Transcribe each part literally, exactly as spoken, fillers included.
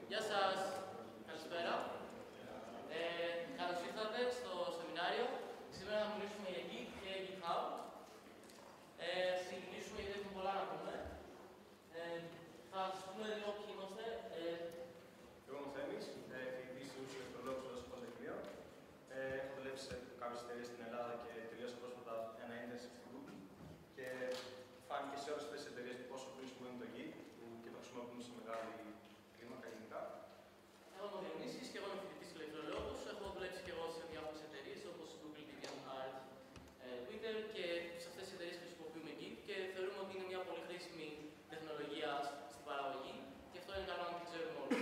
Γεια σας, καλησπέρα. Ε, καλώς ήρθατε στο σεμινάριο. Σήμερα θα μιλήσουμε για Git και GitHub. Ε, ξεκινήσουμε γιατί έχουμε πολλά να πούμε. Ε, θα σας πούμε λίγο ποιοι είμαστε. Ε, Εγώ είμαι ο Θέμης, φοιτητής του ηλεκτρολόγου στο Πολυτεχνείο. Ε, έχω δουλέψει σε κάποιες εταιρείες στην Ελλάδα και τελείωσα πρόσφατα ένα internship στην Google. Και φάνηκε σε όλες αυτές τις εταιρείες πόσο χρήσιμο είναι το Git και το χρησιμοποιούμε σε μεγάλη κλίμακα γενικά. Εγώ είμαι ο Διονύσης και εγώ είμαι φοιτητής ηλεκτρολόγους. Έχω δουλέψει και εγώ σε διάφορες εταιρείες όπως Google, DeviantArt, Twitter και σε αυτές τις εταιρείες χρησιμοποιούμε Git και θεωρούμε ότι είναι μια πολύ χρήσιμη τεχνολογία στην παραγωγή και αυτό είναι καλό να την ξέρουμε όλοι.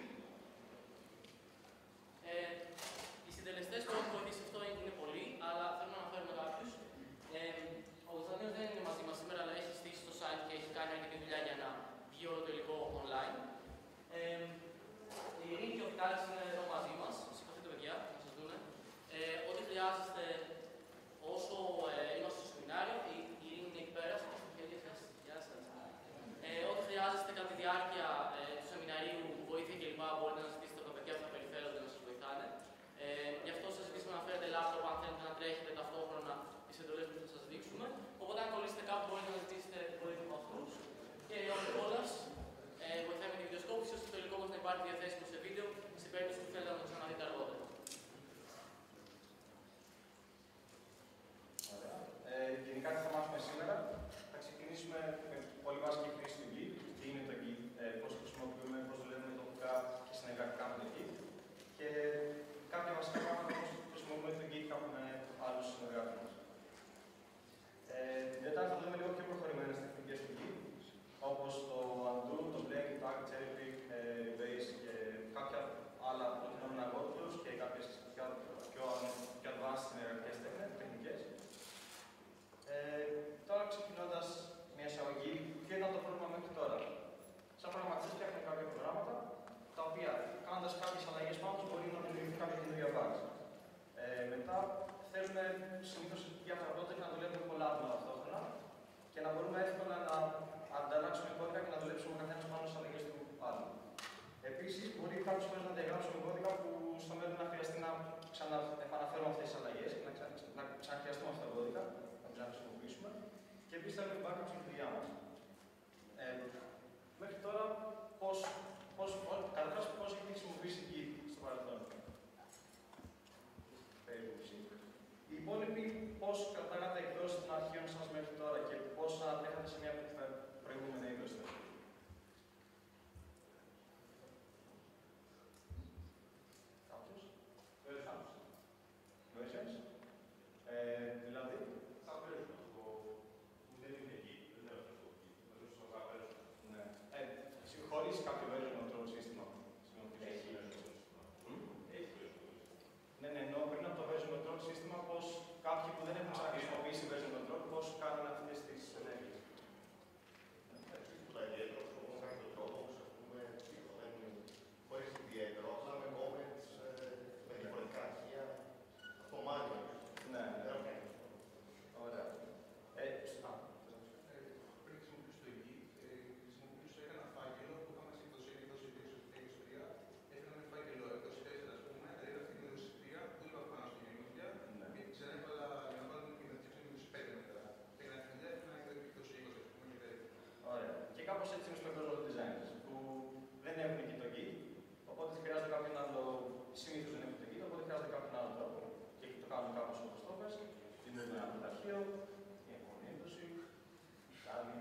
Ε, οι συντελεστές που έχουν βοηθήσει αυτό είναι πολλοί, αλλά θέλω να αναφέρουμε κάποιους. Ε, ο Κωνσταντίνος δεν είναι μαζί μας σήμερα, αλλά έχει στήσει το site και έχει κάνει αρκετή δουλειά για να βγει όλο το υλικό online. Ε, η Ειρήνη και ο Βιτάλης είναι εδώ μαζί μας. Σηκωθείτε, παιδιά, να σας δούνε. Ε, ό,τι χρειάζεστε όσο ε, είμαστε στο σεμινάριο, η, η Ειρήνη είναι εκεί πέρα, στα χέρια σας. Γεια σας. Ε, ό,τι χρειάζεστε κατά τη διάρκεια ε, του σεμιναρίου, βοήθεια κλπ. Μπορείτε να ζητήσετε από τα παιδιά που θα περιφέρονται να σας βοηθάνε. Ε, γι' αυτό σας ζητήσουμε να φέρετε λάπτοπ αν θέλετε να τρέχετε ταυτόχρονα τις εντολές που θα σας δείξουμε. Οπότε, αν κολλήσετε κάπου, μπορείτε να ζητήσετε βοήθεια από αυτούς. Και ο Νικόλας ε, βοηθάει με τη βιντεοσκόπηση, ώστε το υλικό μας να υπάρχει διαθέσιμο σε βίντεο, στην περίπτωση που θέλετε να το ξαναδείτε αργότερα. Ε, γενικά, τι θα μάθουμε σήμερα, θα ξεκινήσουμε με πολύ βασική χρήση του Git. Τι είναι το Git, ε, πώς το χρησιμοποιούμε, πώς δουλεύουμε τοπικά και συνεργατικά με το Git. Και κάποια βασικά πράγματα πώς χρησιμοποιούμε το Git κάπου με άλλους συνεργάτες μας. Ε, μετά θα δούμε λίγο πιο προχωρημένες τεχνικές του Git, όπως το undo, το blend, tag, cherry pick, ε, base και κάποια άλλα προτινόμενα workflows και κάποιες πιο, πιο, πιο advanced συνεργατικές τεχνικές. Ε, τώρα ξεκινώντας μια εισαγωγή, ποιο ήταν το πρόβλημα μέχρι τώρα. Σαν προγραμματιστές φτιάχνουμε κάποια προγράμματα, τα οποία κάνοντας κάποιες αλλαγές πάνω τους μπορεί να δημιουργηθούν κάποια καινούργια bugs. Ε, μετά θέλουμε συνήθως διάφορα project να δουλεύουμε πολλά άτομα ταυτόχρονα και να μπορούμε εύκολα να ανταλλάξουμε κώδικα και να δουλέψουμε ο καθένας πάνω στις αλλαγές του άλλου. Επίσης, μπορεί κάποιες φορές να διαγράψουμε κώδικα που στο μέλλον να χρειαστεί να ξαναεπαναφέρουμε αυτές τις αλλαγές και να, ξα... να ξαναχρειαστούμε αυτά τα κώδικα, να τους χρησιμοποιήσουμε. Και επίσης θέλουμε backup στην δουλειά μας. Ε, μέχρι τώρα, πώς, πώς, καταρχάς, πώς έχει χρησιμοποιήσει Git στο παρελθόν. Οι υπόλοιποι πώς κρατάγατε εκδόσεις των αρχείων σας μέχρι τώρα και πώς αντέχατε σε μια προηγούμενη έκδοση. Κάποιος. Versions. Ε, δηλαδή. Σαν versions, που δεν είναι εκεί, δεν είναι αυτό το Git. Versions σαν versions. Ναι. Ε, χωρίς κάποιο version control σύστημα. Έχει version σύστημα. Έχει version σύστημα. Ναι, ναι, εννοώ πριν από το version control σύστημα, πώς κάποιοι που δεν έχουν ξαναχρησιμοποιήσει version control, πώς κάνουν αυτές τις ενέργειες. Έτσι, που τα ιδιαίτερα, όπως κάνει τον τρόπο, όπως πούμε, χωρίς ιδιαίτερο, απλά με comments, με διαφορετικά αρχεία, αυτό μάλλον. Ναι, ναι. Ωραία. Ε, α, πριν χρησιμοποιήσω το Git, χρησιμοποιήσω ένα φάκελο που είχαμε σε είκοσι ένα, είκοσι δύο, είκοσι τρία. Έφερα ένα φάκελο είκοσι τέσσερα, ας πούμε, έγραφε την είκοσι τρία, που είπα πάνω στην καινούργια, και ξανά έβαλα για να βάλω την φτιάξω είκοσι πέντε μετά. Και να έφυγε ένα είκοσι είκοσι, ας πούμε, και τέτοια. ωραία. Και κάπως έτσι είναι στον κόσμο των designers, που δεν έχουν εκεί το Git, οπότε χρειάζεται κάποιον άλλο, συνήθως δεν έχουν το Git, οπότε χρειάζεται κάποιον άλλο τρόπο. Και το κάνουν κάπως όπως το πες, δημιουργούν ένα πρωταρχείο, η επόμενη έκδοση, άλλη.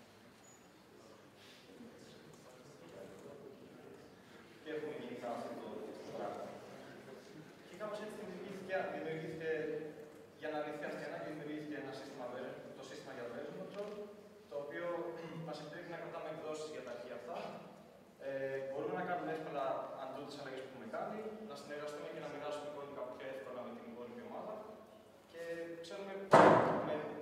Και έχουμε γενικά αυτό το πράγμα. Και κάπως έτσι δημιουργήθηκε, δημιουργήθηκε για να λυθεί αυτή η ανάγκη, δημιουργήθηκε ένα σύστημα, το σύστημα για το version control, το οποίο μας επιτρέπει να κρατάμε εκδόσεις για τα αρχεία αυτά. Ε, μπορούμε να κάνουμε εύκολα undo τις αλλαγές που έχουμε κάνει, να συνεργαστούμε και να μοιράσουμε κώδικα πιο εύκολα με την υπόλοιπη ομάδα. Και ξέρουμε με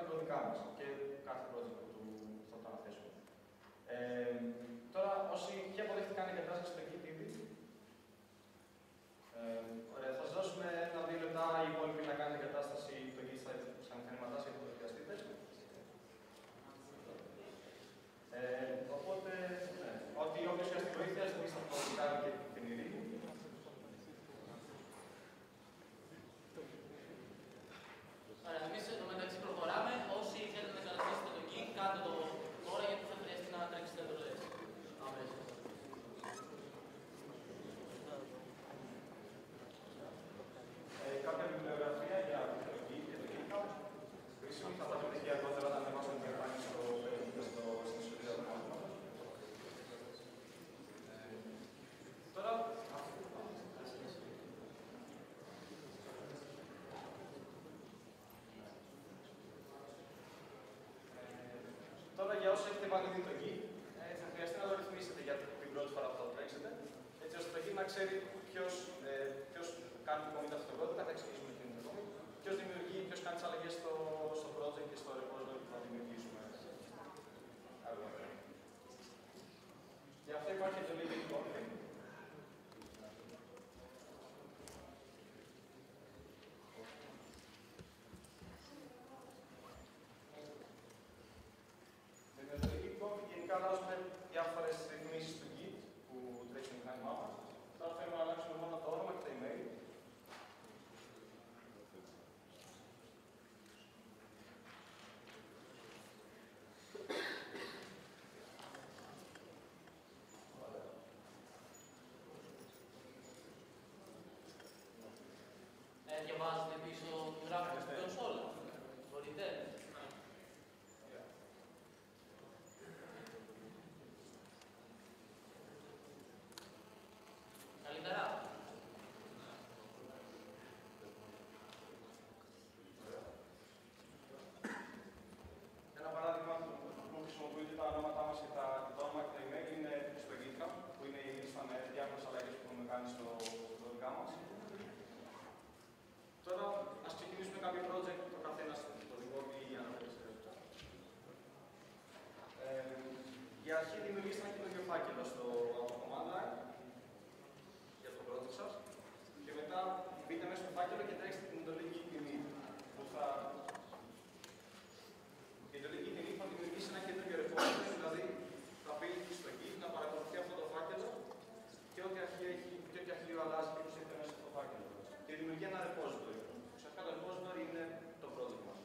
κωδικά μας και κάθε project που θα το αναθέσουμε. Ε, τώρα, όσοι και αποδέχτηκαν εγκατάσταση στο Git ήδη, ε, ωραία, θα σας δώσουμε ένα-δύο λεπτά οι υπόλοιποι να κάνετε εγκατάσταση το Git στα μηχανήματά σας, γιατί το χρειαστείτε. Ε, οπότε, ναι, ότι όποιος χρειαστεί βοήθεια, ζητήστε από το Κάρι και την Ειρήνη. Ωραία, εμείς εδώ μεταξύ προχωράμε. Όσοι θέλετε να καταστήσετε το Git, κάντε το τώρα, γιατί θα χρειαστεί να τρέξετε εντολές. Αμέσως. Ε, κάποια βιβλιογραφία για το Git και το GitHub. Χρήσιμη, θα τα βρείτε και αργότερα όταν ανεβάσουμε την εμφάνιση στο στο στην ιστορία του μάθηματος. Τώρα, Τώρα, για όσοι έχετε πάλι δει το Git, ε, θα χρειαστεί να το ρυθμίσετε για την πρώτη φορά που θα το τρέξετε, έτσι ώστε το Git να ξέρει ποιος, ε, ποιος κάνει την commit αυτό το κώδικα, θα εξηγήσουμε τι είναι το commit, ποιος δημιουργεί, ποιος κάνει τις αλλαγές στο, στο project και στο repository που θα δημιουργήσουμε αργότερα. Για αυτό υπάρχει το link του config. Γενικά αλλάζουμε διάφορες ρυθμίσεις του Git που τρέχει στο μηχάνημά μας. Τώρα θέλουμε να αλλάξουμε μόνο το όνομα και το email. Ε, διαβάζετε πίσω γράφετε στο console. Μπορείτε. Καλύτερα. Ένα παράδειγμα που χρησιμοποιείται τα ονόματά μας και τα, το όνομα και το email είναι στο GitHub, που είναι η λίστα με διάφορες αλλαγές που έχουμε κάνει στο κωδικά μας. Τώρα, ας ξεκινήσουμε κάποιο project, το καθένας το δικό του ή αναφέρεστε. Ε, για αρχή δημιουργήστε ένα καινούργιο φάκελο στο command line για το project σας και μετά μπείτε μέσα στο φάκελο και τρέξτε την εντολή git init που θα... Η εντολή git init θα δημιουργήσει ένα καινούργιο repository, δηλαδή θα πει στο Git να παρακολουθεί αυτό το φάκελο και ό,τι αρχείο, έχει, και ό,τι αρχείο αλλάζει και προσέχετε μέσα στο φάκελο. Και δημιουργεί ένα repository. Ουσιαστικά το repository είναι το project μας.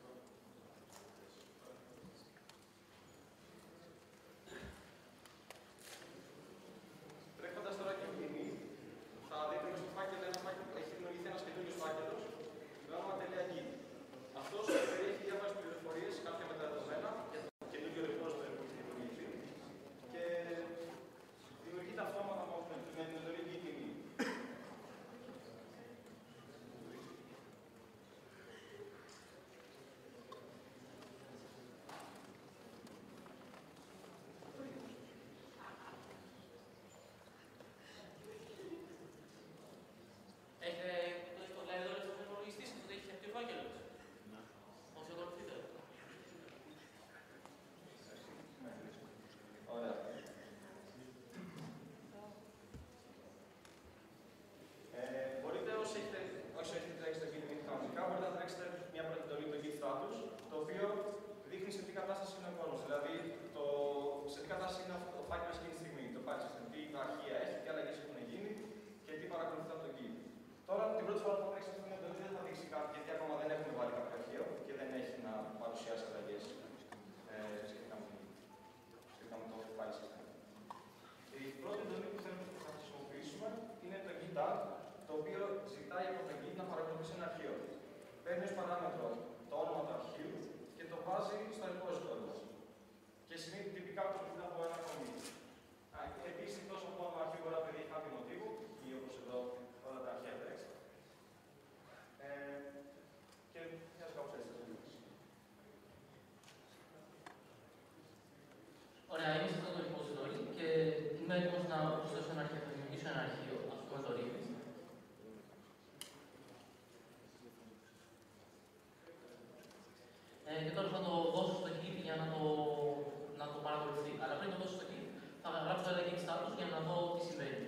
Τρέχοντας τώρα και εκείνη, θα δείτε μέσα στο φάκελο ένα φάκελο που έχει δημιουργηθεί ένας καινούριος φάκελος με όνομα .git. Αυτός περιέχει διάφορες πληροφορίες, κάποια μεταδεδομένα για το καινούριο repository που έχει δημιουργηθεί και δημιουργείται αυτόματα με την εντολή git init. Έχετε το δηλαδή εδώ στον υπολογιστή σας, ότι έχει φτιαχτεί ο φάκελος. Όσοι ακολουθείτε. Ωραία. Ε, μπορείτε όσοι έχετε, όσοι έχετε τρέξει το Git init κανονικά, μπορείτε να τρέξετε μια πρώτη εντολή το Git status, το οποίο δείχνει σε τι κατάσταση είναι ο κόσμος. Δηλαδή, το, σε τι κατάσταση είναι ο φάκελος εκείνη τη στιγμή, το file system, τι αρχεία έχει, τι αλλαγές έχουν γίνει και τι παρακολουθεί από το Git. Τώρα, την πρώτη φορά που θα τρέξετε αυτή την εντολή δεν θα δείξει κάτι, γιατί ακόμα δεν έχουμε βάλει κάποιο αρχείο και δεν έχει να παρουσιάσει αλλαγές ε, σχετικά με το file system. Η πρώτη εντολή που θέλουμε να χρησιμοποιήσουμε είναι το Git add, το οποίο ζητάει από το Git να παρακολουθήσει ένα αρχείο. Παίρνει ως παράμετρο το όνομα του αρχείου και το βάζει στο repository μας. Και σημαίνει τυπικά το ζητά από ένα commit. Επίσης, τόσο από ένα αρχείο μπορεί να περιέχει κάποιο μοτίβο, ή όπως εδώ όλα τα αρχαία text. Ε, και μοιάζει κάπως έτσι. Ωραία, είμαι σε αυτό το repository και είμαι έτοιμος να προσθέσω ένα αρχείο, θα δημιουργήσω ένα αρχείο, ας πούμε το Remix. Ε, Ε, και τώρα θα το δώσω στο kit για να το, να το παρακολουθεί. Αλλά πριν το δώσω στο kit, θα γράψω ένα kit status για να δω τι συμβαίνει.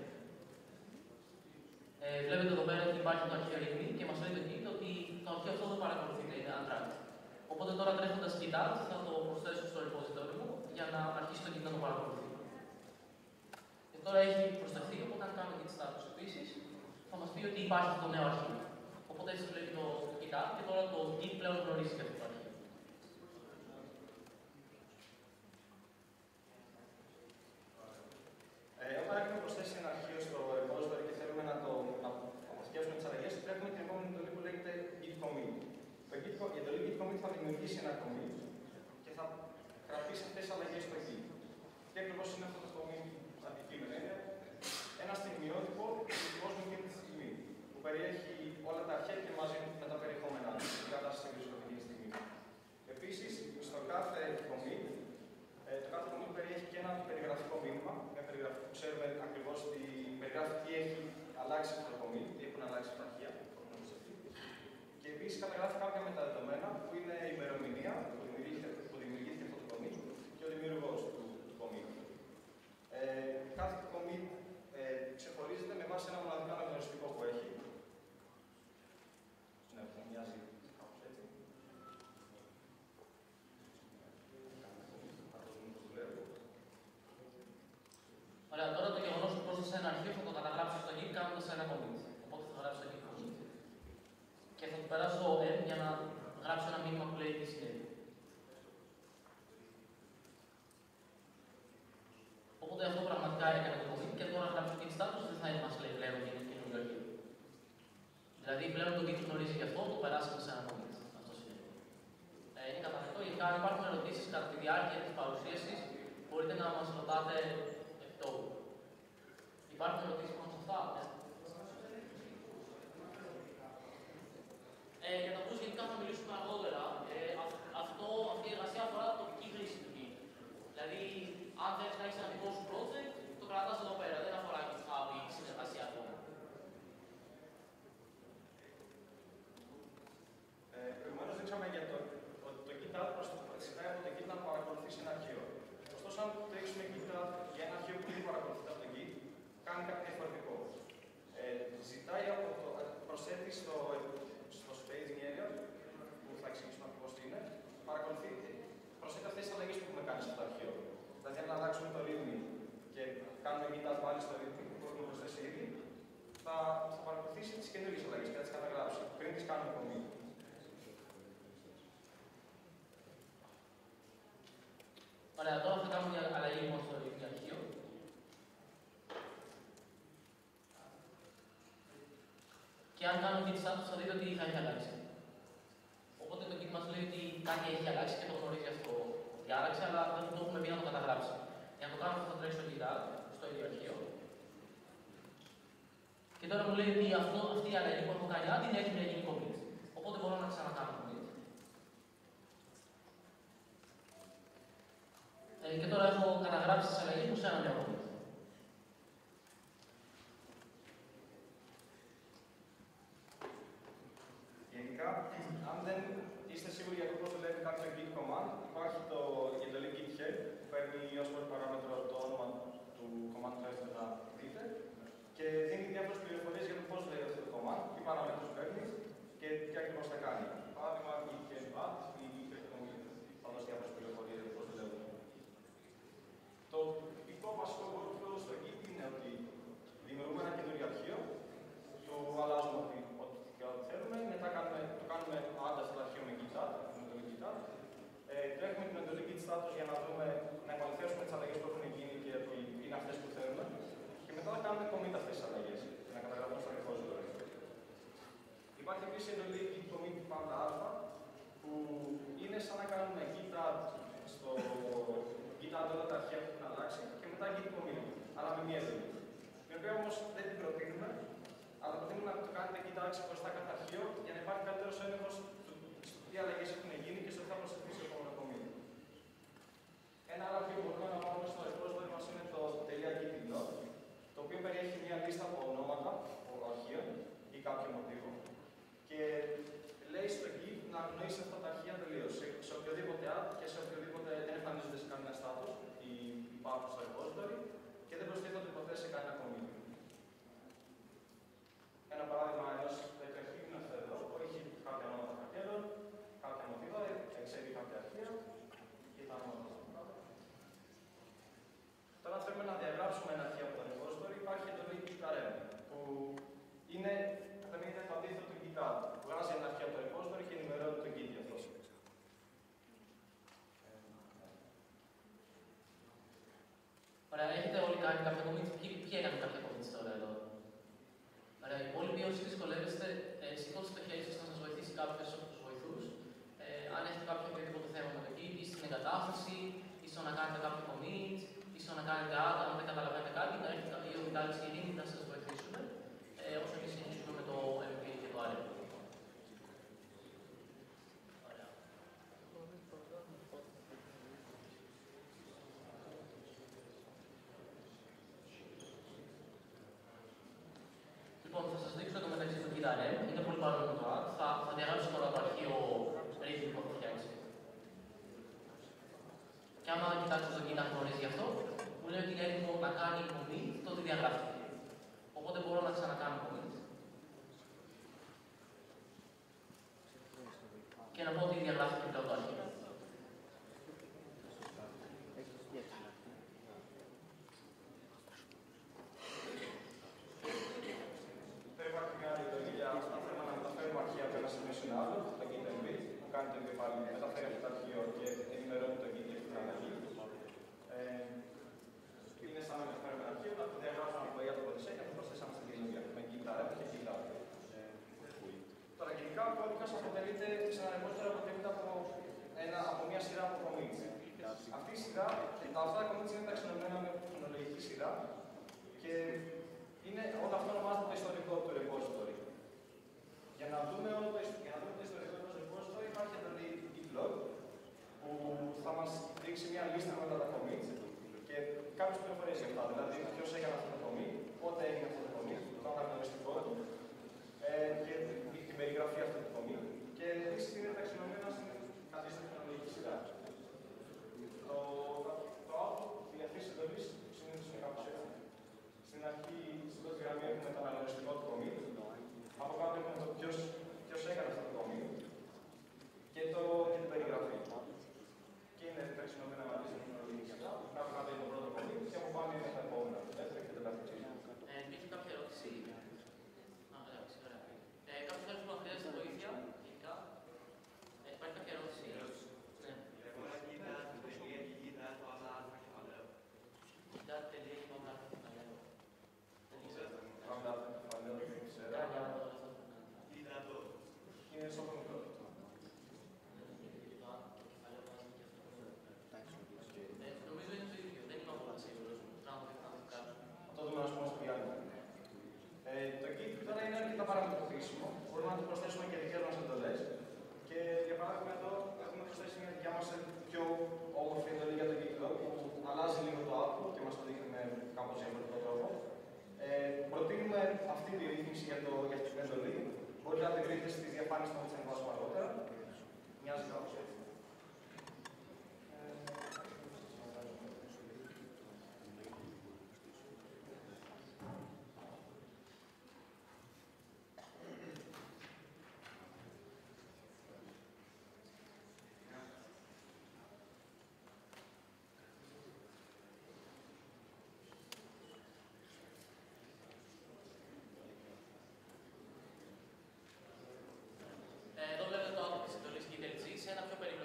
Ε, βλέπετε εδώ πέρα ότι υπάρχει το αρχείο readme και μας λέει το kit ότι το αρχείο αυτό δεν παρακολουθείται, είναι untracked. Οπότε τώρα τρέχοντας kit add θα το προσθέσω στο repository μου για να αρχίσει το kit να το παρακολουθεί. Και τώρα έχει προσθεθεί, οπότε αν κάνουμε kit status επίσης, θα μας πει ότι υπάρχει αυτό το νέο αρχείο. Οπότε έτσι βλέπει το, το kit add και τώρα το kit πλέον γνωρίζει για αυτό το αρχείο. Ε, όταν έχουμε προσθέσει ένα αρχείο στο repository και θέλουμε να το αποθηκεύσουμε τις αλλαγές, τρέχουμε την επόμενη εντολή που λέγεται git commit. Το git, η εντολή git commit θα δημιουργήσει ένα commit και θα κρατήσει αυτές τις αλλαγές στο git. Τι ακριβώς είναι αυτό το commit αντικείμενο? Είναι ένα στιγμιότυπο που δημιουργούμε εκείνη τη στιγμή, που περιέχει όλα τα αρχεία και μαζί με τα περιεχόμενά του, την κατάσταση που βρίσκονται εκείνη τη στιγμή. Επίσης, στο κάθε commit, ε, το κάθε commit περιέχει και ένα περιγραφικό μήνυμα, μια περιγραφή που ξέρουμε ακριβώς τι περιγράφει τι έχει αλλάξει αυτό το commit, τι έχουν αλλάξει τα αρχεία. Και επίσης καταγράφει κάποια μεταδεδομένα που είναι η ημερομηνία που δημιουργήθηκε, που δημιουργήθηκε αυτό το commit και ο δημιουργός του, του commit. Ε, κάθε commit ε, ξεχωρίζεται με βάση ένα μοναδικό αναγνωριστικό που έχει. Ναι, που μοιάζει κάπως έτσι. Ωραία, τώρα το γεγονός ότι πρόσθεσα ένα αρχείο θα το καταγράψω στο git κάνοντας ένα commit. Οπότε θα γράψω git commit και θα του περάσω m για να γράψω ένα μήνυμα που λέει τι συνέβη. Οπότε αυτό πραγματικά έκανε το commit και τώρα γράψω git status δεν θα μας λέει πλέον ότι είναι καινούργιο αρχείο. Δηλαδή πλέον το git γνωρίζει γι' αυτό, το περάσαμε σε ένα commit. Αυτό σημαίνει. Ε, είναι κατανοητό, γιατί αν υπάρχουν ερωτήσεις κατά τη διάρκεια της παρουσίασης, μπορείτε να μας ρωτάτε αυτό. Υπάρχουν ερωτήσεις πάνω σε αυτά? Ε, για τα πώς γενικά θα μιλήσουμε αργότερα. Ε, αυτό, αυτή η εργασία αφορά τοπική χρήση του git. Δηλαδή, αν θέλεις να έχεις ένα δικό σου project, το κρατάς εδώ πέρα. Δεν αφορά GitHub ή συνεργασία ακόμα. Ε, Προηγουμένως δείξαμε για το ότι το GitHub ζητάει από το Git να παρακολουθήσει ένα αρχείο. Ωστόσο, αν τρέξουμε GitHub για ένα αρχείο που δεν παρακολουθείται από το Git, κάνει κάτι διαφορετικό. Ε, ζητάει από το προσθέτει στο, στο staging area, που θα εξηγήσουμε ακριβώς τι είναι, παρακολουθεί, προσθέτει αυτές τις αλλαγές που έχουμε κάνει στο αρχείο. Δηλαδή, αν αλλάξουμε το readme και κάνουμε GitHub πάλι στο readme που έχουμε προσθέσει ήδη, θα, θα παρακολουθήσει τις καινούργιες αλλαγές και θα τις καταγράψει πριν τις κάνουμε commit. Ωραία, τώρα θα κάνουμε μια αλλαγή λοιπόν στο αρχείο. Και αν κάνω git status θα δείτε ότι θα έχει αλλάξει. Οπότε το git μας λέει ότι κάτι έχει αλλάξει και το γνωρίζει αυτό ότι άλλαξε, αλλά δεν το έχουμε πει να το καταγράψει. Για να το κάνω θα τρέξω στο git add, στο ίδιο αρχείο. Και τώρα μου λέει ότι αυτό, αυτή η αλλαγή που έχω κάνει add είναι έτοιμη να γίνει commit. Οπότε μπορώ να ξανακάνω commit. Ε, και τώρα έχω καταγράψει τις αλλαγές μου σε ένα νέο commit. Γενικά, αν δεν είστε σίγουροι για το πώς δουλεύει κάποιο git command, υπάρχει το εντολή git head που παίρνει ως πρώτη παράμετρο το όνομα του command που θέλετε να δείτε και δίνει διάφορες πληροφορίες για το πώς δουλεύει αυτό το command, τι παράμετρους παίρνει και τι ακριβώς θα κάνει. Παράδειγμα, git head add ή git head commit θα δώσει διάφορες πληροφορίες για το πώς δουλεύει. Το τυπικό βασικό workflow στο git είναι ότι δημιουργούμε ένα καινούριο αρχείο, το αλλάζουμε ό,τι θέλουμε, μετά κάνουμε, το κάνουμε add αυτό το αρχείο με git add, με εντολή git add. Ε, τρέχουμε την εντολή git status για να δούμε, να επαληθεύσουμε τις αλλαγές που έχουν γίνει και ότι είναι αυτές που θέλουμε. Και μετά θα κάνουμε commit αυτές τις αλλαγές για να καταγραφούν στο repository. Υπάρχει επίσης η εντολή git commit πάντα α, που είναι σαν να κάνουμε git add στο git add όλα τα αρχεία που έχουν αλλάξει και μετά git commit, αλλά με μία εντολή. Την οποία όμως δεν την προτείνουμε, αλλά προτείνουμε να το κάνετε git add ξεχωριστά κάθε αρχείο για να υπάρχει καλύτερος έλεγχος του τι αλλαγές έχουν γίνει και στο τι θα προσθεθεί στο επόμενο commit. Ένα άλλο αρχείο που μπορούμε να βάλουμε στο repository μας είναι το .git.log, το οποίο περιέχει μια λίστα από ονόματα, από αρχείων ή κάποιο μοτίβο και λέει στο git να αγνοήσει αυτά τα αρχεία τελείως. Σε, σε οποιοδήποτε app και σε οποιοδήποτε δεν εμφανίζονται σε κανένα status ή υπάρχουν στο repository και δεν προστίθονται ποτέ σε κανένα community. Ένα παράδειγμα ενός τέτοιου αρχείου είναι αυτό εδώ, που έχει κάποια ονόματα φακέλων, κάποια μοτίβα, εξαιρεί κάποια αρχεία και τα ονόματα. Τώρα θέλουμε να διαγράψουμε ένα αρχείο από το repository, υπάρχει εντολή git-rm, που είναι, είναι το αντίθετο του git-add. Βγάζει ένα αρχείο από το repository και ενημερώνει το git για αυτό. Ωραία, έχετε όλοι κάνει κάποια commit. Ποιοι, ποιοι έκαναν κάποια commit τώρα εδώ? Ωραία, οι υπόλοιποι όσοι δυσκολεύεστε, ε, σηκώστε το χέρι σας να σας βοηθήσει κάποιος από τους βοηθούς. Ε, αν έχετε κάποιο οποιοδήποτε θέμα με το git, ή στην εγκατάσταση, ή στο να κάνετε κάποιο commit, ή στο να κάνετε add, αν δεν καταλαβαίνετε κάτι, να έρθει ή ο Μιτάλης ή η Ειρήνη να σας βοηθήσουν. Ε, όσο εμείς συνεχίσουμε με το εμ πι και το αρ εμ. Λοιπόν, θα σας δείξω το μεταξύ του git-rm, είναι πολύ παρόμοιο με το add. Θα, θα διαγράψω τώρα το αρχείο readme που έχω φτιάξει. Και άμα κοιτάξω το git αν γνωρίζει αυτό, μου λέει ότι είναι έτοιμο να κάνει commit, τότε διαγράφει. Οπότε μπορώ να ξανακάνω commit. Και να πω ότι διαγράφει πλέον το αρχείο. Κάνει το ίδιο πάλι, μεταφέρει αυτό το αρχείο και ενημερώνει το git για την αλλαγή. Ε, είναι σαν να μεταφέρουμε ένα αρχείο, να το διαγράψουμε από το Codesec και να το προσθέσαμε στην καινούργια με git-rm και git-rm. Τώρα, γενικά ο κώδικας αποτελείται σε ένα repository αποτελείται από, ένα, από μια σειρά από commits. Αυτή η σειρά, τα αυτά τα commits είναι ταξινομημένα με χρονολογική σειρά και είναι, όλο αυτό ονομάζεται το ιστορικό του repository. Για να δούμε όλο το, για να δούμε το ιστορικό του repository υπάρχει εντολή git-log που θα μας δείξει μια λίστα με όλα τα commits και κάποιες πληροφορίες για αυτά. Δηλαδή, ποιος έκανε αυτό το commit, πότε έγινε αυτό το commit, το αναγνωριστικό του ε, και την περιγραφή αυτού του commit και επίσης είναι ταξινομημένα στην αντίστοιχη χρονολογική σειρά. Το, το output διαθέσει εντολής συνήθως είναι κάπως έτσι. Στην αρχή, στην πρώτη γραμμή έχουμε το αναγνωριστικό του commit. Από κάτω έχουμε το ποιος, ποιος έκανε αυτό το commit και, το, και την περιγραφή. Και είναι ταξινομημένα μαζί στην χρονολογική σειρά. Κάπου κάτω είναι το πρώτο commit και από πάνω είναι τα επόμενα. Έτσι και δεν τα Ε, Έχει κάποια ερώτηση? Α, εντάξει, ωραία. Ε, κάποιος άλλος που χρειάζεται βοήθεια, γενικά. Ε, υπάρχει κάποια ερώτηση? Ναι. Εγώ ένα κοίτα, το τελεία και κοίτα, το άλλα αλφα κεφαλαίο. Κοίτα, τελεία και πάμε αλφα κεφαλαίο. Δεν ξέρω. Πάμε αλφα κεφαλαίο, δεν ξέρω. Κοίτα το. Είναι στο μικρό. Νομίζω είναι το ίδιο, δεν είμαι απόλυτα σίγουρος. Αυτό το δούμε να σου πω στο διάλειμμα. Ε, το git τώρα είναι αρκετά παραμετροποιήσιμο. Μπορούμε να το προσθέσουμε και δικές μας εντολές. Και για παράδειγμα εδώ έχουμε προσθέσει μια δικιά μας πιο όμορφη εντολή για το git-log που αλλάζει λίγο το output και μας το δείχνει με κάπως διαφορετικό τρόπο. Ε, προτείνουμε αυτή τη ρύθμιση για, το, για την εντολή. Μπορείτε να την βρείτε στις διαφάνειες που θα τις ανεβάσουμε αργότερα. Μοιάζει κάπως έτσι. Εδώ βλέπετε το output της εντολής git-lg σε ένα πιο περίπλοκο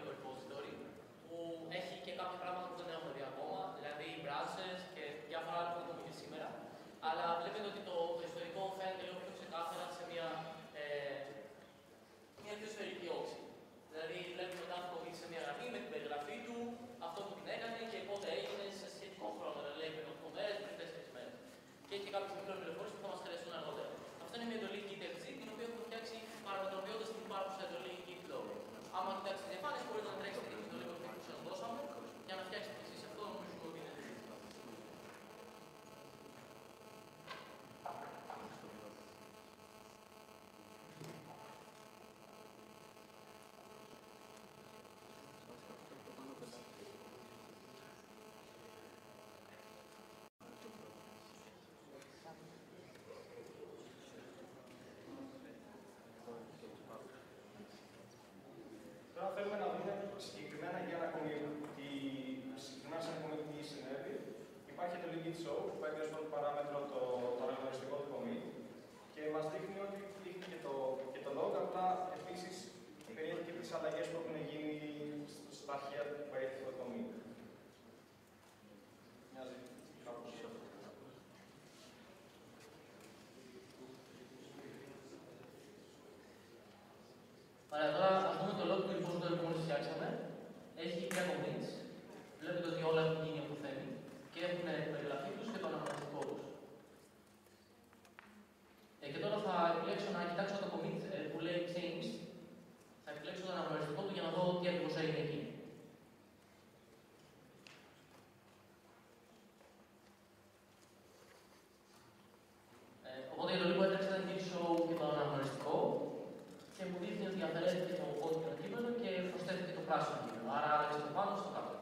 θέλουμε να δούμε συγκεκριμένα για ένα commit, τι, συγκεκριμένα σε ένα commit τι συνέβη. Υπάρχει το link show που παίρνει ως πρώτη παράμετρο το, το αναγνωριστικό του commit και μας δείχνει ότι δείχνει και το, και το log, απλά επίσης περιέχει και τις αλλαγές που έχουν γίνει στα αρχεία που περιέχει το commit. Μοιάζει κάπως. Ωραία, τώρα ας δούμε το log του repository που μόλις φτιάξαμε. Έχει τρία commits. Βλέπετε ότι όλα έχουν γίνει όπως θέλει και έχουν περιγραφεί τους και το αναγνωριστικό τους. Ε, και τώρα θα επιλέξω να κοιτάξω το commit ε, που λέει change. Θα επιλέξω το αναγνωριστικό του για να δω τι ακριβώς έγινε εκεί. Ε, οπότε για το λίγο έτρεξα ένα git show για το αναγνωριστικό και μου δείχνει ότι αφαιρέθηκε το κώδικο κείμενο και προσθέθηκε το πράσινο κείμενο. Άρα άλλαξε το πάνω στο κάτω.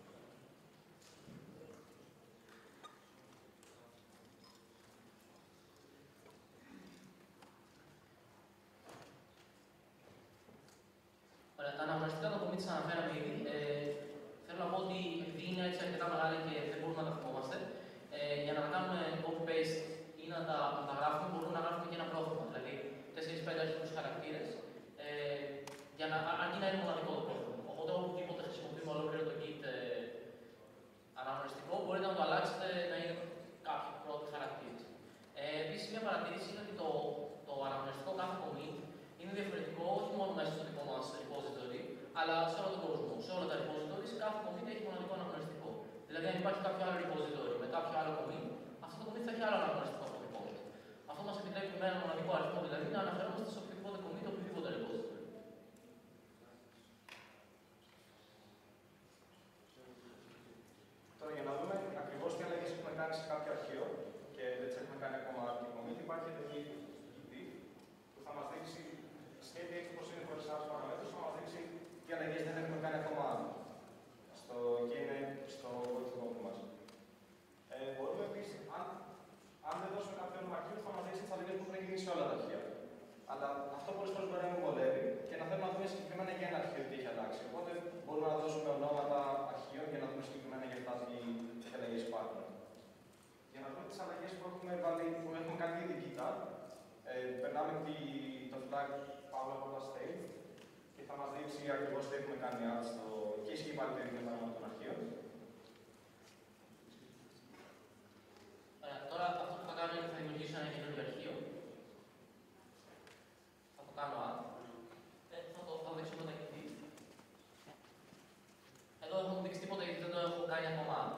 Ωραία, τα αναγνωριστικά τα commits αναφέραμε ήδη. Ε, θέλω να πω ότι επειδή είναι έτσι αρκετά μεγάλα και δεν μπορούμε να τα θυμόμαστε, ε, για να τα κάνουμε copy-paste ή να τα, να τα γράφουμε, μπορούμε να γράφουμε και ένα πρόθυμα. Δηλαδή, τέσσερις πέντε αρχικούς χαρακτήρες, ε, για να, αρκεί να είναι μοναδικό το πρόθυμα. Οπότε, οπουδήποτε χρησιμοποιούμε ολόκληρο το Git ε, αναγνωριστικό, μπορείτε να το αλλάξετε να είναι κάποιοι πρώτοι χαρακτήρες. Ε, Επίσης, μια παρατήρηση είναι ότι το, το αναγνωριστικό κάθε commit είναι διαφορετικό όχι μόνο μέσα στο δικό μας repository, αλλά σε όλο τον κόσμο. Σε όλα τα repositories, κάθε commit έχει μοναδικό αναγνωριστικό. Δηλαδή, αν υπάρχει κάποιο άλλο repository με κάποιο άλλο commit, αυτό το commit θα έχει άλλο αναγνωριστικό από το δικό μας. Αυτό μας επιτρέπει με ένα μοναδικό αριθμό δηλαδή να αναφερόμαστε σε οποιοδήποτε commit, οποιοδήποτε repository. Τώρα για να δούμε ακριβώς τι αλλαγές έχουμε κάνει σε κάποιο αρχείο και δεν τις έχουμε κάνει ακόμα αρχείο commit, υπάρχει το git που θα μας δείξει σχέδια έτσι όπως είναι χωρίς άλλους παραμέτρους, θα μας δείξει τι αλλαγές δεν έχουμε κάνει ακόμα στο, και είναι στο κωδικό μας. Ε, μπορούμε επίσης, αν, αν δεν δώσουμε κάποιο όνομα αρχείου, θα μας δείξει τις αλλαγές που έχουν γίνει σε όλα τα αρχεία. Αλλά αυτό πολλές φορές μπορεί να μην βολεύει και να θέλουμε να δούμε συγκεκριμένα για ένα αρχείο τι έχει αλλάξει. Οπότε μπορούμε να δώσουμε ονόματα αρχείων για να δούμε συγκεκριμένα για αυτά τι αλλαγές υπάρχουν. Για να δούμε τις αλλαγές που έχουμε, βάλει, που έχουμε κάνει ήδη GitHub, ε, περνάμε τη, το flag Pavla Pavla State και θα μας δείξει ακριβώς τι έχουμε κάνει add στο και ισχύει πάλι το ίδιο πράγμα των αρχείων. Ωραία, τώρα αυτό που θα κάνω είναι θα δημιουργήσω ένα καινούργιο αρχείο. Θα το κάνω add. Ε, θα το θα δείξω πρώτα εκεί. Εδώ δεν μου δείξει τίποτα γιατί δεν το έχω κάνει ακόμα add.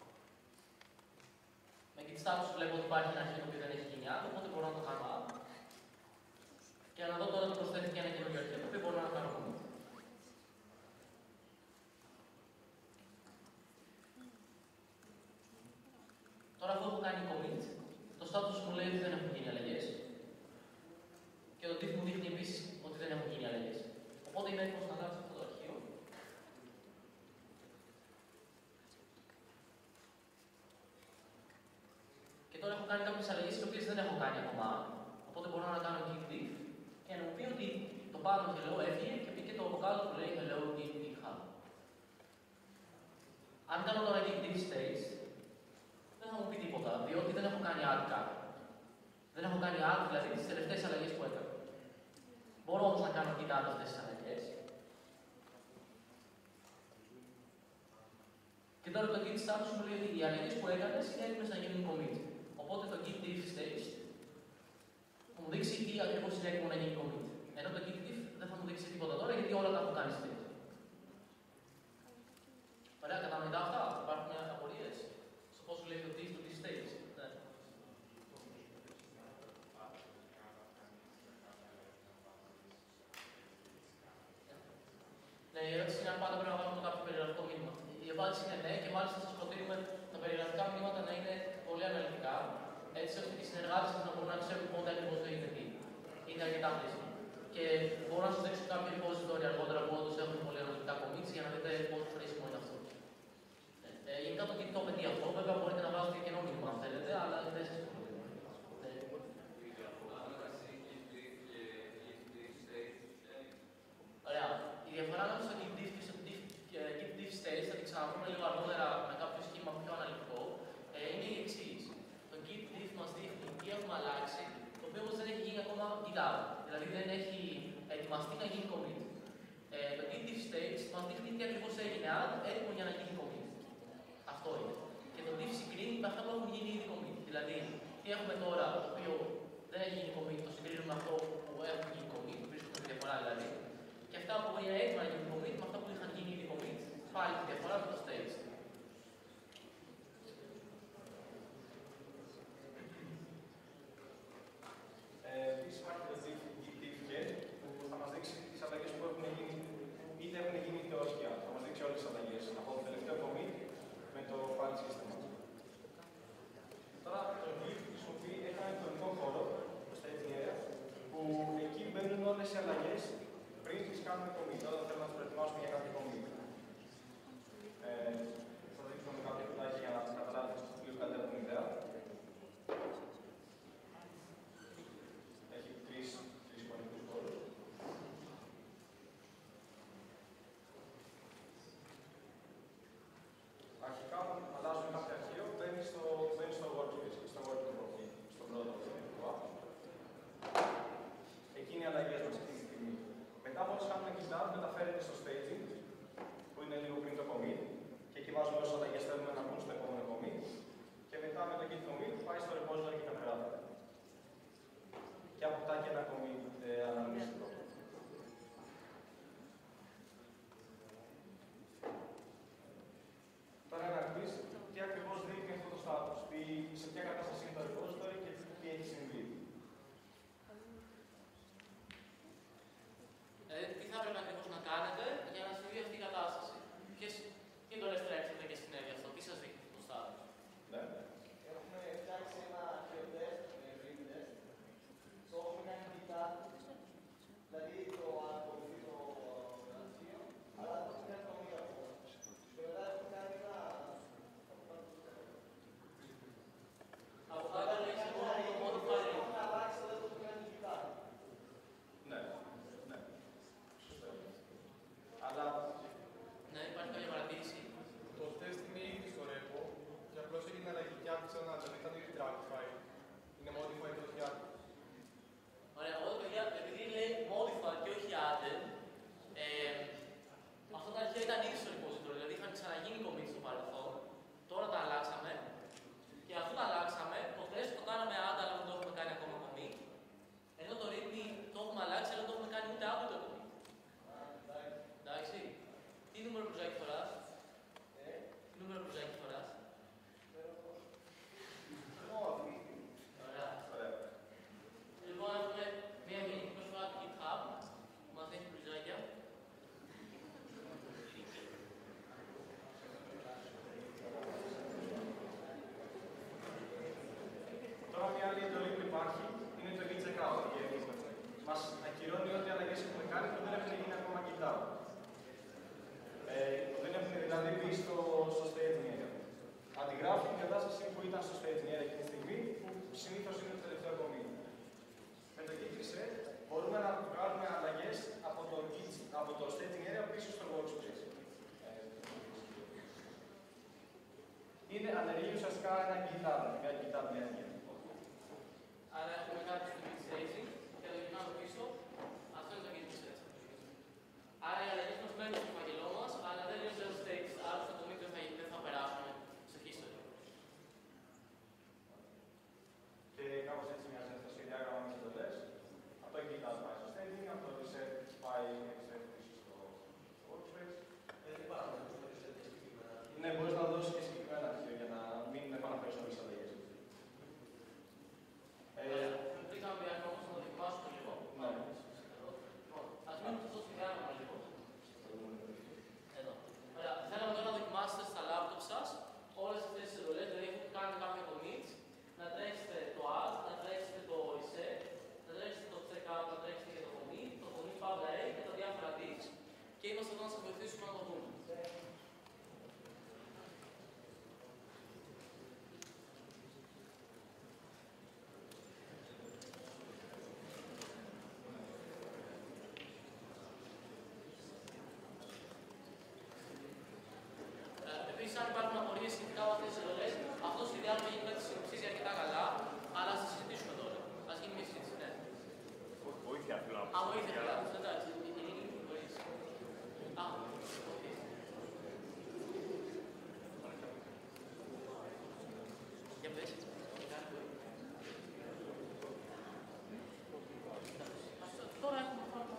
Με git status βλέπω ότι υπάρχει ένα αρχείο που δεν έχει γίνει add, οπότε μπορώ να το κάνω add. Και να δω τώρα ότι προσθέθηκε ένα καινούργιο αρχείο το οποίο μπορώ να κάνω commit. Τώρα αυτό έχω κάνει commit, το status μου λέει ότι δεν έχουν γίνει αλλαγές και το diff μου δείχνει επίσης ότι δεν έχουν γίνει αλλαγές. Οπότε είμαι έτοιμος να αλλάξω αυτό το αρχείο. Και τώρα έχω κάνει κάποιες αλλαγές τις οποίες δεν έχω κάνει ακόμα. Οπότε μπορώ να κάνω git diff και να μου πει ότι το πάνω hello έφυγε και πήγε το από κάτω που λέει hello git GitHub. Αν κάνω τώρα git diff stage, δεν θα μου πει τίποτα, διότι δεν έχω κάνει add κάτι. Δεν έχω κάνει add, δηλαδή τις τελευταίες αλλαγές που έκανα. Μπορώ όμως να κάνω git add αυτές τις αλλαγές. Και τώρα το git status μου λέει ότι οι αλλαγές που έκανες είναι έτοιμες να γίνουν commit. Οπότε το git diff stage θα μου δείξει τι ακριβώς είναι έτοιμο να γίνει commit. Ενώ το git diff δεν θα μου δείξει τίποτα τώρα γιατί όλα τα έχω κάνει stage. Ωραία, κατανοητά αυτά. Υπάρχουν απορίες στο πώς λέει το diff, το diff stage. Ναι. Ναι, η ερώτηση είναι αν πάντα πρέπει να βάλουμε κάποιο περιγραφικό μήνυμα. Η απάντηση είναι ναι και μάλιστα σας προτείνουμε τα περιγραφικά μηνύματα να είναι πολύ αναλυτικά, έτσι ώστε οι συνεργάτες σας να μπορούν να ξέρουν πότε ακριβώς το είναι τι. Είναι αρκετά χρήσιμο. Και μπορώ να σας δείξω κάποια repository αργότερα που όντως έχουν πολύ αναλυτικά commits για να δείτε πόσο χρήσιμο είναι αυτό. Ε, γενικά το Git το απαιτεί αυτό, βέβαια μπορείτε να βάζετε και ένα μήνυμα αν θέλετε, αλλά δεν σας το λέω. Ωραία. Η διαφορά ανάμεσα GitHub. Δηλαδή δεν έχει ετοιμαστεί να γίνει commit. Ε, το git diff stage μας δείχνει τι ακριβώς έγινε, άρα έτοιμο για να γίνει commit. Αυτό είναι. Και το diff screen είναι αυτά που έχουν γίνει ήδη commit. Δηλαδή, τι έχουμε τώρα, το οποίο δεν έχει γίνει commit, το συγκρίνουμε με αυτό που έχουν γίνει commit, βρίσκουμε τη διαφορά δηλαδή. Και αυτά που είναι έτοιμα να γίνουν commit με αυτά που είχαν γίνει ήδη commit, πάλι τη διαφορά με το stage. Επίσης υπάρχει το git-diff που θα μας δείξει τις αλλαγές που έχουν γίνει, είτε έχουν γίνει είτε όχι. Θα μας δείξει όλες τις αλλαγές από το τελευταίο commit με το file σύστημα. Τώρα το git χρησιμοποιεί ένα ηλεκτρονικό χώρο, το staging area, που εκεί μπαίνουν όλες οι αλλαγές πριν τις κάνουμε commit, όταν θέλουμε να τις προετοιμάσουμε για κάποιο commit. Ε, θα δείξουμε με κάποια κουτάκια για να καταλάβετε λίγο καλύτερα την ιδέα. Έχει τρεις, τρεις εικονικούς χώρους. Αρχικά, αλλάζουμε κάποιο αρχείο, μπαίνει στο, μπαίνει στο workspace, στο workflow, στον πρώτο workflow. Εκείνη οι αλλαγές μας αυτή τη στιγμή. Μετά, μόλις κάνουμε GitHub, μεταφέρεται στο staging, που είναι λίγο πριν το commit, και εκεί βάζουμε όσες αλλαγές θέλουμε να μπουν στο επόμενο commit, και μετά με το git commit πάει στο repository και καταγράφεται. Και αποκτά και ένα commit ε, αναλογιστικό. Τώρα να πεις τι ακριβώς δείχνει αυτό το status, τι, σε ποια κατάσταση είναι το repository και τι έχει συμβεί. Ε, τι θα έπρεπε ακριβώς να κάνετε για να συμβεί αυτή η κατάσταση. Ποιες εντολές τρέξετε και συνέβη αυτό, τι σας δείχνει το status. Ναι. Έχουμε φτιάξει ένα αρχείο test, green test. Το έχουμε κάνει GitHub, δηλαδή το ακολουθεί το αρχείο, αλλά το έχουμε κάνει το μία από. Και μετά έχουμε κάνει ένα... Από κάτω λέει σε μόνο το modify. Έχουμε αλλάξει, αλλά το έχουμε κάνει GitHub. Ναι. Ναι. Σωστό. Αλλά Ναι, υπάρχει κάποια παρατήρηση. Το test είναι ήδη στο repo και απλώς έγινε αλλαγή και άφησα να δηλαδή ήταν ήδη trackified. Είναι modified και όχι added. Ωραία, εγώ παιδιά, επειδή λέει modify και όχι added, ε, αυτά τα αρχεία ήταν ήδη στο repository, δηλαδή είχαν ξαναγίνει commit στο παρελθόν, τώρα τα αλλάξαμε και αφού τα αλλάξαμε, το test το κάναμε add, αλλά δεν το έχουμε κάνει ακόμα commit, ενώ το read το έχουμε αλλάξει, αλλά δεν το έχουμε κάνει ούτε add ούτε commit. Εντάξει, τι νούμερο μπλουζάκι φοράς, Ε, τι νούμερο μπλουζάκι φοράς. Ωραία. ωραία. Λοιπόν, έχουμε μία γενική προσφορά του GitHub που μας έχει μπλουζάκια. Τώρα μια άλλη εντολή που υπάρχει είναι το git checkout. Μας ακυρώνει ό,τι αλλαγές έχουμε κάνει που δεν έχουν γίνει ακόμα GitHub. Ε, δεν έχουν δηλαδή μπει στο, στο staging area. Αντιγράφει την κατάσταση που ήταν στο staging area εκείνη τη στιγμή, που συνήθως είναι το τελευταίο commit. Με το git reset μπορούμε να βγάλουμε αλλαγές από το, git, από το staging area πίσω στο workspace. Ε, είναι ανεργεί ουσιαστικά ένα GitHub, μια GitHub διάρκεια. Άρα έχουμε κάτι στο git staging και το γυρνάμε πίσω. Αυτό είναι το git reset. Άρα οι αλλαγές μας μένουν στο φάκελό μας, αλλά δεν είναι στο stage. Άρα στο commit δεν θα, δεν θα περάσουμε σε history. Και κάπως έτσι μοιάζει αυτό το σχεδιάγραμμα με τις εντολές. Από το GitHub πάει στο staging, από το reset πάει reset πίσω στο workspace. δεν υπάρχουν reset συγκεκριμένα. Ναι, μπορείς να δώσεις και συγκεκριμένα αρχείο για να μην επαναφέρεις όλες τις αλλαγές. Α, βοήθεια, λάθος, εντάξει. Α, για πες. Τώρα έχουμε πάνω.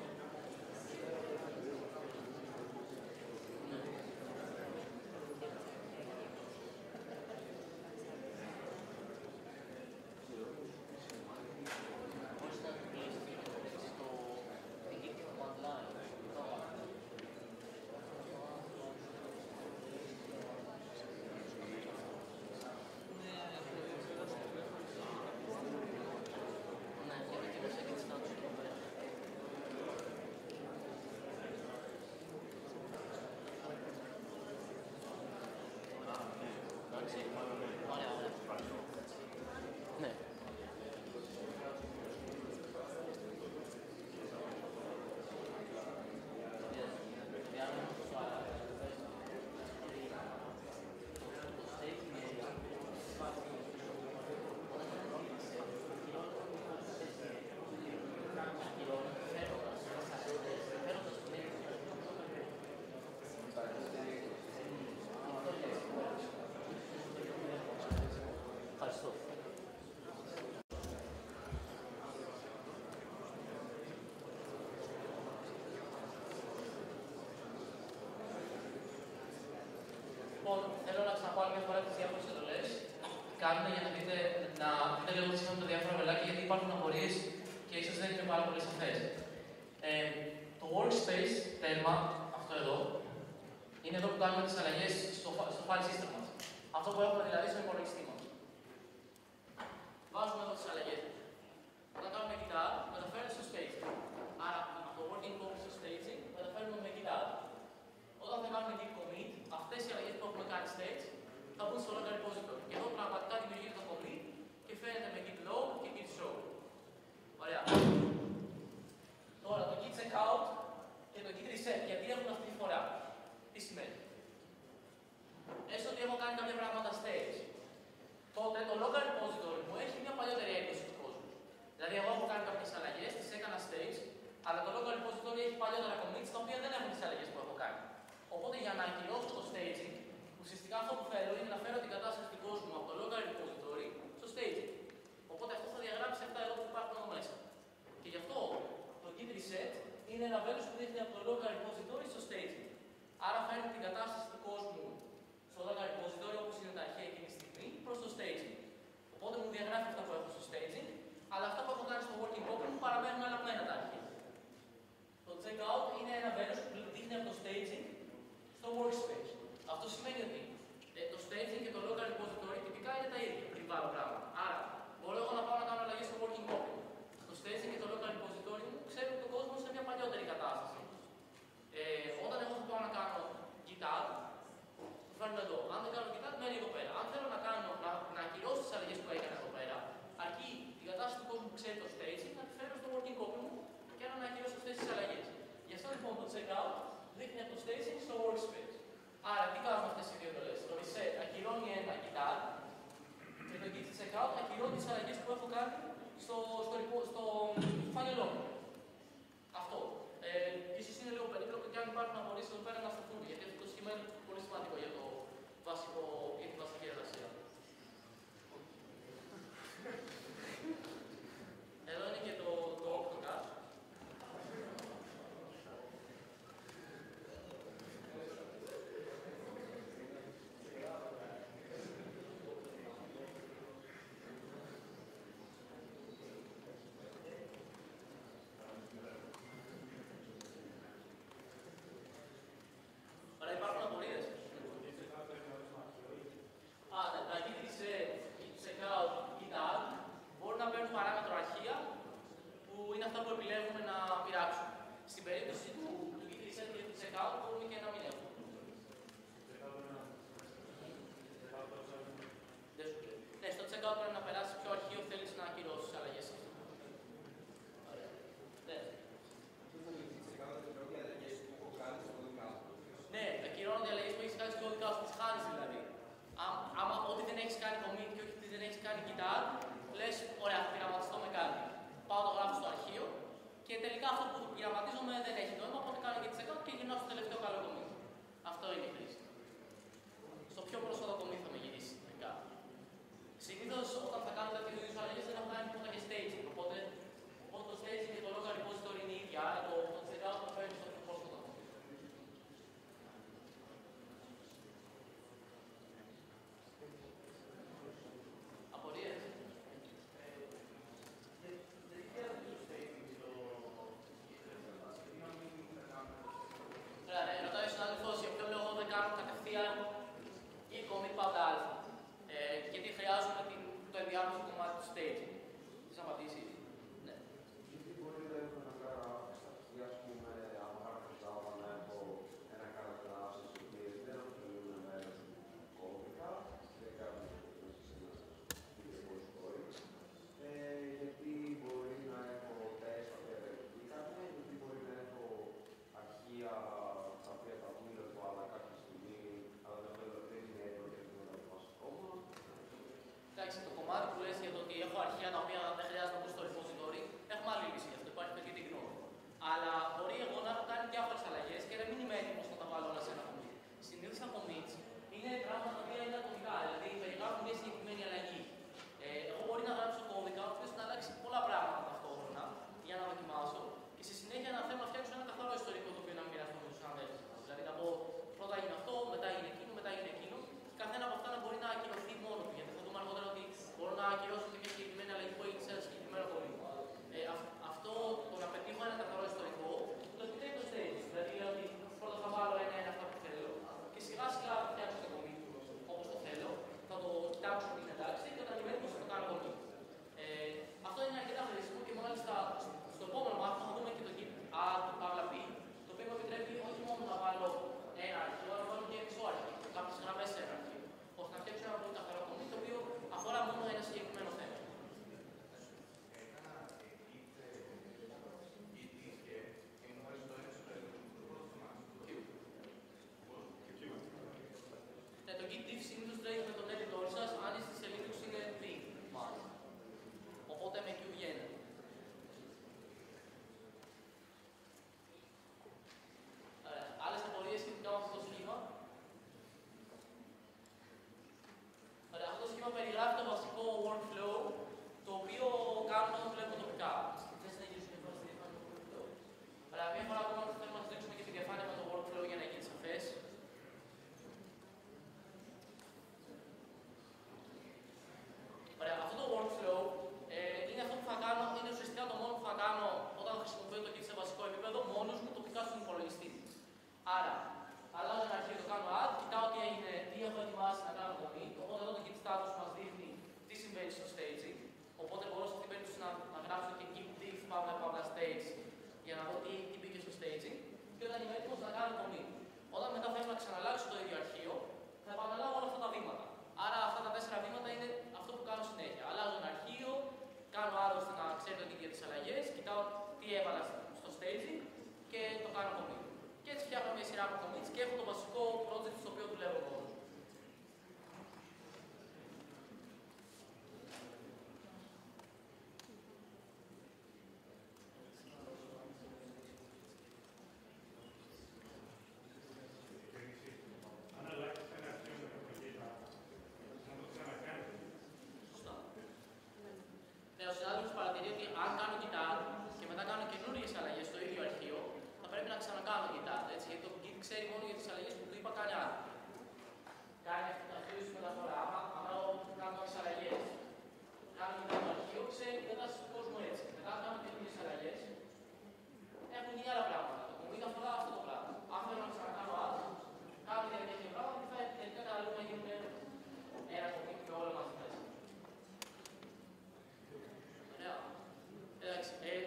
Ναι. Ευχαριστώ. Λοιπόν, θέλω να ξαναπώ άλλη μια φορά τις διάφορες εντολές. Κάνουμε για να δείτε, να δείτε λίγο τι σημαίνει τα διάφορα βελάκια, γιατί υπάρχουν απορίες και ίσως δεν είναι πάρα πολύ σαφές. Ε, το workspace, τέρμα, αυτό εδώ, είναι εδώ που κάνουμε τις αλλαγές στο, στο file system μας. Αυτό που έχουμε δηλαδή στον υπολογιστή μας. Βάζουμε εδώ τις αλλαγές. Όταν κάνουμε guitar, μεταφέρουμε στο staging. Άρα, από το working copy στο staging, μεταφέρουμε με guitar. Όταν θα κάνουμε git commit, αυτές οι αλλαγές που έχουμε κάνει stage θα μπουν στο local repository. Και εδώ πραγματικά δημιουργείται το commit και φαίνεται με git log και git show. Ωραία. Τώρα το git checkout και το git reset, γιατί έχουν αυτή τη φορά. Τι σημαίνει. Έστω ότι έχω κάνει κάποια πράγματα stage. Τότε το local repository μου έχει μια παλιότερη έκδοση του κόσμου. Δηλαδή, εγώ έχω κάνει κάποιες αλλαγές, τις έκανα stage, αλλά το local repository έχει παλιότερα commits τα οποία δεν έχουν τις αλλαγές που έχω κάνει. Οπότε, για να ακυρώσω το staging, ουσιαστικά αυτό που θέλω είναι να φέρω την κατάσταση του κόσμου από το local repository στο staging. Οπότε, αυτό θα διαγράψει αυτά εδώ που υπάρχουν εδώ μέσα. Και γι' αυτό το git reset είναι ένα βέλος που δείχνει από το local repository στο staging. Άρα, φέρνει την κατάσταση του κόσμου στο local repository όπως είναι τα αρχαία εκείνη τη στιγμή προς το staging. Οπότε μου διαγράφει αυτά που έχω στο staging, αλλά αυτά που έχω κάνει στο working copy μου παραμένουν αλλαγμένα τα αρχεία. Το checkout είναι ένα βέλος που δείχνει από το staging στο workspace. Αυτό σημαίνει ότι ε, το staging και το local repository τυπικά είναι τα ίδια πριν βάλω πράγματα. Άρα, μπορώ εγώ να πάω να κάνω αλλαγές στο working copy. Το staging και το local repository μου ξέρουν ότι ο κόσμος είναι μια παλιότερη κατάσταση. Ε, όταν εγώ θα πάω να κάνω git add, τελικά αυτό που πειραματίζομαι δεν έχει νόημα, οπότε κάνω και check out και γυρνάω στο τελευταίο καλό κομμάτι. Αυτό είναι η χρήση. Στο πιο πρόσφατο κομμάτι θα με γυρίσει τελικά. Συνήθως όταν θα κάνω τέτοιου είδους αλλαγές δεν έχω κάνει τίποτα και staging. Οπότε, οπότε το staging και το local repository είναι η ίδια, άρα το, το check out θα φέρνει στο πιο πρόσφατο κομμάτι. Απορίες? Ωραία, ρωτάει ο συνάδελφος για ποιο λόγο δεν κάνω κατευθείαν ή commit πάντα α. Ε, γιατί χρειάζομαι την, το ενδιάμεσο κομμάτι του staging. Θες να απαντήσεις? Ναι. Γιατί μπορεί να έχω να κάνω στατιστική, ας πούμε, από κάποιο πράγμα να έχω ένα καταστάσεις οι οποίες δεν αποτελούν μέρος του κώδικα, δεν κάνουν ένα repository. Γιατί μπορεί να έχω τεστ και verify, γιατί μπορεί να έχω αρχεία τα οποία τα βούλευω, αλλά κάποια στιγμή, αλλά δεν θέλω να είναι έτοιμο και δεν θα το ακόμα. Εντάξει, το κομμάτι που λες για το ότι έχω αρχεία τα οποία δεν χρειάζεται να πω στο repository, έχουμε άλλη λύση γι' αυτό, υπάρχει και την γνώμη. Αλλά μπορεί εγώ να έχω κάνει διάφορες αλλαγές και να μην είμαι έτοιμος να τα βάλω όλα σε ένα commit. Συνήθως τα commits είναι πράγματα τα οποία είναι ατομικά, δηλαδή περιγράφουν μια συγκεκριμένη αλλαγή. Ε, εγώ μπορεί να γράψω κώδικα, ο οποίος να αλλάξει πολλά πράγματα ταυτόχρονα για να δοκιμάσω και στη συνέχεια να θέλω να φτιάξω ένα καθαρό ιστορικό το οποίο να μοιραστώ με τους συναδέλφους. Δηλαδή να πω πρώτα έγινε αυτό, μετά έγινε εκείνο, μετά έγινε εκείνο. Και καθένα από αυτά να μπορεί να ακυρωθεί μόνο του. Γιατί θα δούμε αργότερα ότι μπορώ να ακυρώσω και μια συγκεκριμένη αλλαγή που έγινε σε ένα συγκεκριμένο κομμάτι. Ε, αυ, αυτό το να πετύχω ένα καθαρό ιστορικό το επιτρέπει το stage. Δηλαδή λέω ότι πρώτα θα βάλω ένα-ένα αυτά που θέλω και σιγά σιγά θα φτιάξω το κομμάτι όπως το θέλω. Θα το κοιτάξω ότι είναι εντάξει και όταν είμαι έτοιμος θα το κάνω κομμάτι. Ε, αυτό είναι αρκετά χρήσιμο και μάλιστα στο επόμενο μάθημα θα δούμε και το git add παύλα p, το οποίο μου επιτρέπει όχι μόνο να βάλω ένα αρχείο, αλλά να βάλω και μισό αρχείο, κάποιες γραμμές σε ένα αρχείο, ώστε να φτιάξω ένα πολύ καθαρό κομμάτι το οποίο αφορά μόνο ένα συγκεκριμένο θέμα. Ναι, το git diff συνήθως τρέχει με τον editor σας, αν στη σελίδα τους είναι div, μάλλον. Οπότε με Q βγαίνει. Ωραία. Άλλες απορίες σχετικά με αυτό το σχήμα? Ωραία. Αυτό το σχήμα περιγράφει το βασικό workflow, το οποίο κάνουμε όταν βλέπουμε τοπικά. Θες να γυρίσουμε μια φορά στη διαφάνεια του workflow? Ωραία. Μια φορά ακόμα θέλουμε να σας δείξουμε και τη διαφάνεια με το workflow για να γίνει σαφές. Ωραία. Αυτό το workflow ε, είναι αυτό που θα κάνω, είναι ουσιαστικά το μόνο που θα κάνω όταν χρησιμοποιώ το Git σε βασικό επίπεδο, μόνος μου τοπικά στον υπολογιστή. Άρα, αλλάζω ένα αρχείο, το κάνω add, κοιτάω τι έγινε, τι έχω ετοιμάσει να κάνω commit, οπότε εδώ το git status μας δείχνει τι συμβαίνει στο staging, οπότε μπορώ σε αυτήν την περίπτωση να, να γράψω και git diff παύλα παύλα stage για να δω τι, τι μπήκε στο staging και όταν είμαι έτοιμος να κάνω commit. Όταν μετά θέλω να ξαναλλάξω το ίδιο αρχείο, θα επαναλάβω όλα αυτά τα βήματα. Άρα αυτά τα τέσσερα βήματα είναι αυτό που κάνω συνέχεια. Αλλάζω ένα αρχείο, κάνω άλλο ώστε να ξέρει το git για τις αλλαγές, κοιτάω τι έβαλα στο staging και το κάνω commit. Και έτσι φτιάχνω μια σειρά από commits και έχω το βασικό project στο οποίο δουλεύω μόνος. Σωστά. Ναι, ο συνάδελφος παρατηρεί ότι αν κάνω git add και μετά κάνω καινούριες αλλαγές στο ίδιο αρχείο, θα πρέπει να ξανακάνω git add, έτσι, γιατί το git ξέρει μόνο για τις αλλαγές που του είπα κάνει add. Κάνει αυτό το αρχείο στη μεταφορά. Άμα, άμα κάνω τις αλλαγές, κάνω git add το αρχείο, ξέρει η κατάσταση του κόσμου έτσι. Μετά κάνω καινούριες αλλαγές, έχουν γίνει άλλα πράγματα. Το commit αφορά αυτό το πράγμα. Αν θέλω να ξανακάνω add, κάνω μια τέτοια πράγμα και θα τελικά καταλήγουμε να γίνουν ένα commit και όλα μαζί μέσα. Ωραία. Εντάξει. Ε,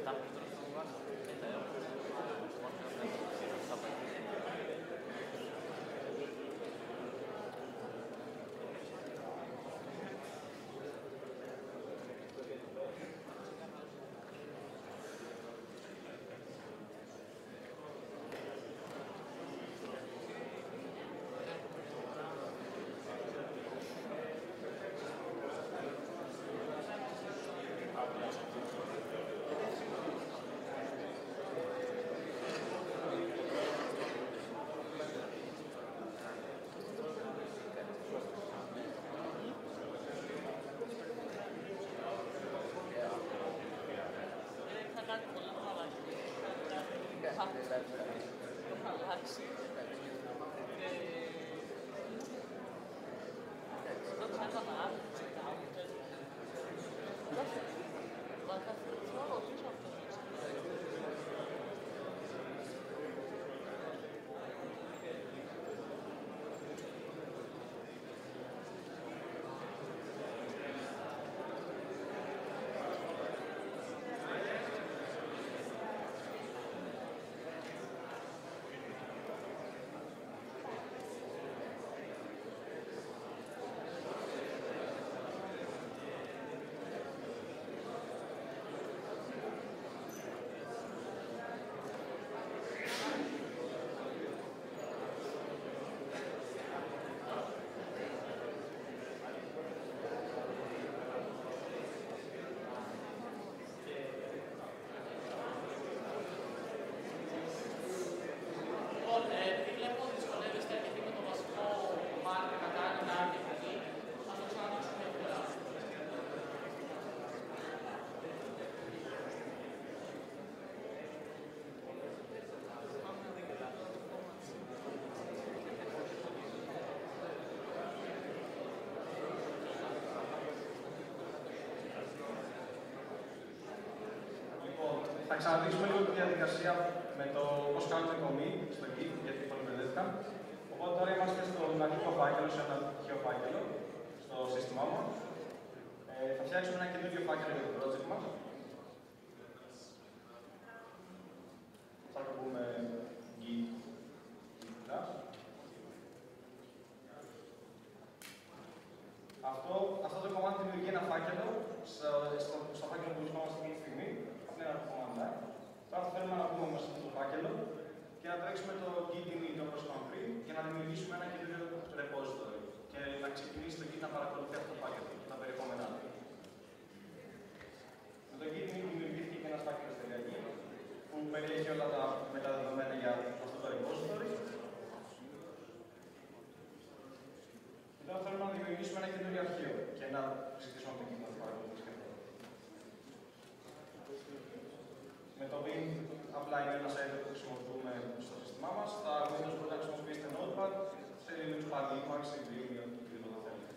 Θα ξαναδείξουμε λίγο τη διαδικασία με το πώς κάνουμε την κομμή στο Git, γιατί πολύ μπερδεύτηκα. Οπότε τώρα είμαστε στον αρχικό φάκελο, σε ένα αρχαίο φάκελο, στο σύστημά μου. Ε, θα φτιάξουμε ένα καινούργιο φάκελο για το project μας. Θα το πούμε Git. Αυτό, αυτό το κομμάτι δημιουργεί ένα φάκελο στο, στο, στο φάκελο που βρισκόμαστε αυτή τη στιγμή. Είναι ένα command line. Τώρα θα θέλουμε να μπούμε μέσα σε αυτό το φάκελο και να τρέξουμε το git init όπως είπαμε πριν για να δημιουργήσουμε ένα καινούριο repository και να ξεκινήσει το git να παρακολουθεί αυτό το φάκελο και τα περιεχόμενά του. Με το git init δημιουργήθηκε και ένα φάκελο τελειάκι που περιέχει όλα τα μεταδεδομένα για αυτό το repository. Και τώρα θέλουμε να δημιουργήσουμε ένα καινούριο αρχείο και να ζητήσουμε από το git να το παρακολουθήσει. Με το Vim απλά είναι ένα site που χρησιμοποιούμε στο σύστημά μας. Στα Windows μπορείτε να χρησιμοποιήσετε Notepad, σε Linux πάλι Emacs, σε Vim ή οτιδήποτε θέλετε.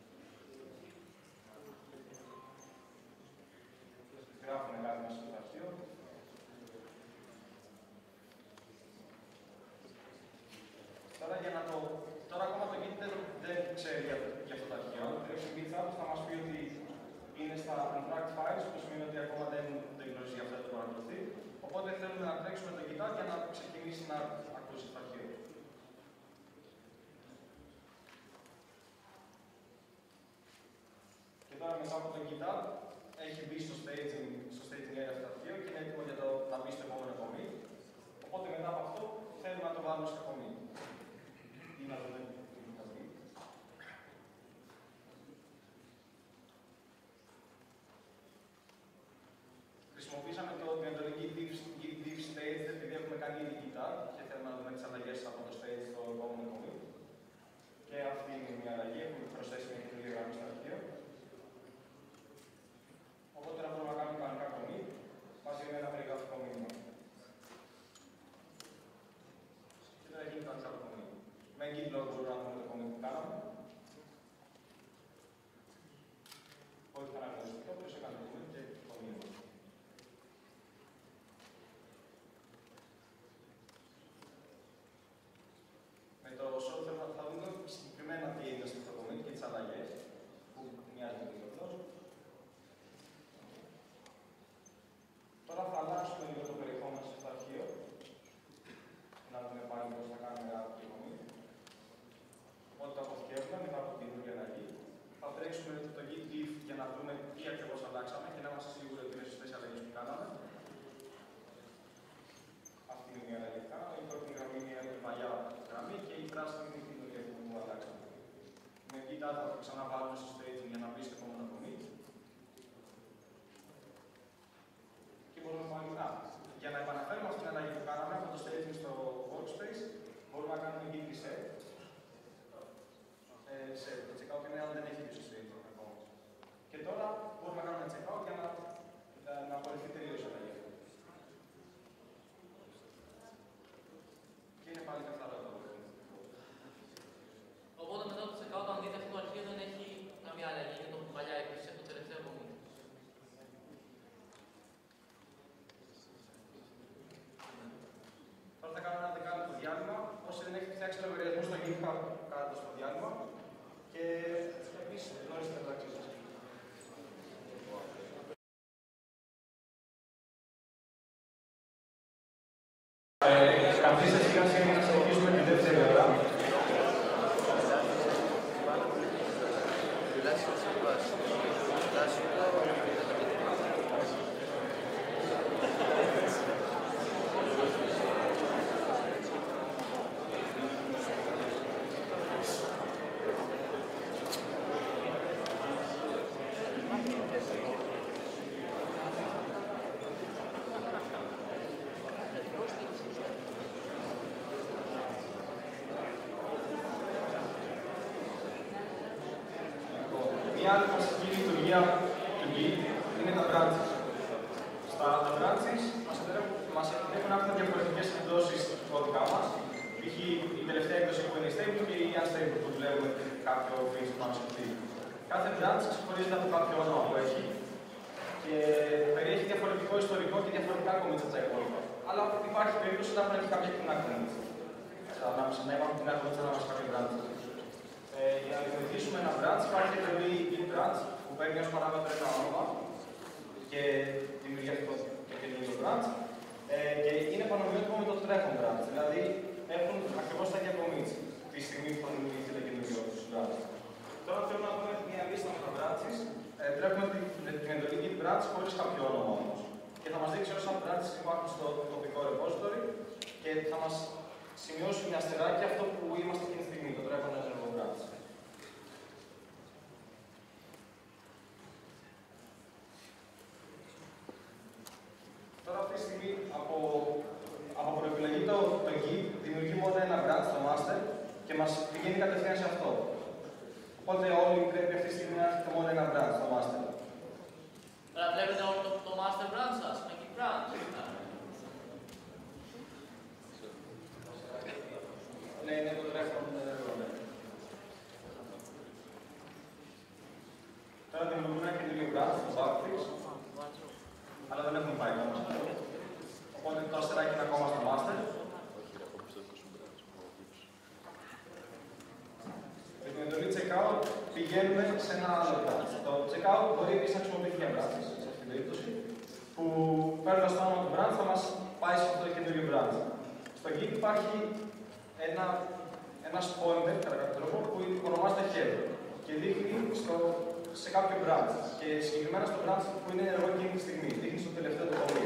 Γράφουμε κάτι μέσα στο αρχείο. Τώρα για να το... Τώρα ακόμα το Git δεν, δεν ξέρει για, για αυτό το αρχείο. Αν τρέξει Git θα μας πει ότι είναι στα untracked files, που σημαίνει ότι ακόμα δεν, δεν γνωρίζει για αυτό το παρακολουθεί. Οπότε θέλουμε να τρέξουμε το Git για να ξεκινήσει να ακούσει το αρχείο. Και τώρα μετά από το Git έχει μπει στο staging, στο staging area αυτό το αρχείο και είναι έτοιμο για το να μπει στο επόμενο commit. Οπότε μετά από αυτό θέλουμε να το βάλουμε στο commit. Ή να το δούμε. Χρησιμοποίησαμε το εντολική git div stage επειδή έχουμε κάνει ήδη Git και θέλουμε να δούμε τις αλλαγές από το stage στο επόμενο commit. Και αυτή είναι μια αλλαγή, έχουμε προσθέσει μια καινούργια γραμμή στο αρχείο. Οπότε να μπορούμε να κάνουμε κανονικά commit μαζί με ένα περιγραφικό μήνυμα. Και τώρα γίνει κανονικά το commit. Με git log μπορούμε Μία άλλη βασική λειτουργία του Git είναι τα branches. Στα τα branches μας επιτρέπουν να έχουμε διαφορετικές εκδόσεις του κώδικα μας. Π.χ. η τελευταία έκδοση που είναι stable και η unstable που δουλεύουμε κάποιο feature πάνω σε αυτή. Κάθε branch ξεχωρίζεται από κάποιο όνομα που έχει και περιέχει διαφορετικό ιστορικό και διαφορετικά commits από τα υπόλοιπα. Αλλά υπάρχει περίπτωση να έχουν και κάποια κοινά commits. Ανάμεσα να υπάρχουν κοινά commits ανάμεσα σε κάποιο branch. Ε, για να δημιουργήσουμε ένα branch υπάρχει εντολή git branch που παίρνει ως παράμετρο ένα όνομα και δημιουργεί αυτό το καινούργιο branch. Ε, και είναι πανομοιότυπο με το τρέχον branch. Δηλαδή έχουν ακριβώς τα ίδια commits τη στιγμή που θα δημιουργηθεί το καινούργιο branch. Τώρα θέλουμε να δούμε μια λίστα με τα branches. Ε, τρέχουμε την, την εντολή git branch χωρίς κάποιο όνομα όμως. Και θα μας δείξει όσα branches υπάρχουν στο τοπικό repository και θα μας σημειώσει μια αστεράκι αυτό που είμαστε εκείνη τη στιγμή, το τρέχον ενεργό branch. Τώρα αυτή τη στιγμή από, από προεπιλογή το, το Git δημιουργεί μόνο ένα branch, το master, και μας πηγαίνει κατευθείαν σε αυτό. Οπότε όλοι πρέπει αυτή τη στιγμή να έχετε μόνο ένα branch, το master. Τώρα βλέπετε όλο το, το master branch σας, με Git branch. Ναι, είναι το τρέχον ενεργό. Τώρα δημιουργούμε ένα καινούριο branch, το backfix, αλλά δεν έχουμε πάει ακόμα. Οπότε το αστεράκι είναι ακόμα στο master. Με την εντολή checkout πηγαίνουμε σε ένα άλλο branch. Το checkout μπορεί επίσης να χρησιμοποιηθεί για branches, σε αυτήν την περίπτωση, που παίρνοντας το όνομα του branch θα μας πάει σε αυτό το καινούριο branch. Στο Git υπάρχει ένα, ένας pointer, κατά κάποιο τρόπο, που ονομάζεται head και δείχνει στο, σε κάποιο branch. Και συγκεκριμένα στο branch που είναι ενεργό εκείνη τη στιγμή, δείχνει στο τελευταίο το commit.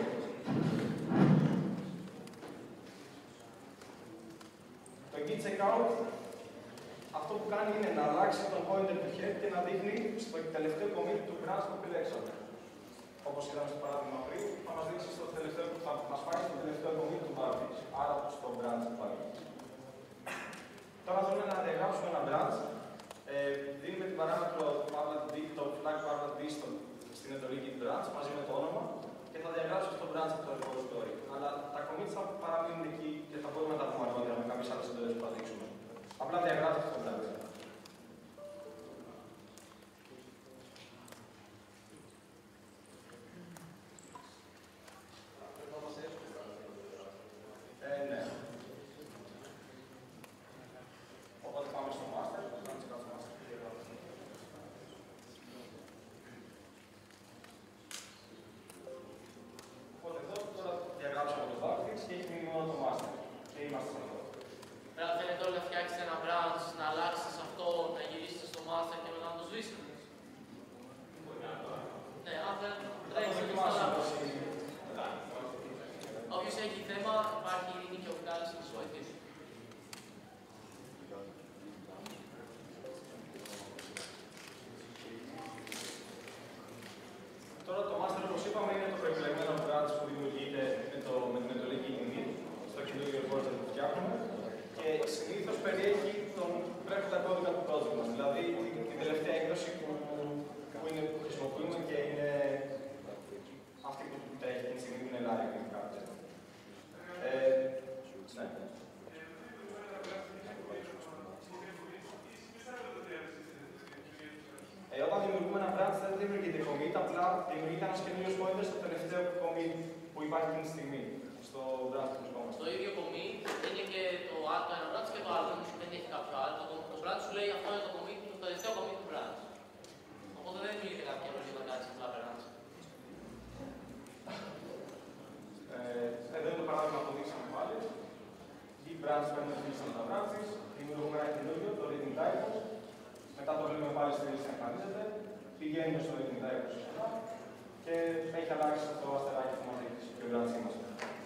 Το Git checkout αυτό που κάνει είναι να αλλάξει τον pointer του head και να δείχνει στο τελευταίο commit του branch που επιλέξαμε. Όπως είδαμε στο παράδειγμα πριν, θα μας δείξει στο τελευταίο, θα μας πάει στο τελευταίο commit του backfix, άρα στο branch του backfix. Τώρα θέλουμε να διαγράψουμε ένα branch. Ε, δίνουμε την παράμετρο το flag parallel b στην εντολή git branch μαζί με το όνομα και θα διαγράψει αυτό το branch από το repository. Αλλά τα commits θα παραμείνουν εκεί και θα μπορούμε να τα πούμε αργότερα με κάποιες άλλες εντολές που θα δείξουμε. Απλά διαγράφει αυτό το branch. Ε, ναι. Οπότε πάμε στο master. Οπότε εδώ τώρα διαγράψαμε το backfix και έχει μείνει μόνο το master. Και είμαστε σε αυτό. Πρέπει θέλετε όλοι να φτιάξετε ένα branch, να αλλάξετε σε αυτό, να γυρίσετε στο master και μετά να το σβήσετε. Ναι, αν δεν τρέξετε στο λάθος. Όποιος έχει θέμα, υπάρχει η Νίκη Οφκάλης να σας βοηθήσει. Τώρα το master, όπως είπαμε, είναι το προεπιλεγμένο branch που δημιουργείται με, το, με την εντολή git στο καινούργιο repository που φτιάχνουμε και συνήθως περιέχει τον τρέχοντα κώδικα του project μας, δηλαδή την τελευταία έκδοση που, που, είναι, που χρησιμοποιούμε και είναι αυτή που έχει την στιγμή που είναι live ή κάποια. Ε, ναι. Ε, όταν δημιουργούμε ένα branch δεν δημιουργείται commit, απλά δημιουργείται ένας καινούριο pointer στο τελευταίο commit που υπάρχει αυτή τη στιγμή στο branch που βρισκόμαστε. Το ίδιο commit είναι και το άλλο ένα branch και το άλλο. Δεν έχει κάποιο άλλο. Το, το branch σου λέει αυτό είναι το commit, το τελευταίο commit του branch. Οπότε δεν δημιουργείται κάποια λογική να κάτσει απλά branch. Ε, εδώ είναι το παράδειγμα που δείξαμε πάλι. Η branch παίρνει τη λίστα με τα branches, δημιουργούμε ένα καινούριο, το reading typos. Μετά το βλέπουμε πάλι στη λίστα εμφανίζεται. Πηγαίνουμε στο reading typos συχνά και έχει αλλάξει το αστεράκι που μας δείχνει στο branch είμαστε.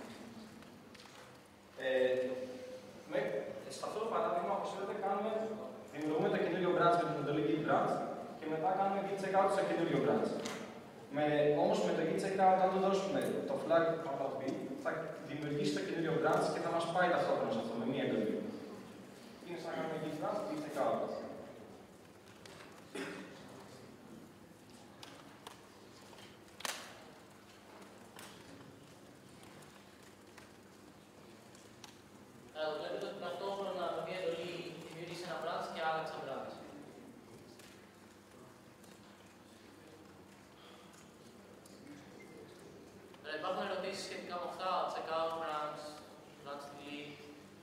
Ε, με, σε αυτό το παράδειγμα, όπως είδατε, κάνουμε, δημιουργούμε το καινούριο branch με την εντολή git branch και μετά κάνουμε git checkout στο καινούριο branch. Με, όμως με το git checkout, αν το δώσουμε το flag about b, θα δημιουργήσει το καινούριο branch και θα μας πάει ταυτόχρονα σε αυτό με μία εντολή. Είναι σαν να κάνουμε git branch, git checkout. Ε, υπάρχουν ερωτήσεις σχετικά με αυτά, check-out, branch, branch delete.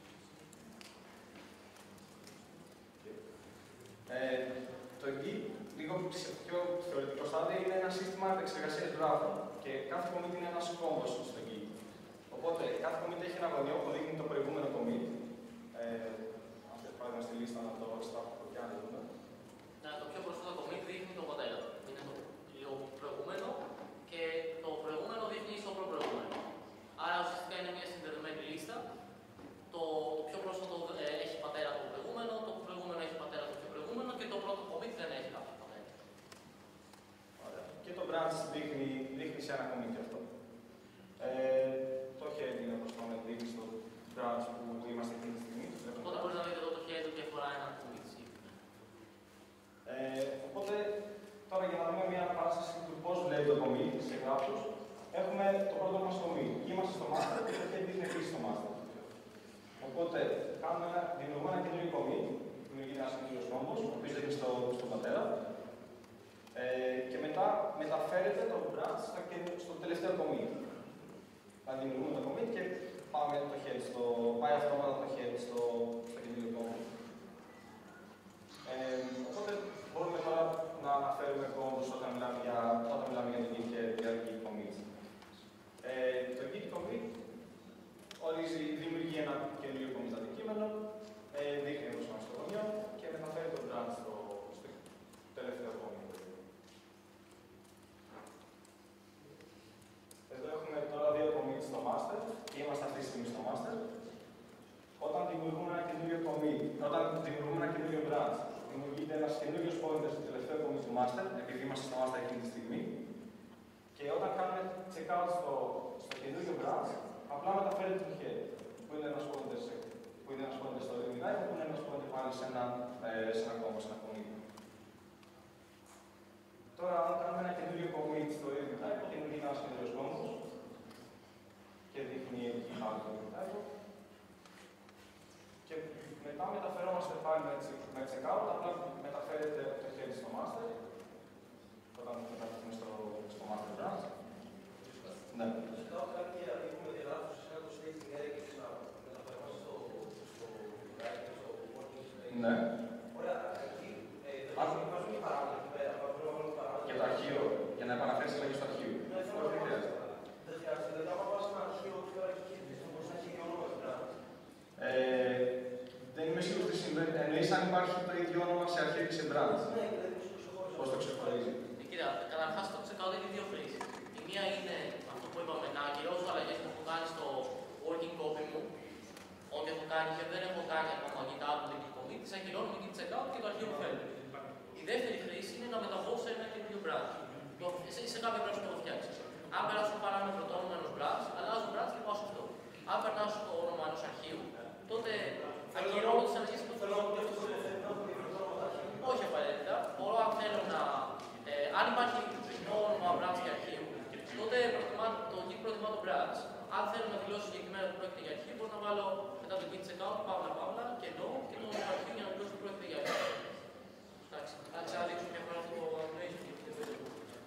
Ε, το Git, λίγο σε πιο θεωρητικό στάδιο, είναι ένα σύστημα επεξεργασίας γράφων και κάθε commit είναι ένας κόμβος στο Git. Οπότε κάθε commit έχει ένα γωνιό που δείχνει το προηγούμενο commit. Ε, αν θέλετε παράδειγμα στη λίστα να το σταυρώσω και αν δούμε. Ναι, το πιο πρόσφατο commit δείχνει το πατέρα. Είναι το, το προηγούμενο και το προηγούμενο δείχνει στο προπροηγούμενο. Άρα ουσιαστικά είναι μια συνδεδεμένη λίστα. Το, το πιο πρόσφατο ε, έχει πατέρα το προηγούμενο, το προηγούμενο έχει πατέρα το πιο προηγούμενο και το πρώτο commit δεν έχει κάποιο πατέρα. Ωραία. Και το branch δείχνει, δείχνει σε ένα commit και αυτό. Ε, το head είναι όπως πάμε δείχνει στο branch που είμαστε αυτή τη στιγμή. Οπότε μπορείτε να δείτε εδώ το head και αφορά ένα commit. Ε, οπότε τώρα για να δούμε μια παράσταση του πώς βλέπει το commit σε γράφους, έχουμε το πρώτο μας commit. Είμαστε στο master και το head δείχνει επίσης στο master. Οπότε κάνουμε ένα, δημιουργούμε ένα καινούριο commit, δημιουργεί ένας καινούριος νόμος, ο οποίος δείχνει στο, στον πατέρα. Ε, και μετά μεταφέρεται το branch στο, στο τελευταίο commit. Δηλαδή δημιουργούμε το commit και πάμε το head στο, πάει αυτόματα το head στο, στο καινούριο commit. Ε, οπότε μπορούμε τώρα να αναφέρουμε κόμβους όταν μιλάμε για, όταν μιλάμε για το Git και για το Git commit. Ε, το Git commit ορίζει, δημιουργεί ένα καινούριο commit αντικείμενο, ε, δείχνει εδώ στο γωνιό και μεταφέρει το branch στο, στο τελευταίο commit. Εδώ έχουμε τώρα δύο commits στο master και είμαστε αυτή τη στιγμή στο master. Όταν δημιουργούμε ένα καινούριο commit, όταν δημιουργούμε ένα καινούριο branch, δημιουργείται ένας καινούριος pointer στο τελευταίο commit του master, επειδή είμαστε στο master εκείνη τη στιγμή. Και όταν κάνουμε checkout στο, στο καινούριο branch, απλά μεταφέρεται το head, που είναι ένας pointer, που είναι ένας pointer στο readme type, που είναι ένας pointer πάλι σε ένα, ε, σε ένα κόμμα, σε ένα commit. Τώρα, αν κάνουμε ένα καινούριο commit στο readme type, δημιουργείται ένας καινούριος κόμβος και δείχνει εκεί πάλι το readme type. Και μετά μεταφερόμαστε πάλι με checkout, απλά μεταφέρεται το head στο master, όταν μεταφέρουμε στο, στο master branch. Ναι. Checkout κάνει και ανοίγουμε διαγράφους σε ένα το staging area και να μεταφερόμαστε στο guide και στο working space. Ναι. Ωραία, εκεί βάζουμε και παράγοντα εκεί πέρα, μπορούμε να βάλουμε παράγοντα. Για το αρχείο, για να επαναφέρεις αλλαγή στο αρχείο. Ναι, θέλω να χρειάζεται. Δεν χρειάζεται, δηλαδή άμα πας ένα αρχείο που τώρα έχει χέρι, θα μπορείς να έχει και όνομα στην branch. Δεν είμαι σίγουρος τι συμβαίνει. Εννοείς αν υπάρχει το ίδιο όνομα σε αρχείο και σε branch. Ναι, και δεν είναι ξεχωρίζει. Πώς το ξεχωρίζει. Κοίτα, καταρχάς το checkout έχει δύο χρήσεις. Η μία είναι αυτό που είπαμε, να ακυρώσω αλλαγές που έχω κάνει στο working copy μου. Ό,τι έχω κάνει και δεν έχω κάνει ακόμα GitHub το Git commit, τις ακυρώνω με Git checkout και το αρχείο μου φέρνει. Η δεύτερη χρήση είναι να μεταβώ σε ένα καινούριο branch. Σε, σε κάποιο branch που έχω φτιάξει. Αν περάσω παράμετρο το όνομα ενός branch, αλλάζω branch και πάω σε αυτό. Αν περνάω στο όνομα ενός αρχείου, τότε ακυρώνω τις αλλαγές που θέλω. Όχι απαραίτητα. Μπορώ αν θέλω να. Ε, αν υπάρχει κοινό όνομα branch και αρχείου, τότε προτιμά, το Git προτιμά το branch. Αν θέλω να δηλώσω συγκεκριμένα ότι πρόκειται για αρχείο, μπορώ να βάλω μετά το Git checkout, παύλα παύλα και no και το όνομα αρχείου για να δηλώσω ότι πρόκειται για αρχείο. Εντάξει, θα ξαναδείξω μια φορά αυτό το animation και το βίντεο.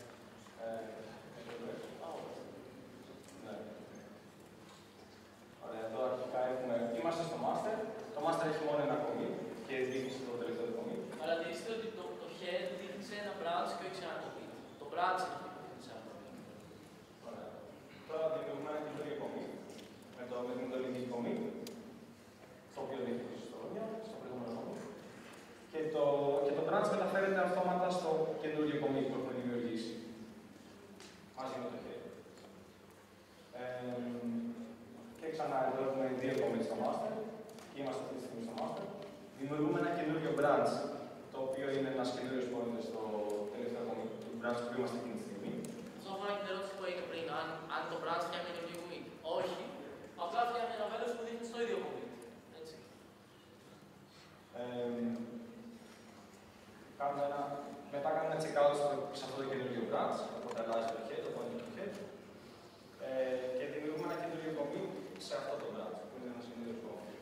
Ωραία, εδώ αρχικά έχουμε, είμαστε στο master. Το master έχει μόνο ένα commit και δείχνει το τελευταίο commit. Παρατηρήστε ότι το, το head δείχνει σε ένα branch και όχι σε ένα commit. Το branch είναι αυτό που δείχνει σε ένα commit. Ωραία. Τώρα δημιουργούμε ένα καινούριο commit με το, με το link commit, το οποίο δείχνει στο γωνιό, στο προηγούμενο commit. Και το, και το branch μεταφέρεται αυτόματα στο καινούριο commit που έχουμε δημιουργήσει. Μαζί με το head. Ε, και ξανά εδώ έχουμε δύο commits στο master και είμαστε αυτή τη στιγμή στο master. Δημιουργούμε ένα καινούριο branch, το οποίο είναι ένας καινούριος pointer στο τελευταίο commit του branch που είμαστε εκείνη τη στιγμή. Αυτό αφορά και την ερώτηση που έγινε πριν, αν, αν το branch φτιάχνει ένα καινούριο commit. Όχι, απλά φτιάχνει ένα μέλος που δείχνει στο ίδιο commit. Έτσι. Ε, κάνουμε ένα, μετά κάνουμε ένα checkout σε αυτό το καινούριο branch, οπότε αλλάζει το head, το pointer του head. Ε, και δημιουργούμε ένα καινούριο commit σε αυτό το branch, που είναι ένας καινούριος commit.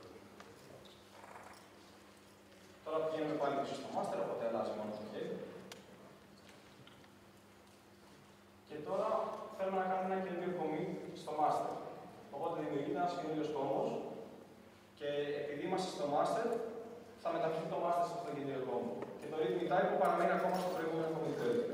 Τώρα πηγαίνουμε πάλι πίσω στο master, οπότε αλλάζει μόνο το head. Και τώρα θέλω θέλουμε να κάνουμε ένα καινούριο commit στο master. Οπότε δημιουργείται ένας καινούριος κόμβος και επειδή είμαστε στο master, θα μεταφερθεί το master σε αυτό το καινούριο κόμβο. Και το readme type παραμένει ακόμα στο προηγούμενο commit το ίδιο.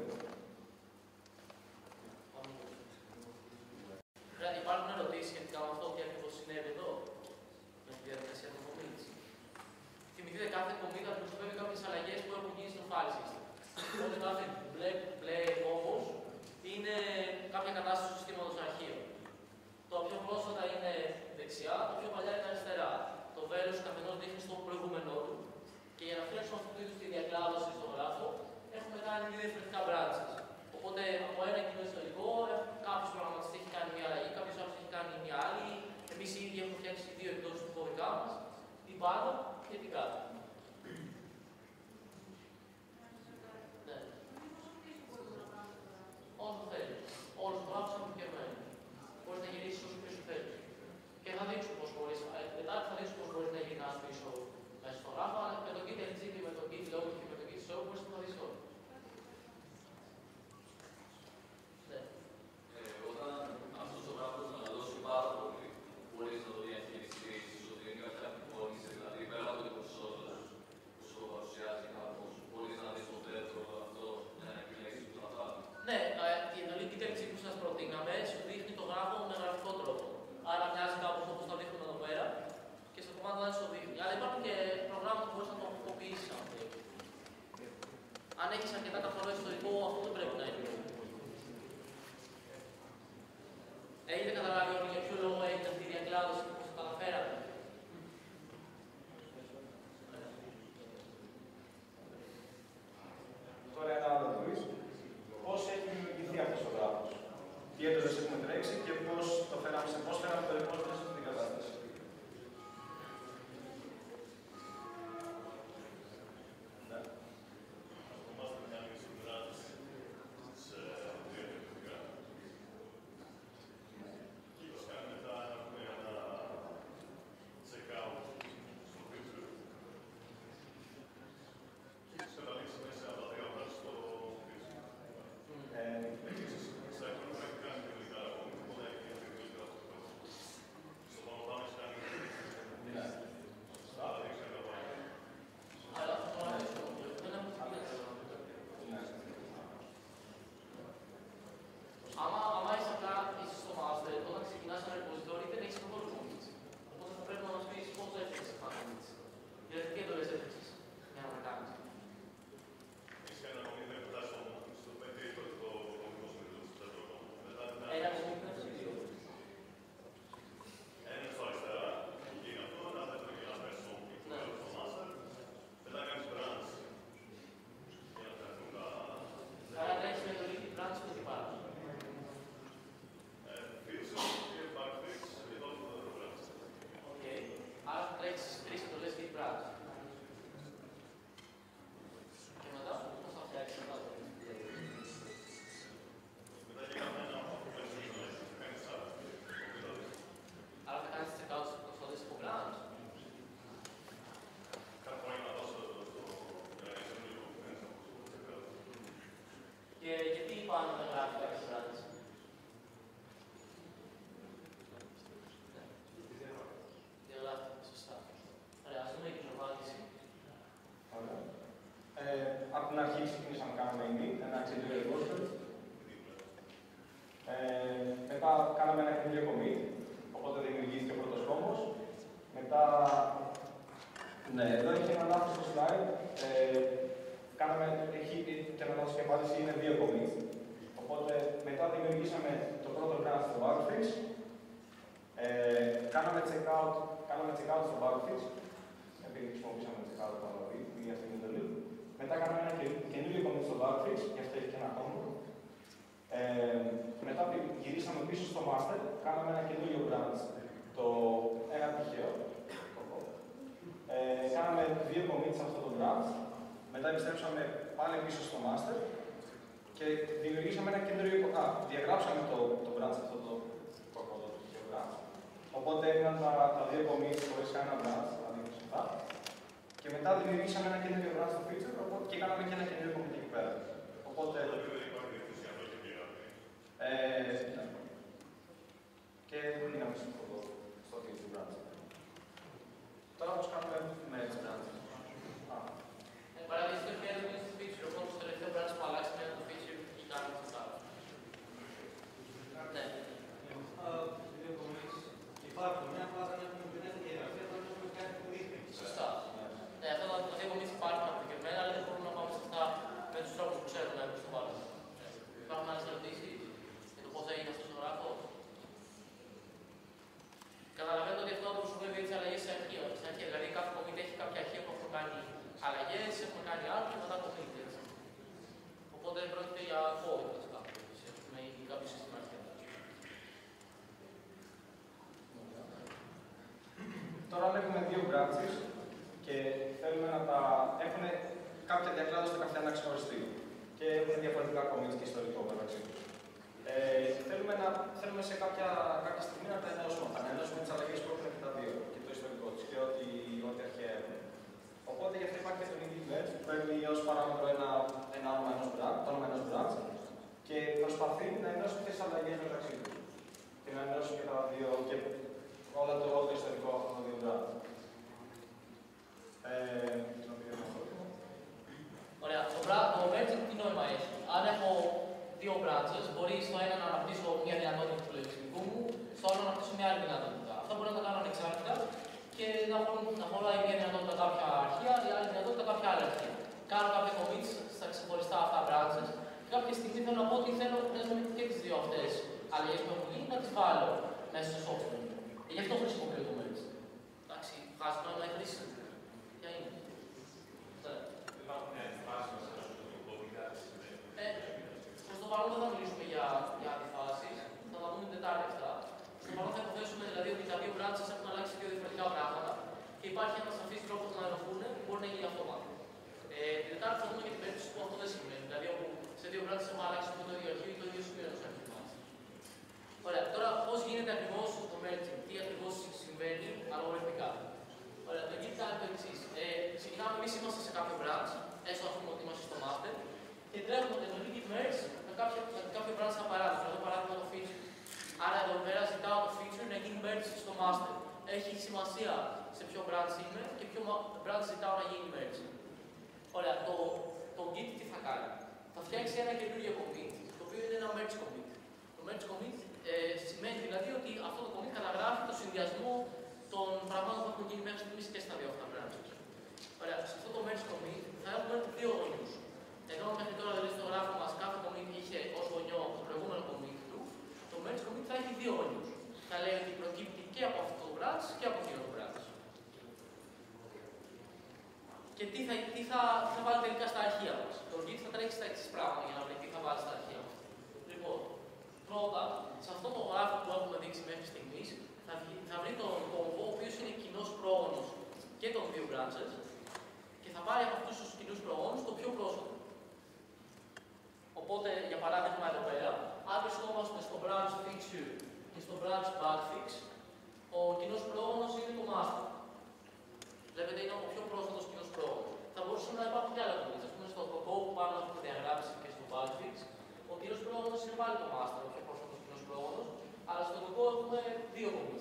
Υπάρχουν ερωτήσεις σχετικά με αυτό, τι ακριβώς συνέβη εδώ, με τη διαδικασία των commits. Θυμηθείτε, κάθε commit αντιπροσωπεύει κάποιες αλλαγές που έχουν γίνει στο file system. Οπότε κάθε μπλε, μπλε κόμβος είναι κάποια κατάσταση του συστήματος αρχείων. Το πιο πρόσφατα είναι δεξιά, το πιο παλιά είναι αριστερά. Το βέλος του καθενός δείχνει στο προηγούμενό του. Και για να φτιάξουμε αυτού του είδους τη διακλάδωση στο γράφο, έχουμε κάνει δύο διαφορετικά branches. Οπότε από ένα κοινό ιστορικό, κάποιος προγραμματιστής έχει κάνει μια αλλαγή, κάποιος άλλος έχει κάνει μια άλλη. Εμείς οι ίδιοι έχουμε φτιάξει δύο εκδόσεις του κώδικα μας, την πάνω και την κάτω. Ναι. Όσο θέλεις. Όλους τους γράφους έχουν φτιαγμένοι. Μπορείς να γυρίσεις όσο πίσω θέλεις. Και θα δείξω πώς μπορείς, μετά θα δείξω πώς μπορείς να γυρνάς πίσω μέσα στο γράφο, αλλά με το git lg και με το git log και με το git show μπορείς να το δεις όλο. Ναι. Όταν αυτός ο γράφος αναλώσει πάρα πολύ, μπορείς να το διαχειριστείς, ότι είναι κάποια απεικόνηση, δηλαδή πέρα από το ποσότητα που σου παρουσιάζει κάπως, μπορείς να δεις το τέτοιο αυτό για να επιλέξεις που θα πάρει. Ναι, η εντολή git lg που σας προτείναμε σου δείχνει το γράφο με γραφικό τρόπο. Άρα μοιάζει κάπως όπως το δείχνουμε εδώ πέρα και στο command line σου δείχνει. Αλλά υπάρχουν και προγράμματα που μπορείς να το αποκοποιήσεις αν θέλεις. Αν έχεις αρκετά καθαρό ιστορικό, αυτό δεν πρέπει να είναι. Έχετε καταλάβει όλοι για ποιο λόγο έγινε αυτή η διακλάδωση και πώς το καταφέραμε. Τώρα ένα άλλο twist. Πώς έχει δημιουργηθεί αυτός ο γράφος. Τι έντονες έχουμε τρέξει και πώς το φέραμε σε πώς φέραμε το repository σε αυτή την κατάσταση. Ναι, εδώ έχει ένα λάθος στο slide. Ε, κάναμε, έχει, και να δώσω και απάντηση, είναι δύο commits. Οπότε μετά δημιουργήσαμε το πρώτο branch στο Bugfix. Ε, κάναμε checkout, κάναμε checkout στο Bugfix, επειδή χρησιμοποιήσαμε checkout το παραδείγμα για αυτή την εντολή. Μετά κάναμε ένα καινούριο commit στο Bugfix, και αυτό έχει και ένα κόμμα. Ε, μετά γυρίσαμε πίσω στο master, κάναμε ένα καινούριο branch, το ένα τυχαίο. Ε, κάναμε δύο commits σε αυτό το branch, μετά επιστρέψαμε πάλι πίσω στο master και δημιουργήσαμε ένα καινούριο. Α, διαγράψαμε το, το branch αυτό το κοκκόδο του τυχαίου branch. Οπότε έγιναν τα, τα δύο commits χωρίς κανένα branch, δηλαδή σωστά. Και μετά δημιουργήσαμε ένα καινούριο branch στο feature οπότε, και κάναμε και ένα καινούριο commit εκεί πέρα. Οπότε. Ε, και μείναμε στο στο feature branch. Τώρα πώς κάνουμε merge branch. Παραδείγματος χάρη ένα είναι το feature, οπότε στο τελευταίο branch που αλλάξει ένα το feature ή κάνει αυτό. Ναι. Υπάρχουν, μια απλά δεν έχουμε την έντονη γραφεία, δεν έχουμε κάτι που δείχνει. Σωστά. Ναι, αυτά τα δύο κομμάτια υπάρχουν αποδεδειγμένα, αλλά δεν μπορούμε να πάμε σε αυτά με τους τρόπους που ξέρουμε να το βάλουμε. Υπάρχουν άλλες ερωτήσεις για το πώς έγινε αυτός ο γράφος. Καταλαβαίνετε ότι αυτό το προσωπεύει τις αλλαγές σε αρχεία. Στην αρχεία, δηλαδή κάθε commit έχει κάποια αρχεία που έχουν κάνει αλλαγές, έχουν κάνει άλλο και μετά commit, έτσι. Οπότε πρόκειται για code, βασικά, με κάποιο σύστημα αρχεία. Τώρα έχουμε δύο branches και θέλουμε να τα έχουν κάποια διακλάδωση στο καθένα ξεχωριστή και έχουν διαφορετικά commits και ιστορικό μεταξύ τους. Ε, θέλουμε, να, θέλουμε σε κάποια, κάποια στιγμή να τα ενώσουμε, να ενώσουμε τις αλλαγές που έχουν και τα δύο και το ιστορικό τους και ό,τι, ό,τι αρχαία έχουν. Οπότε γι' αυτό υπάρχει και το init merge που παίρνει ως παράμετρο ένα, ένα όνομα ενός branch, το όνομα ενός branch και προσπαθεί να ενώσει τις αλλαγές μεταξύ τους και να ενώσει και τα δύο και όλο το, όλο το ιστορικό αυτών των δύο branch. Ε, Ωραία. Το, το merge τι νόημα έχει. Αν έχω δύο branches, μπορεί στο ένα να αναπτύσσω μια δυνατότητα του λεξικού μου, στο άλλο να αναπτύσσω μια άλλη δυνατότητα. Αυτό μπορεί να τα κάνω ανεξάρτητα και να, να φοράει μια δυνατότητα κάποια αρχεία, η άλλη δυνατότητα κάποια άλλη αρχεία. Κάνω κάποια commits στα ξεχωριστά αυτά branches και κάποια στιγμή θέλω να πω ότι θέλω και τις δύο αυτές αλλαγές που έχουν γίνει να τις βάλω μέσα στο software. Και γι' αυτό χρησιμοποιώ το merge. Εντάξει, χάσει νόημα η χρήση. Ποια είναι. Ε, προς το παρόν δεν θα μιλήσουμε για, για αντιφάσεις, θα τα πούμε την Τετάρτη αυτά. Στο παρόν θα υποθέσουμε δηλαδή ότι τα δύο branches έχουν αλλάξει δύο διαφορετικά πράγματα και υπάρχει ένα σαφής τρόπος να ενωθούν που μπορεί να γίνει αυτόματα. Ε, την Τετάρτη θα δούμε και την περίπτωση που αυτό δεν σημαίνει. Δηλαδή όπου σε δύο branches έχουμε αλλάξει το ίδιο αρχείο ή το ίδιο σημείο ενός αρχείου. Ωραία, τώρα πώς γίνεται ακριβώς το merging, τι ακριβώς συμβαίνει αλγοριθμικά. Ωραία, το Git κάνει το εξής. Ε, ξεκινάμε εμείς είμαστε σε κάποιο branch, έστω ας πούμε ότι είμαστε στο master, και τρέχουμε το Git merge με κάποιο, με κάποιο branch σαν παράδειγμα. Εδώ παράδειγμα το feature. Άρα εδώ πέρα ζητάω το feature να γίνει merge στο master. Έχει σημασία σε ποιο branch είμαι και ποιο branch ζητάω να γίνει merge. Ωραία, το, το Git τι θα κάνει. Θα φτιάξει ένα καινούριο commit, το οποίο είναι ένα merge commit. Το merge commit ε, σημαίνει δηλαδή ότι αυτό το commit καταγράφει το συνδυασμό των πραγμάτων που έχουν γίνει μέχρι στιγμής και στα δύο αυτά branches. Ωραία, σε αυτό το merge commit θα έχουμε δύο γονιούς. Ενώ μέχρι τώρα δηλαδή στο γράφο μας κάθε commit είχε ως γονιό το προηγούμενο commit του, το merge commit θα έχει δύο γονιούς. Θα λέει ότι προκύπτει και από αυτό το branch και από εκείνο το branch. Και τι θα, τι θα, τι θα βάλει τελικά στα αρχεία μας. Το Git θα τρέξει στα εξής πράγματα για να βρει τι θα βάλει στα αρχεία μας. Λοιπόν, πρώτα, σε αυτό το γράφο που έχουμε δείξει μέχρι στιγμής, θα, θα βρει τον κόμβο, ο οποίος είναι κοινός πρόγονος και των δύο branches, και θα πάρει από αυτούς τους κοινούς προγόνους το πιο πρόσωπο. Οπότε, για παράδειγμα εδώ πέρα, αν βρισκόμαστε στο branch feature και στο branch bugfix, ο κοινός πρόγονος είναι το master. Βλέπετε, είναι ο πιο πρόσφατος κοινός πρόγονος. Θα μπορούσαν να υπάρχουν και άλλα commits. Ας πούμε, στο code που πάνω έχουμε διαγράψει και στο bugfix, ο κοινός πρόγονος είναι πάλι το master, ο πιο πρόσφατος κοινός πρόγονος, αλλά στο code έχουμε δύο commits.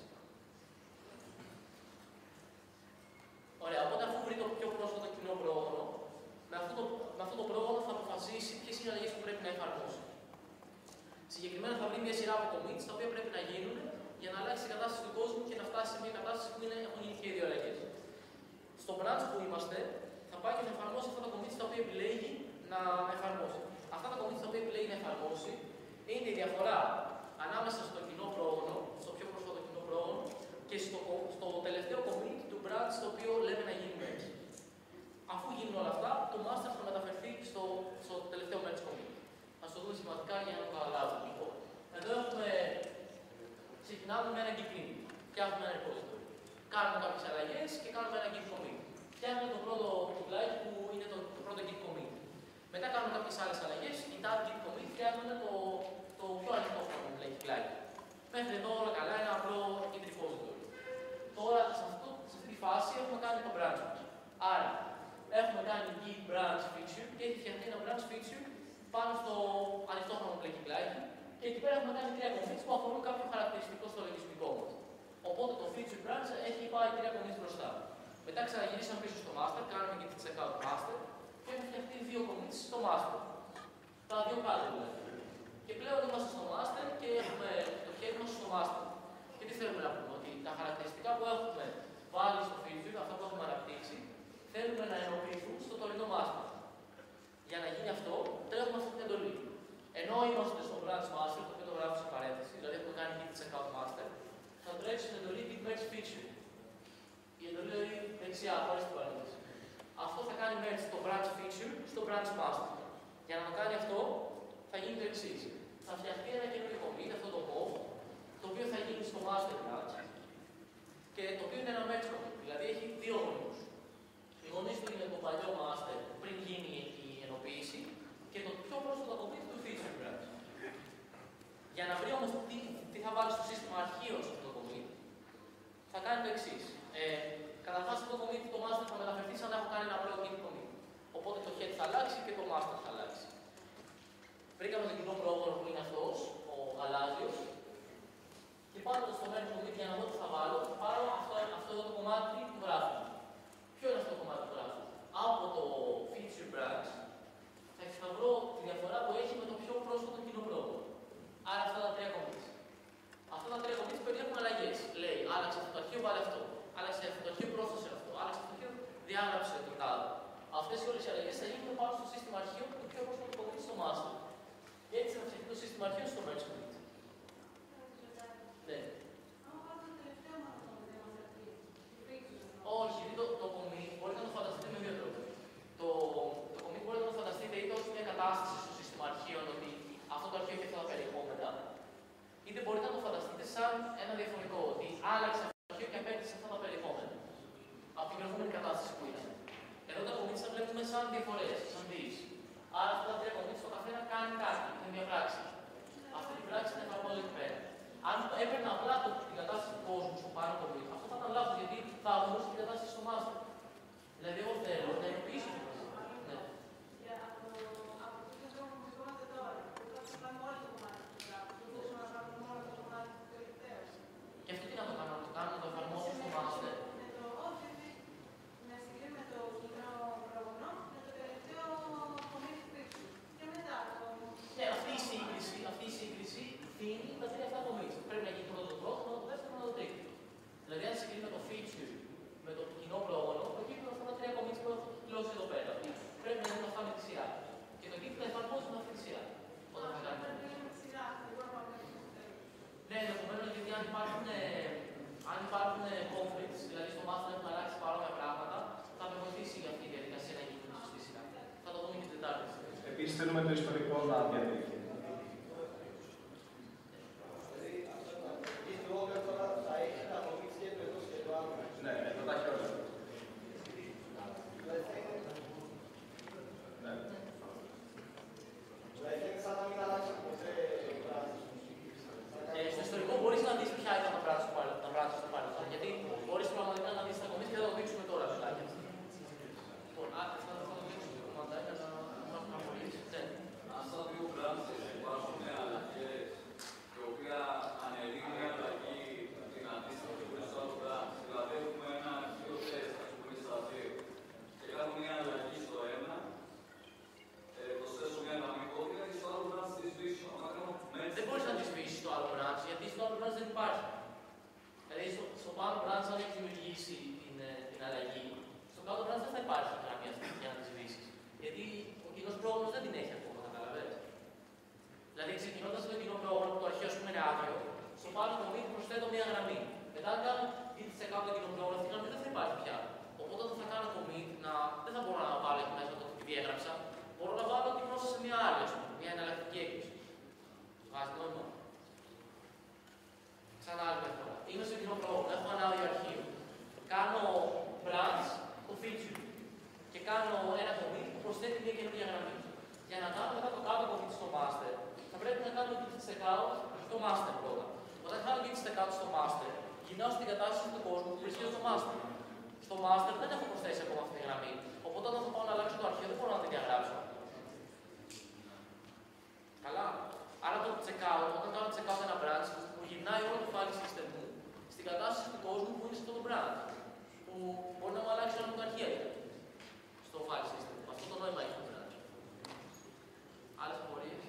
Ωραία, οπότε αφού βρει το πιο πρόσφατο κοινό πρόγονο, με αυτό το, με αυτό το πρόγονο θα αποφασίσει ποιες είναι οι αλλαγές που πρέπει να εφαρμόσει. Συγκεκριμένα θα βρει μια σειρά από commits τα οποία πρέπει να γίνουν για να αλλάξει η κατάσταση του κόσμου και να φτάσει σε μια κατάσταση που είναι, έχουν γίνει και οι δύο αλλαγές. Στο branch που είμαστε, θα πάει και θα εφαρμόσει αυτά τα commits τα οποία επιλέγει να εφαρμόσει. Αυτά τα commits τα οποία επιλέγει να εφαρμόσει είναι η διαφορά ανάμεσα στο κοινό πρόγονο, στο πιο πρόσφατο κοινό πρόγονο, και στο, στο τελευταίο commit του branch το οποίο λέμε να γίνει merge. Αφού γίνουν όλα αυτά, το master θα μεταφερθεί στο, στο τελευταίο merge commit. Ας το δούμε σημαντικά για να το καταλάβουμε. Λοιπόν, εδώ έχουμε, ξεκινάμε με ένα git link. Φτιάχνουμε ένα repository. Κάνουμε κάποιες αλλαγές και κάνουμε ένα git commit. Φτιάχνουμε το πρώτο κυκλάκι που είναι το, το πρώτο git commit. Μετά κάνουμε κάποιες άλλες αλλαγές, κοιτάμε git commit, φτιάχνουμε το, το πιο ανοιχτό κυκλάκι. Μέχρι εδώ όλα καλά, ένα απλό git repository. Τώρα, σε, αυτό, σε αυτή τη φάση έχουμε κάνει το branch μας. Άρα, έχουμε κάνει git branch feature και έχει φτιαχτεί ένα branch feature πάνω στο ανοιχτόχρωμο πλεκυκλάκι έχουμε κάνει τρία commits που αφορούν κάποιο χαρακτηριστικό στο λογισμικό μας. Οπότε το feature branch έχει πάει τρία commits μπροστά. Μετά ξαναγυρίσαμε πίσω στο master, κάναμε και τη checkout master και έχουν φτιαχτεί δύο commits στο master. Τα δύο κάτω δηλαδή. Και πλέον είμαστε στο master και έχουμε το χέρι μας στο master. Και τι θέλουμε να πούμε, ότι τα χαρακτηριστικά που έχουμε βάλει στο feature, αυτά που έχουμε αναπτύξει, θέλουμε να ενοποιηθούν στο τωρινό master. Για να γίνει αυτό, τρέχουμε αυτή την εντολή. Ενώ είμαστε στο branch master, το οποίο το γράφω σε παρένθεση, δηλαδή έχουμε κάνει και τη checkout master, θα τρέξει την εντολή git merge feature. Η εντολή δηλαδή δεξιά, χωρίς την παρένθεση. Αυτό θα κάνει merge το branch feature στο branch master. Για να το κάνει αυτό, θα γίνει το εξής. Θα φτιαχτεί ένα καινούριο commit, αυτό το mov, το οποίο θα γίνει στο master branch και το οποίο είναι ένα merge commit. Δηλαδή έχει δύο γονείς. Οι γονείς του είναι το παλιό master πριν γίνει η ενοποίηση και το πιο πρόσφατο commit του feature branch. Για να βρει όμως τι, τι θα βάλει στο σύστημα αρχείων σε αυτό το commit, θα κάνει το εξής. Ε, Καταρχάς αυτό το commit το master θα μεταφερθεί σαν να έχω κάνει ένα απλό git commit. Οπότε το head θα αλλάξει και το master θα αλλάξει. Βρήκαμε τον κοινό πρόγραμμα που είναι αυτός, ο γαλάζιος, και πάνω στο merge commit για να δω τι θα βάλω, πάρω αυτό, αυτό εδώ το κομμάτι του γράφου. Ποιο είναι αυτό το κομμάτι του γράφου? Από το feature branch θα, θα βρω τη διαφορά που έχει με το πιο πρόσφατο κοινό πρόγραμμα. Άρα αυτά τα τρία commits. Αυτά τα τρία commits περιέχουν αλλαγές. Λέει, άλλαξε αυτό το αρχείο, βάλε αυτό. Άλλαξε αυτό το αρχείο, πρόσθεσε αυτό. Άλλαξε αυτό το αρχείο, διάγραψε το τάδε. Αυτές οι όλες οι αλλαγές θα γίνουν πάνω στο σύστημα αρχείων του πιο πρόσφατο commit στο master. Και έτσι θα φτιαχτεί το σύστημα αρχείων στο merge commit. Ναι. Όχι, το, το commit μπορείτε να το φανταστείτε με δύο τρόπους. Το, το commit μπορείτε να το φανταστείτε είτε ως μια κατάσταση στο σύστημα αρχείων ότι αυτό το αρχείο έχει αυτά τα περιεχόμενα, είτε μπορείτε να το φανταστείτε σαν ένα διαφορετικό, ότι άλλαξε αυτό το αρχείο και απέκτησε αυτά τα περιεχόμενα. Από την προηγούμενη κατάσταση που ήταν. Εδώ τα commits τα βλέπουμε σαν διαφορές, σαν διοίκηση. Άρα αυτά τα τρία commits το καθένα κάνει κάτι, είναι μια πράξη. Αυτή την πράξη την εφαρμόζω εκεί πέρα. Αν έπαιρνα απλά το, την κατάσταση του κόσμου στο πάνω commit, αυτό θα ήταν λάθος γιατί θα αφορούσε την κατάσταση στο master. Δηλαδή, εγώ θέλω να ενοποιήσω την κατάσταση. Ναι. Και αυτό τι να το κάνω, να το κάνω, να το εφαρμόσω στο master. Ναι, αυτή η σύγκριση, αυτή η σύγκριση δίνει τα τρία αυτά commits. Πρέπει να γίνει πρώτο το πρώτο, το δεύτερο, το τρίτο. Δηλαδή, αν συγκρίνουμε το feature με το κοινό πρόγραμμα, προκύπτουν αυτά τα τρία commits που έχω δηλώσει εδώ πέρα. Πρέπει να γίνουν αυτά με τη σειρά. Και το git θα εφαρμόζει με αυτή τη σειρά. Όταν θα κάνουμε. Ναι, ενδεχομένως γιατί αν υπάρχουν, αν υπάρχουν conflicts, δηλαδή στο master έχουν αλλάξει παρόμοια πράγματα, θα με βοηθήσει για αυτή η διαδικασία να γίνει στη σειρά. Θα το δούμε και την Τετάρτη. Επίσης, θέλουμε το ιστορικό να διατηρηθεί. Ναι, εδώ τα έχει όλα. Ναι. Ε, στο ιστορικό μπορείς να δεις ποια ήταν τα πράγματα στο παρελθόν. Γιατί μπορείς πραγματικά να δεις τα commits και θα το δείξουμε τώρα. Λοιπόν, αυτά θα το δείξουμε το κομματάκι, αλλά να έχουμε απολύσει. Αν στα δύο branches υπάρχουν αλλαγές, η οποία αναιρεί μια αλλαγή την αντίστοιχη που είναι στο άλλο branch, δηλαδή έχουμε ένα αρχείο τεστ, ας πούμε, στα δύο, και κάνω μια αλλαγή στο ένα, ε, προσθέσω μια γραμμή κώδικα και στο άλλο branch τη σβήσω. Δεν μπορείς να τη σβήσεις στο άλλο branch, γιατί στο άλλο branch δεν υπάρχει. Δηλαδή, στο, στο πάνω branch, αν έχει δημιουργήσει την, την αλλαγή, στο κάτω branch δεν θα υπάρχει γραμμή αυτή για να τη σβήσεις. Γιατί ο κοινός πρόγραμμας δεν την έχει ακόμα, καταλαβαίνεις. Δηλαδή, ξεκινώντας με το κοινό πρόγραμμα που το αρχείο σου είναι άδειο, στο πάνω commit προσθέτω μια γραμμή. Μετά, αν κάνω git checkout το κοινό πρόγραμμα, αυτή η γραμμή δεν θα υπάρχει πια. Οπότε, όταν θα κάνω commit, να, δεν θα μπορώ να βάλω εκεί μέσα το τι διέγραψα. Μπορώ να βάλω ότι πρόσθεσε μια άλλη, ας πούμε, μια εναλλακτική έκδοση. Βάζει νόημα. Ξανά άλλη μια φορά. Είμαι στο κοινό πρόγραμμα, έχω ένα άδειο αρχείο. Κάνω branch, το feature. Και κάνω ένα commit που προσθέτει μια καινούργια γραμμή. Για να κάνω μετά το κάτω commit στο master, θα πρέπει να κάνω git checkout στο master πρώτα. Όταν κάνω git checkout στο master, γυρνάω στην κατάσταση του κόσμου που βρίσκεται στο master. Στο master δεν έχω προσθέσει ακόμα αυτή τη γραμμή. Οπότε όταν θα πάω να αλλάξω το αρχείο, δεν μπορώ να τη διαγράψω. Καλά. Άρα το checkout, όταν κάνω checkout ένα branch, μου γυρνάει όλο το file system μου στην κατάσταση του κόσμου που είναι σε αυτό το brand. Που μπορεί να μου αλλάξει όλα τα αρχεία στο file system. Αυτό το νόημα έχει το branch. Άλλες απορίες?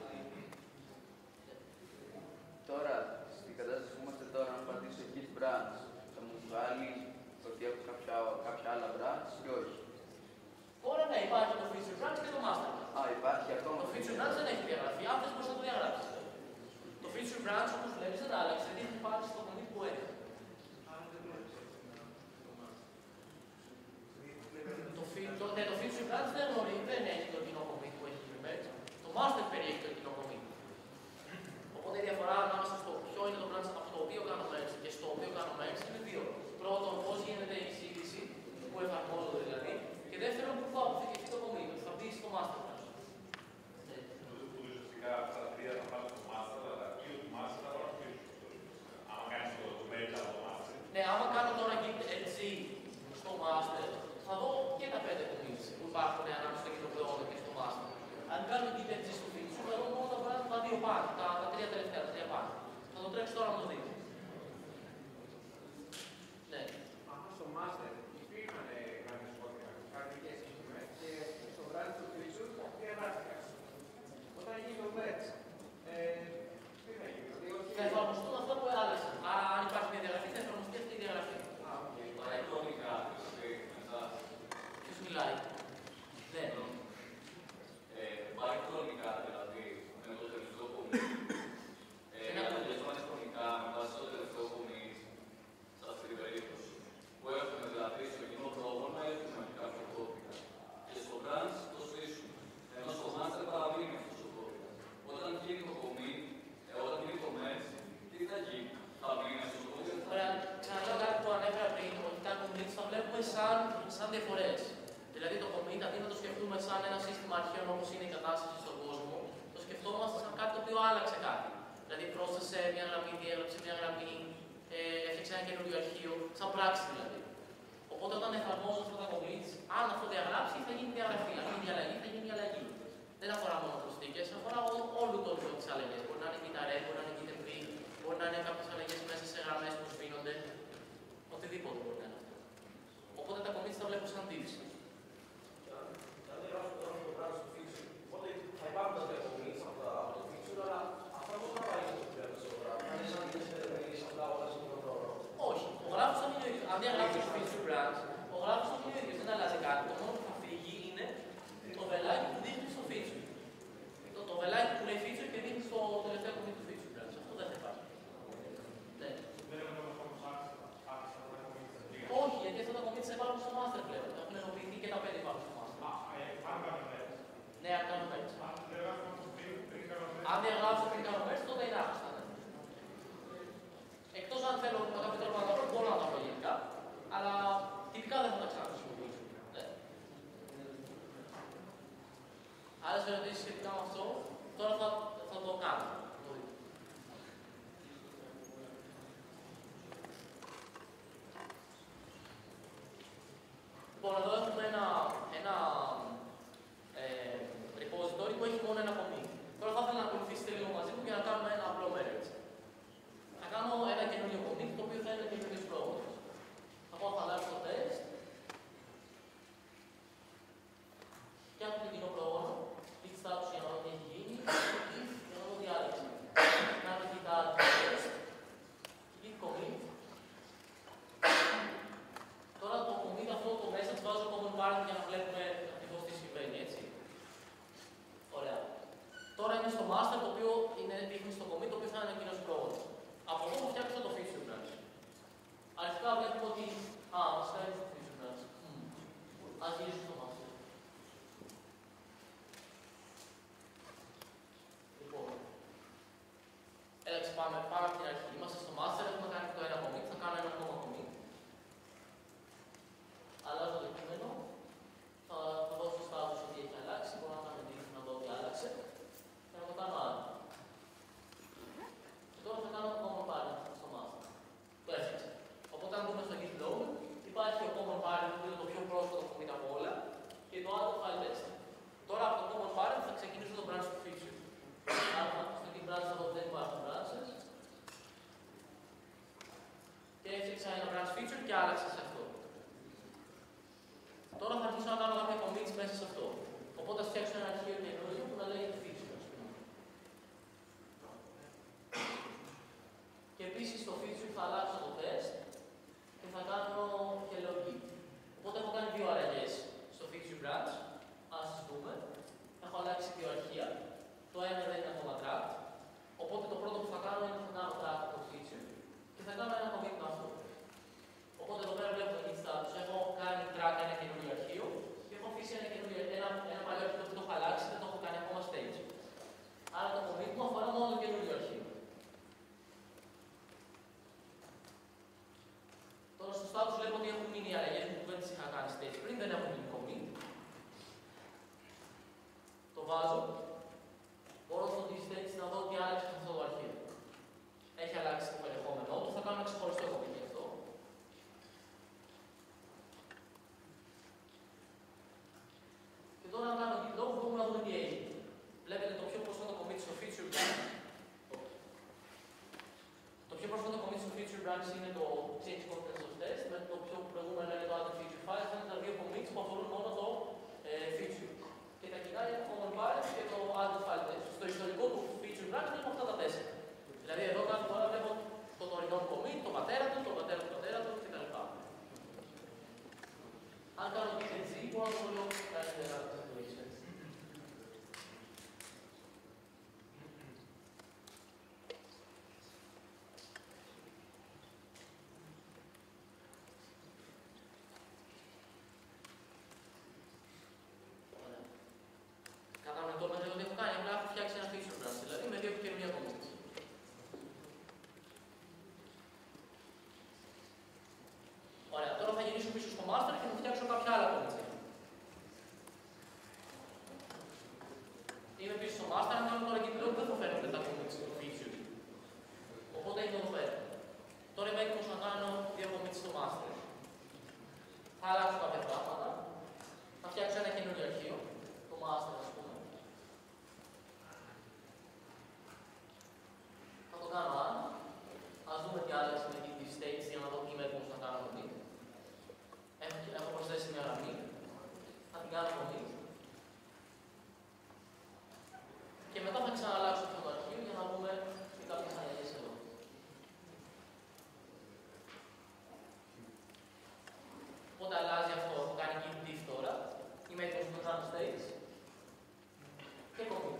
Τώρα, στην κατάσταση που είμαστε τώρα, αν πατήσω εκεί branch, θα μου βγάλει ότι έχω κάποια, κάποια άλλα branch ή όχι. Τώρα ναι, υπάρχει το feature branch και το master branch. Α, υπάρχει ακόμα. Το feature branch δεν έχει διαγραφεί, αν θες μπορείς να το διαγράψεις. Το feature branch, όπως βλέπεις, δεν άλλαξε, δείχνει πάλι στο commit που έχει. Το, το, ναι, το feature branch δεν γνωρίζει, δεν έχει το κοινό commit που έχει Gilbert. Το master περιέχει το κοινό commit. Οπότε η διαφορά ανάμεσα στο ποιο είναι το branch από το οποίο κάνω merge και στο οποίο κάνω merge είναι δύο. Πρώτον, πώς γίνεται η σύγκριση, που εφαρμόζονται δηλαδή, και δεύτερον, πού θα αποθηκευτεί το commit, θα μπει στο master branch. Ουσιαστικά αυτά τα τρία θα πάνε στο master, αλλά και το master θα πάρουν πίσω. Άμα κάνεις το merge από το master. Ναι, άμα κάνω τώρα git lg στο master, θα δω και τα πέντε commits που υπάρχουν ανάμεσα στο κοινοπλεόνο και στο master. Αν κάνω git lg στο feature, θα δω μόνο τα, τα δύο πάνω, τα, τα τρία τελευταία, τα τρία πάνω. Θα το τρέξω τώρα να το δείτε. Ναι. Αφού στο master υπήρχαν κάποιες κώδικα, κάποιες στιγμές και στο βράδυ του feature διαγράφηκαν. Όταν γίνει το merge, ε, τι θα γίνει? Θα εφαρμοστούν αυτά που άλλαξαν. Αν υπάρχει μια διαγραφή, θα εφαρμοστεί αυτή η διαγραφή. Πάει χρονικά, μετά. Ποιος μιλάει? Ναι. Πάει χρονικά, δηλαδή, με το τελευταίο commit. Ένα αποτελεσμάτες χρονικά, με βάση το τελευταίο commit, σε αυτή την περίπτωση. Που έχουμε δηλαδή στο κοινό πρόγραμμα, έχουμε κάποιο κώδικα. Και στο branch το σβήσουμε. Ενώ στο master παραμείνει αυτός ο κώδικας. Όταν γίνει το commit, όταν γίνει το merge, τι θα γίνει? Θα μείνει αυτός ο κώδικας. Ωραία, ξαναλέω κάτι που ανέφερα πριν, ότι τα commits τα βλέπουμε σαν, σαν διαφορές. Δηλαδή το commit, αντί να το σκεφτούμε σαν ένα σύστημα αρχείων όπως είναι η κατάσταση στον κόσμο, το σκεφτόμαστε σαν κάτι το οποίο άλλαξε κάτι. Δηλαδή πρόσθεσε μια γραμμή, διέγραψε μια γραμμή, ε, έφτιαξε ένα καινούριο αρχείο, σαν πράξη δηλαδή. Οπότε όταν εφαρμόζω αυτά τα commits, αν αυτό διαγράψει θα γίνει διαγραφή, αν γίνει αλλαγή θα γίνει αλλαγή. Δεν αφορά μόνο προσθήκες, αφορά ό, όλο το όλο τις αλλαγές. Μπορεί να είναι Git-array, μπορεί να είναι Git-mp, μπορεί να είναι κάποιες αλλαγές μέσα σε γραμμές που σβήνονται. Οτιδήποτε μπορεί να είναι αυτό. Οπότε τα commits τα βλέπω σαν tips. Αν δεν γράψω τώρα το branch στο feature, οπότε θα υπάρχουν τα δύο commits από το feature, αλλά αυτά πώς θα πάει στο branch. Αν είναι σαν τις απλά όλα στον ίδιο πρόγραμμα. Όχι, ο γράφος θα είναι ο ίδιος. Αν διαγράψω το feature branch, ο γράφος θα είναι ο ίδιος. Δεν αλλάζει κάτι. Το μόνο που θα φύγει είναι το βελάκι που δείχνει στο feature. Το, το βελάκι που λέει feature και δείχνει στο τελευταίο commit του feature branch. Αυτό δεν θα υπάρχει. Ναι. Όχι, γιατί αυτά τα commits υπάρχουν στο master πλέον. Έχουν ενοποιηθεί και τα πέντε υπάρχουν στο master. Ναι, αν κάνω merge. Αν διαγράψω πριν κάνω merge, τότε είναι άχρηστα. Ναι. Εκτός αν θέλω με κάποιο τρόπο να τα βρω, μπορώ να τα βρω γενικά, αλλά τυπικά δεν θα τα ξαναχρησιμοποιήσω. Ναι. Άλλες ερωτήσεις σχετικά με αυτό, τώρα θα, θα το κάνω. Το δείτε. Λοιπόν, εδώ έχουμε ένα, ένα ε, repository που έχει μόνο ένα commit. Τώρα θα ήθελα να ακολουθήσετε λίγο μαζί μου για να κάνουμε ένα απλό merge. Θα κάνω ένα καινούριο commit, το οποίο θα είναι καινούριος πρόγραμμα. Θα πάω, θα αλλάξω το test. Και έχω το κοινό πρόγραμμα. Git status για να δω τι έχει γίνει. Git για να δω τι άλλαξε. Κάνω git add test. Git commit. Τώρα το commit αυτό το message βάζω common parent για να βλέπουμε ακριβώς τι συμβαίνει, έτσι. Ωραία. Τώρα είναι στο master το οποίο είναι, δείχνει στο commit το οποίο θα είναι ένα κοινός πρόγραμμα. Από εδώ μου φτιάξω το feature branch. Αρχικά βλέπουμε ότι. Α, βασικά είναι το feature branch. Mm. Ας γυρίσουμε στο master. Λοιπόν. Εντάξει, πάμε, πάμε από την αρχή. Είμαστε στο master, έχουμε κάνει το ένα commit, θα κάνω ένα ακόμα commit. Αλλάζω το κείμενο. Θα, θα δώσω status ότι έχει αλλάξει. Μπορώ να κάνω delete να δω ότι άλλαξε. Και να το κάνω άλλο. Και τώρα θα κάνω το common parent στο master. Το έφτιαξα. Οπότε αν δούμε στο git log, υπάρχει ο common parent που είναι το πιο πρόσφατο commit από όλα και το άλλο file test. Τώρα από το common parent θα ξεκινήσω το branch του feature. Άρα θα στο git branch και άλλαξα σε αυτό. Τώρα θα αρχίσω να κάνω κάποια commits μέσα σε αυτό. Οπότε θα φτιάξω ένα αρχείο καινούριο που να λέγεται feature, ας πούμε. Και επίσης στο feature θα αλλάξω το test και θα κάνω και login. Οπότε έχω κάνει δύο αλλαγές στο feature branch. Ας τις δούμε. Έχω αλλάξει δύο αρχεία. Το ένα δεν είναι ακόμα tracked. Οπότε το πρώτο που θα κάνω είναι θα κάνω track το feature και θα κάνω ένα commit με αυτό. Οπότε εδώ πέρα βλέπουμε git status. Έχω κάνει track ένα καινούριο αρχείο και έχω αφήσει ένα, ένα, ένα παλιό αρχείο που το έχω αλλάξει, δεν το έχω κάνει ακόμα stage. Άρα το commit μου αφορά μόνο το καινούριο αρχείο. Τώρα στο status βλέπω ότι έχουν μείνει οι αλλαγές που δεν τις είχα κάνει stage πριν, δεν έχουν μείνει commit. Το βάζω. Μπορώ στο stage να δω τι άλλαξε σε αυτό το αρχείο. Έχει αλλάξει το περιεχόμενό του, θα κάνω ένα ξεχωριστό commit γι' αυτό. Και τώρα να κάνω git log μπορούμε να δούμε τι έγινε. Βλέπετε το πιο πρόσφατο commit στο feature branch. Το πιο πρόσφατο commit στο feature branch είναι το change context of test, με το πιο προηγούμενο είναι το add feature file. Αυτά είναι τα δύο commits που αφορούν μόνο το ε, feature. Και τα κοινά είναι το common parent και το add file test. Στο ιστορικό του feature branch έχουμε αυτά τα τέσσερα. Δηλαδή εδώ κάθε φορά βλέπω το τωρινό commit, τον πατέρα του, τον πατέρα του πατέρα του κτλ. Αν κάνω git g, μπορώ να το λέω καλύτερα από το έχεις έτσι. Κατανοητό με ότι έχω κάνει, απλά έχω φτιάξει ένα feature branch, δηλαδή με δύο επικοινωνία commits. Ωραία, τώρα θα γυρίσω πίσω στο master και θα φτιάξω κάποια άλλα commits. Είμαι πίσω στο master, αν κάνω τώρα git log δεν θα φαίνονται τα commits στο feature. Οπότε είναι εδώ πέρα. Τώρα είμαι έτοιμος να κάνω δύο commits στο master. Θα αλλάξω κάποια πράγματα. Θα φτιάξω ένα καινούριο αρχείο, το master ας πούμε. Θα το κάνω αν. Ας δούμε τι άλλαξε με τη stage για να δω τι είμαι έτοιμος να κάνω commit. Έχω, έχω προσθέσει μια γραμμή. Θα την κάνω commit. Και μετά θα ξαναλλάξω αυτό το αρχείο για να δούμε και κάποιες αλλαγές εδώ. Οπότε αλλάζει αυτό, έχω κάνει git diff τώρα. Είμαι έτοιμος να το κάνω stage. Και commit.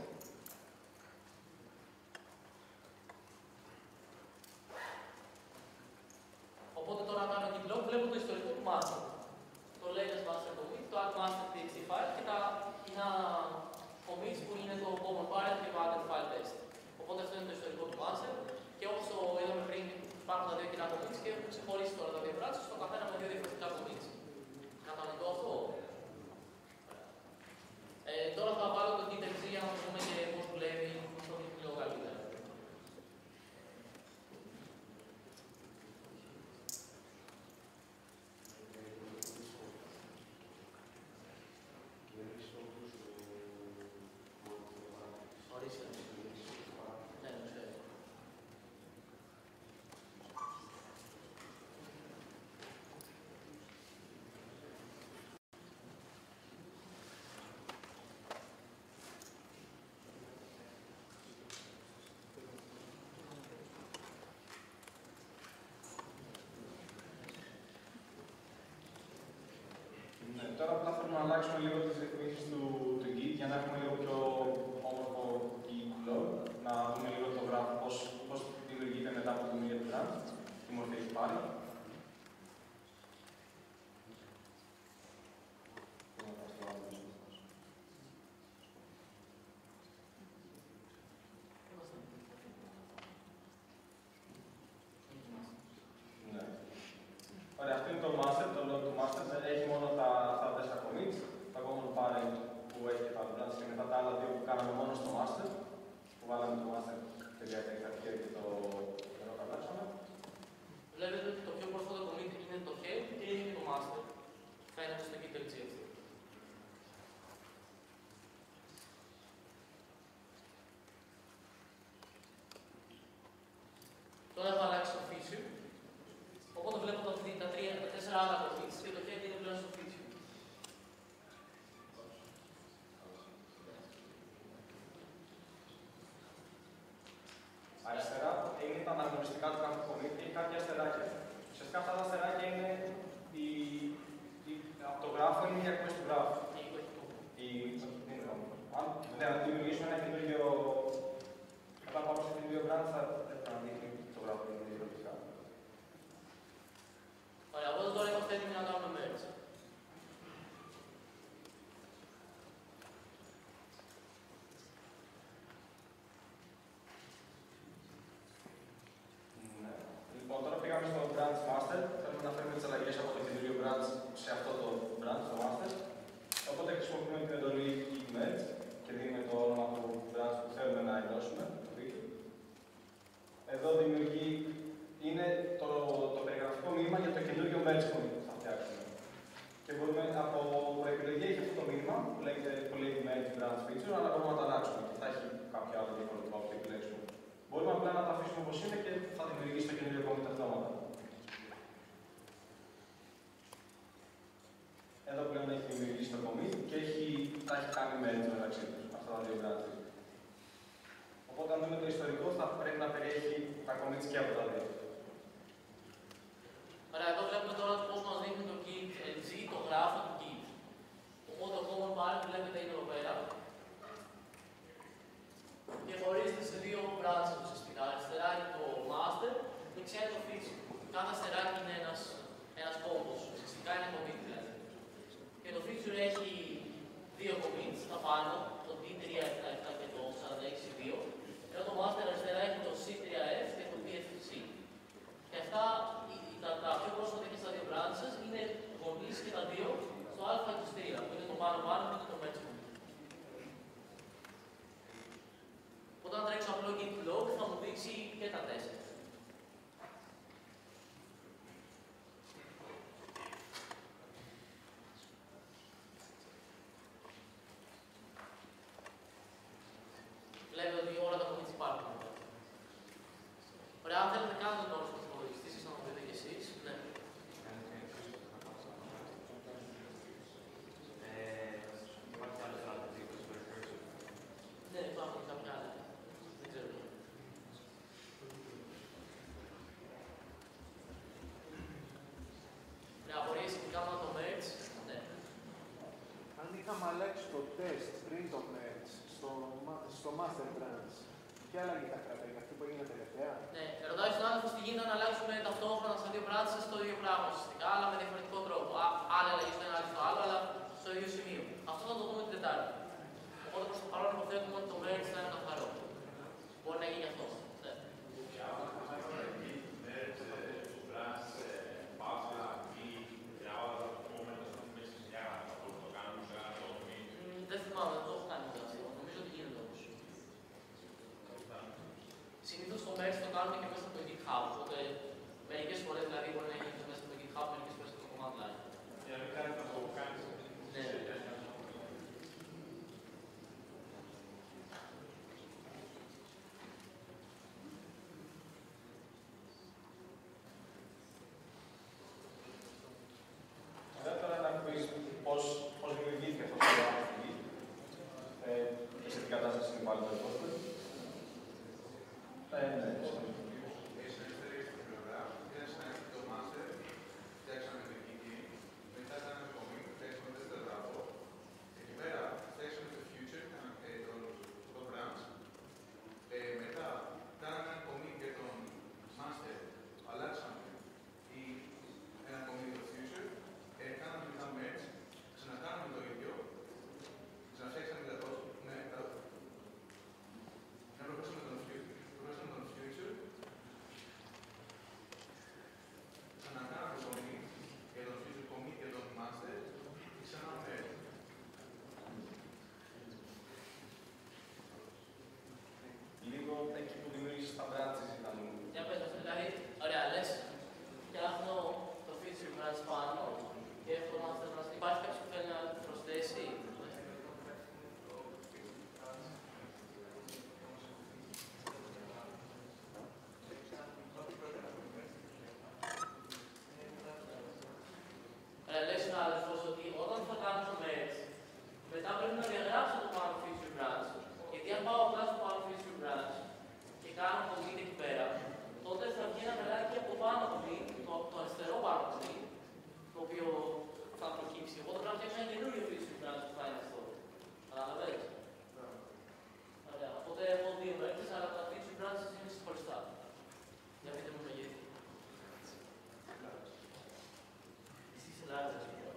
Οπότε τώρα κάνω git log, βλέπω το ιστορικό του master. Το latest master commit, το add master txt file και τα κοινά commits που είναι το common parent και το added file test. Οπότε αυτό είναι το ιστορικό του master και όπως το είδαμε πριν υπάρχουν τα δύο κοινά commits και έχουμε ξεχωρίσει τώρα τα δύο branches, το καθένα με δύο διαφορετικά commits. Κατανοητό αυτό. Ε, τώρα θα βάλω το git g για να δούμε και πώς δουλεύει αυτό το λίγο καλύτερα. Ορίστε. Ναι, ναι, ξέρω. Ναι, τώρα απλά θέλουμε να αλλάξουμε λίγο τις ρυθμίσεις του, του Git για να έχουμε λίγο πιο όμορφο Git log, να δούμε λίγο το γράφο πώς, πώς δημιουργείται μετά από τη δημιουργία του branch, τι μορφή έχει πάρει. Ναι. Ωραία, αυτό είναι το master, το log του master, έχει μόνο τα, τα τέσσερα commits, τα common parent που έχει τα branch και μετά τα άλλα δύο που κάναμε μόνο στο master, που βάλαμε το master τελεία αρχεία και το εδώ αλλάξαμε. Βλέπετε ότι το πιο αναγνωριστικά του κάθε commit και έχει κάποια αστεράκια. Ουσιαστικά αυτά τα αστεράκια είναι η, η, από το γράφο είναι οι ακμές του γράφου. Η, αν δηλαδή, δημιουργήσουμε ένα καινούργιο. Όταν πάμε σε καινούργιο branch θα πρέπει να δείχνει το γράφο είναι διαφορετικά. Ωραία, οπότε τώρα είμαστε έτοιμοι να κάνουμε merge. Ναι. Λοιπόν, τώρα πήγαμε στο branch master. Θέλουμε να φέρουμε τις αλλαγές από το καινούριο branch σε αυτό το branch, το master. Οπότε χρησιμοποιούμε την εντολή merge και δίνουμε το όνομα του branch που θέλουμε να ενώσουμε. Εδώ δημιουργεί, είναι το, το περιγραφικό μήνυμα για το καινούριο merge commit που θα φτιάξουμε. Και μπορούμε από προεπιλογή έχει αυτό το μήνυμα που λέγεται που λέει merge branch feature, αλλά μπορούμε να το αλλάξουμε και θα έχει κάποιο άλλο διαφορετικό από το επιλέξουμε. Μπορούμε απλά να το αφήσουμε όπως είναι και θα δημιουργήσει το καινούριο commit αυτόματα. Εδώ πλέον έχει δημιουργήσει το commit και έχει, θα έχει κάνει merge μεταξύ τους αυτά τα δύο branches. Οπότε, αν δούμε το ιστορικό, θα πρέπει να περιέχει τα commits και από τα δύο. Ωραία, εδώ βλέπουμε τώρα πώς μας δείχνει το kit ελ τζι, το γράφο του kit. Οπότε το common bar που βλέπετε είναι εδώ πέρα. Και χωρίζεται σε δύο branches ουσιαστικά. Αριστερά είναι το master, δεξιά είναι το feature. Κάθε αστεράκι είναι ένας, ένας κόμπος. Ουσιαστικά είναι commit δηλαδή. Και το feature έχει δύο commits τα πάνω, το ντι τρία επτά επτά και το σαράντα έξι δύο. Ενώ το master αριστερά έχει το σι τρία εφ και το πι εφ σι. Και αυτά, τα, τα πιο πρόσφατα και στα δύο branches είναι γονείς και τα δύο στο α είκοσι τρία, που είναι το πάνω πάνω και το merge commit. Όταν τρέξω απλό git log θα μου δείξει και τα τέσσερα. Βλέπετε ότι όλα τα commits υπάρχουν. Ωραία, αν θέλετε κάνετε το όρο που θα να το πείτε κι εσείς. Ναι. Υπάρχει άλλο strategy που σου recursor. Ναι, υπάρχουν κάποια άλλα. Δεν ξέρω. Ναι, απορίες σχετικά με το merge. Ναι. Αν είχαμε αλλάξει το test πριν το merge στο, στο master branch, ποια αλλαγή θα κρατάει, αυτή που έγινε τελευταία? Ναι, ρωτάει στον άνθρωπο τι γίνεται να αλλάξουμε ταυτόχρονα στα δύο branches το ίδιο πράγμα ουσιαστικά, αλλά με διαφορετικό τρόπο. Α, άλλη αλλαγή στο ένα, άλλη στο άλλο, αλλά στο ίδιο σημείο. Αυτό θα το δούμε την Τετάρτη. Οπότε προς το παρόν υποθέτουμε ότι το merge θα είναι καθαρό. Μπορεί να γίνει αυτό. Ναι. Δεν θυμάμαι, δεν το έχω κάνει αυτό. Νομίζω ότι γίνεται όμως. Συνήθως το merge Για πείτε μου μεγέθη. Εσείς Ελλάδα.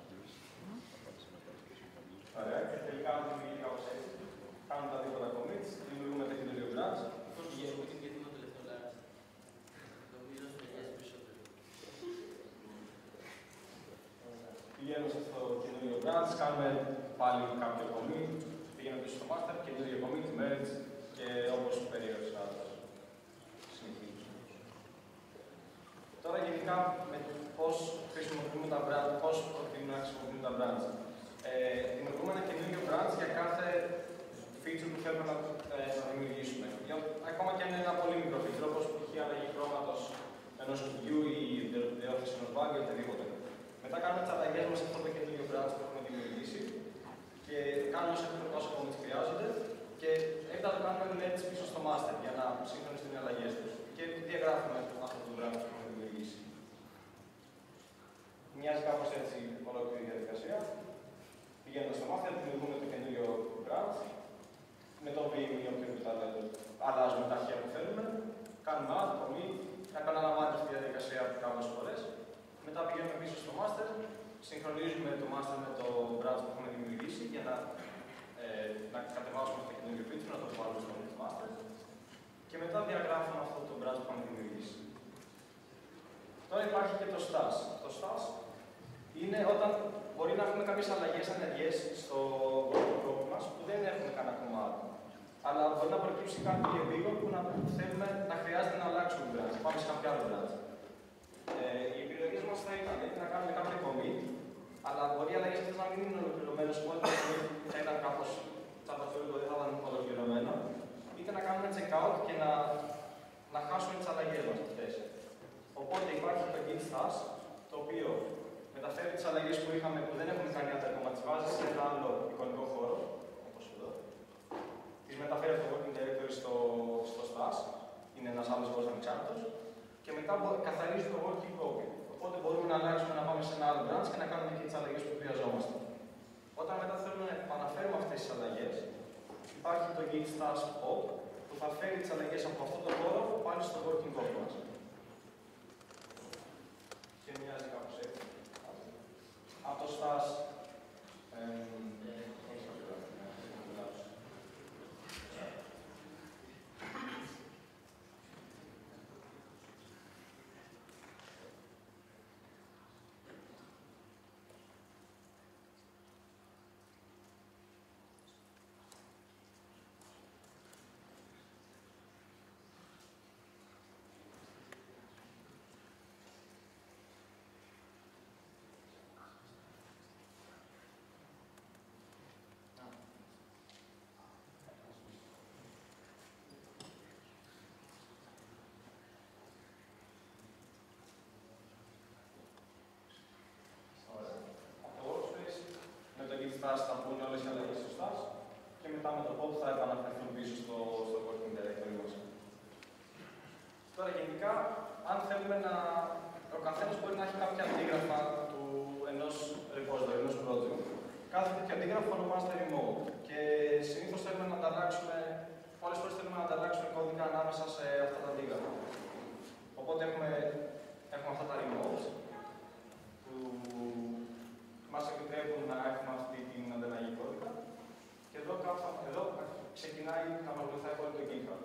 Ωραία, και τελικά αν δημιουργεί κάπως έτσι. Κάνουμε τα τίποτα commits, δημιουργούμε το καινούριο branch. Πώς το γεύω, γιατί είναι το τελευταίο λάθος. Νομίζω ότι μοιάζει περισσότερο. Πηγαίνουμε στο καινούριο branch, κάνουμε πάλι κάποιο commit, πηγαίνουμε πίσω στο master, καινούριο commit, merge και όπως περιέγραψε ο άλλος. Συνεχίζουμε. Τώρα γενικά με πώς χρησιμοποιούμε τα branch, πώς προτείνουμε να χρησιμοποιούμε τα branch. Ε, δημιουργούμε ένα καινούριο branch για κάθε feature που θέλουμε να, ε, να δημιουργήσουμε. Για, ακόμα και αν είναι ένα πολύ μικρό feature, όπως π.χ. αλλαγή χρώματος ενός κουμπιού ή διόρθωση ενός bug ή οτιδήποτε. Μετά κάνουμε τις αλλαγές μας σε αυτό το καινούριο branch που έχουμε δημιουργήσει και κάνουμε όσο όσο commits χρειάζονται και έπειτα το κάνουμε merge πίσω στο master για να συγχρονιστούν οι αλλαγές τους. Και διαγράφουμε αυτό το branch που έχουμε δημιουργήσει. Μοιάζει κάπως έτσι ολόκληρη διαδικασία. Πηγαίνοντας στο master, δημιουργούμε το καινούριο branch, με το οποίο ή οποιοδήποτε άλλο αλλάζουμε τα αρχεία που θέλουμε, κάνουμε add, commit, επαναλαμβάνουμε αυτή τη διαδικασία που κάνουμε πολλές φορές. Μετά πηγαίνουμε πίσω στο master, συγχρονίζουμε το master με το branch που έχουμε δημιουργήσει για να, ε, να κατεβάσουμε αυτό το καινούριο feature, να το βάλουμε στο master. Και μετά διαγράφουμε αυτό το branch που έχουμε δημιουργήσει. Τώρα υπάρχει και το stash. Το stash είναι όταν μπορεί να έχουμε κάποιες αλλαγές ανεργές στο workflow μας που δεν έχουμε κανένα κομμάτι. Αλλά μπορεί να προκύψει κάτι επίγον που να θέλουμε να χρειάζεται να αλλάξουμε branch, πάμε σε κάποιο άλλο branch. Ε, οι επιλογές μας θα ήταν να κάνουμε κάποιο commit, αλλά μπορεί οι αλλαγές αυτές να μην είναι ολοκληρωμένες, οπότε θα ήταν κάπως τσαπατζούρικο, δεν θα ήταν ολοκληρωμένο. Είτε να κάνουμε checkout και να, να χάσουμε τις αλλαγές μας αυτές. Οπότε υπάρχει το git stash, το οποίο μεταφέρει τις αλλαγές που είχαμε που δεν έχουμε κάνει ακόμα, τις βάζει σε ένα άλλο εικονικό χώρο, όπως εδώ. Τις μεταφέρει από το working directory στο, στο stash, είναι ένας άλλος χώρος ανεξάρτητος, και μετά καθαρίζει το working copy. Οπότε μπορούμε να αλλάξουμε να πάμε σε ένα άλλο branch και να κάνουμε και τις αλλαγές που χρειαζόμαστε. Όταν μετά θέλουμε να επαναφέρουμε αυτές τις αλλαγές, υπάρχει το git stash pop που θα φέρει τις αλλαγές από αυτό το χώρο πάλι στο working copy μας. Και μοιάζει κάπως έτσι. Από το stash θα μπουν όλες οι αλλαγές στο stash και μετά με το pop θα επαναφερθούν πίσω στο, στο working directory μας. Τώρα γενικά, αν θέλουμε να... Ο καθένας μπορεί να έχει κάποια αντίγραφα του ενός repository, ενός project. Κάθε τέτοιο αντίγραφο ονομάζεται remote και συνήθως θέλουμε να ανταλλάξουμε, πολλές φορές θέλουμε να ανταλλάξουμε κώδικα ανάμεσα σε αυτά τα αντίγραφα. Οπότε έχουμε, έχουμε αυτά τα remotes που μας επιτρέπουν να έχουμε αυτή την ανταλλαγή κώδικα. Και εδώ, εδώ ξεκινάει να μας βοηθάει πολύ το GitHub.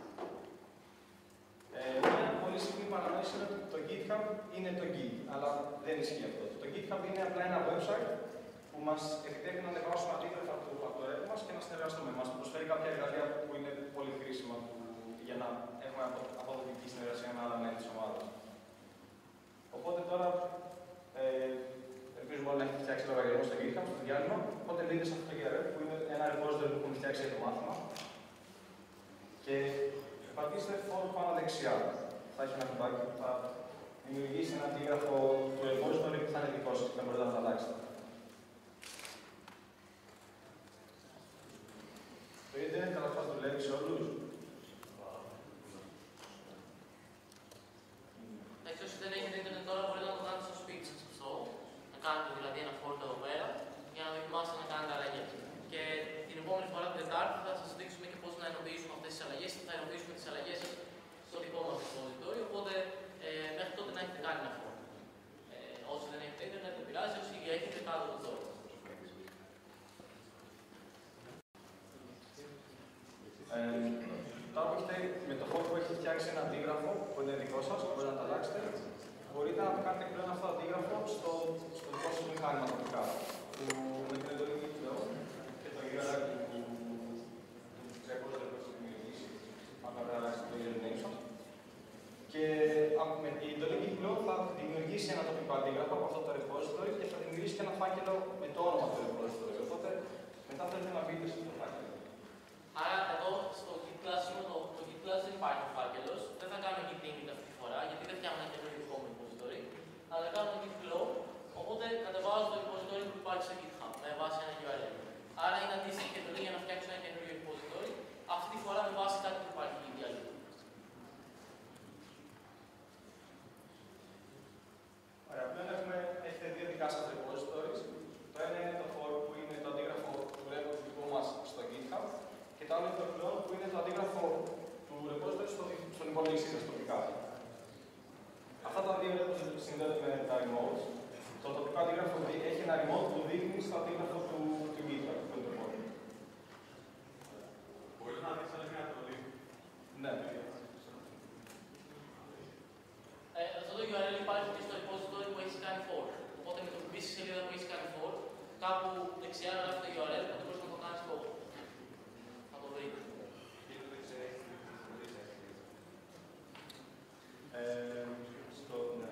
Ε, μια πολύ συχνή παρανόηση είναι ότι το GitHub είναι το Git, αλλά δεν ισχύει αυτό. Το GitHub είναι απλά ένα website που μας επιτρέπει να ανεβάσουμε αντίγραφα από το έργο μας και να συνεργαστούμε. Μας προσφέρει κάποια εργαλεία που είναι πολύ χρήσιμα που, για να έχουμε αποδοτική συνεργασία με άλλα μέλη της ομάδας. Οπότε τώρα ε, ελπίζουμε όλοι να έχετε φτιάξει λογαριασμό στο GitHub, στο διάλειμμα. Οπότε μπείτε σε αυτό το γιου αρ ελ που είναι ένα repository που έχουμε φτιάξει για το μάθημα. Και πατήστε forward πάνω δεξιά. Θα έχει ένα κουμπάκι που θα δημιουργήσει ένα αντίγραφο του repository που θα είναι δικό σας και θα μπορείτε να το αλλάξετε. Το ίντερνετ καταρχάς δουλεύει σε όλους. Εντάξει, όσοι δεν έχετε ίντερνετ τώρα μπορείτε να το κάνετε στο σπίτι σας αυτό. Να κάνετε δηλαδή ένα φόρτο εδώ πέρα για να δοκιμάσετε να κάνετε αλλαγές. Και την επόμενη φορά την Τετάρτη θα σας δείξουμε και πώς να ενοποιήσουμε αυτές τις αλλαγές. Θα ενοποιήσουμε τις αλλαγές σας στο δικό μας repository. Οπότε Οπότε με το φόρ που έχει φτιάξει ένα αντίγραφο που είναι δικό σας, μπορείτε να το αλλάξετε, μπορείτε να κάνετε πλέον αυτό το αντίγραφο στο, στο δικό σας μηχάνημα τοπικά. Που με την εντολή πλέον και το γιου αρ ελ που τρέχοντας δεν πρέπει να δημιουργήσει, αν πρέπει να αλλάξετε το user name σας. Και με την εντολή πλέον θα δημιουργήσει ένα τοπικό αντίγραφο από αυτό το repository και θα δημιουργήσει και ένα φάκελο με το όνομα του repository. Οπότε μετά θέλετε να μπείτε στο φάκελο. Άρα εδώ στο Git class, το, το Git class δεν υπάρχει φάκελος, δεν θα κάνουμε Git link αυτή τη φορά, γιατί δεν φτιάχνουμε ένα καινούριο home repository, αλλά κάνουμε Git flow, οπότε κατεβάζω το repository που υπάρχει σε GitHub με βάση ένα γιου αρ ελ. Άρα είναι αντίστοιχη εντολή για να φτιάξω ένα καινούριο repository, αυτή τη φορά με βάση κάτι που υπάρχει ήδη αλλού. Ωραία, πλέον έχουμε, έχετε δύο δικά σας repositories. Το ένα είναι το φόρ που είναι το αντίγραφο του repo του δικού μας στο GitHub και το άλλο είναι το clone που είναι το αντίγραφο του repository στο, στον υπολογιστή σας τοπικά. Αυτά τα δύο repositories συνδέονται με τα remotes. Το τοπικό αντίγραφο έχει ένα remote που δείχνει στο αντίγραφο του, του GitHub, που είναι το φόρ. Μπορείς να δεις αν είναι να το δείχνει. Ναι. Ε, αυτό το γιου αρ ελ υπάρχει και στο repository που έχει κάνει fork. Οπότε με το που μπεις στη σελίδα που έχει κάνει fork, κάπου δεξιά γράφει το γιου αρ ελ, οπότε μπορείς να το κάνεις fork. Να το βρείτε. Ε, στο, ναι.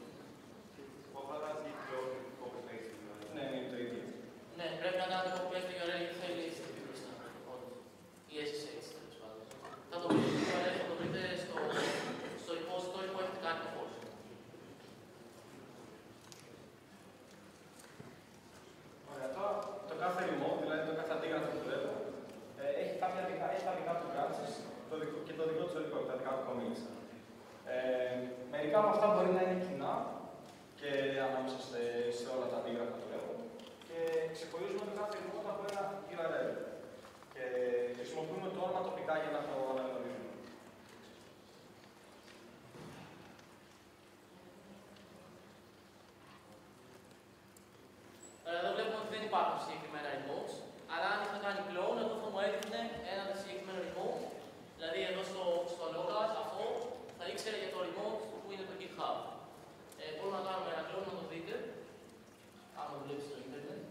Ναι, είναι το ίδιο. Ναι, πρέπει να κάνετε copy-paste το γιου αρ ελ γιατί θέλει ες τι πι μπροστά. Ή ες ες έιτς τέλος πάντων. Θα το βρείτε στο γιου αρ ελ, θα το βρείτε στο, στο repository που έχετε κάνει το fork. Ωραία, τώρα το κάθε remote, δηλαδή το κάθε αντίγραφο που βλέπω, ε, έχει, κάποια δικά, έχει τα δικά του branches το δικό, και το δικό του record, τα δικά του commits. Ε, μερικά από αυτά μπορεί να είναι κοινά και ανάμεσα σε, σε όλα τα αντίγραφα του repo και ξεχωρίζουμε το κάθε remote από ένα γιου αρ ελ και χρησιμοποιούμε το όνομα τοπικά για να το αναγνωρίζουμε. Εδώ βλέπουμε ότι δεν υπάρχουν συγκεκριμένα remotes, αλλά αν είχα κάνει clone, εδώ θα μου έδειχνε ένα συγκεκριμένο remote. Δηλαδή εδώ στο, στο local αυτό θα ήξερε για το remote που είναι το GitHub. Ε, μπορούμε να κάνουμε ένα clone να το δείτε, αν το βλέπεις στο ίντερνετ.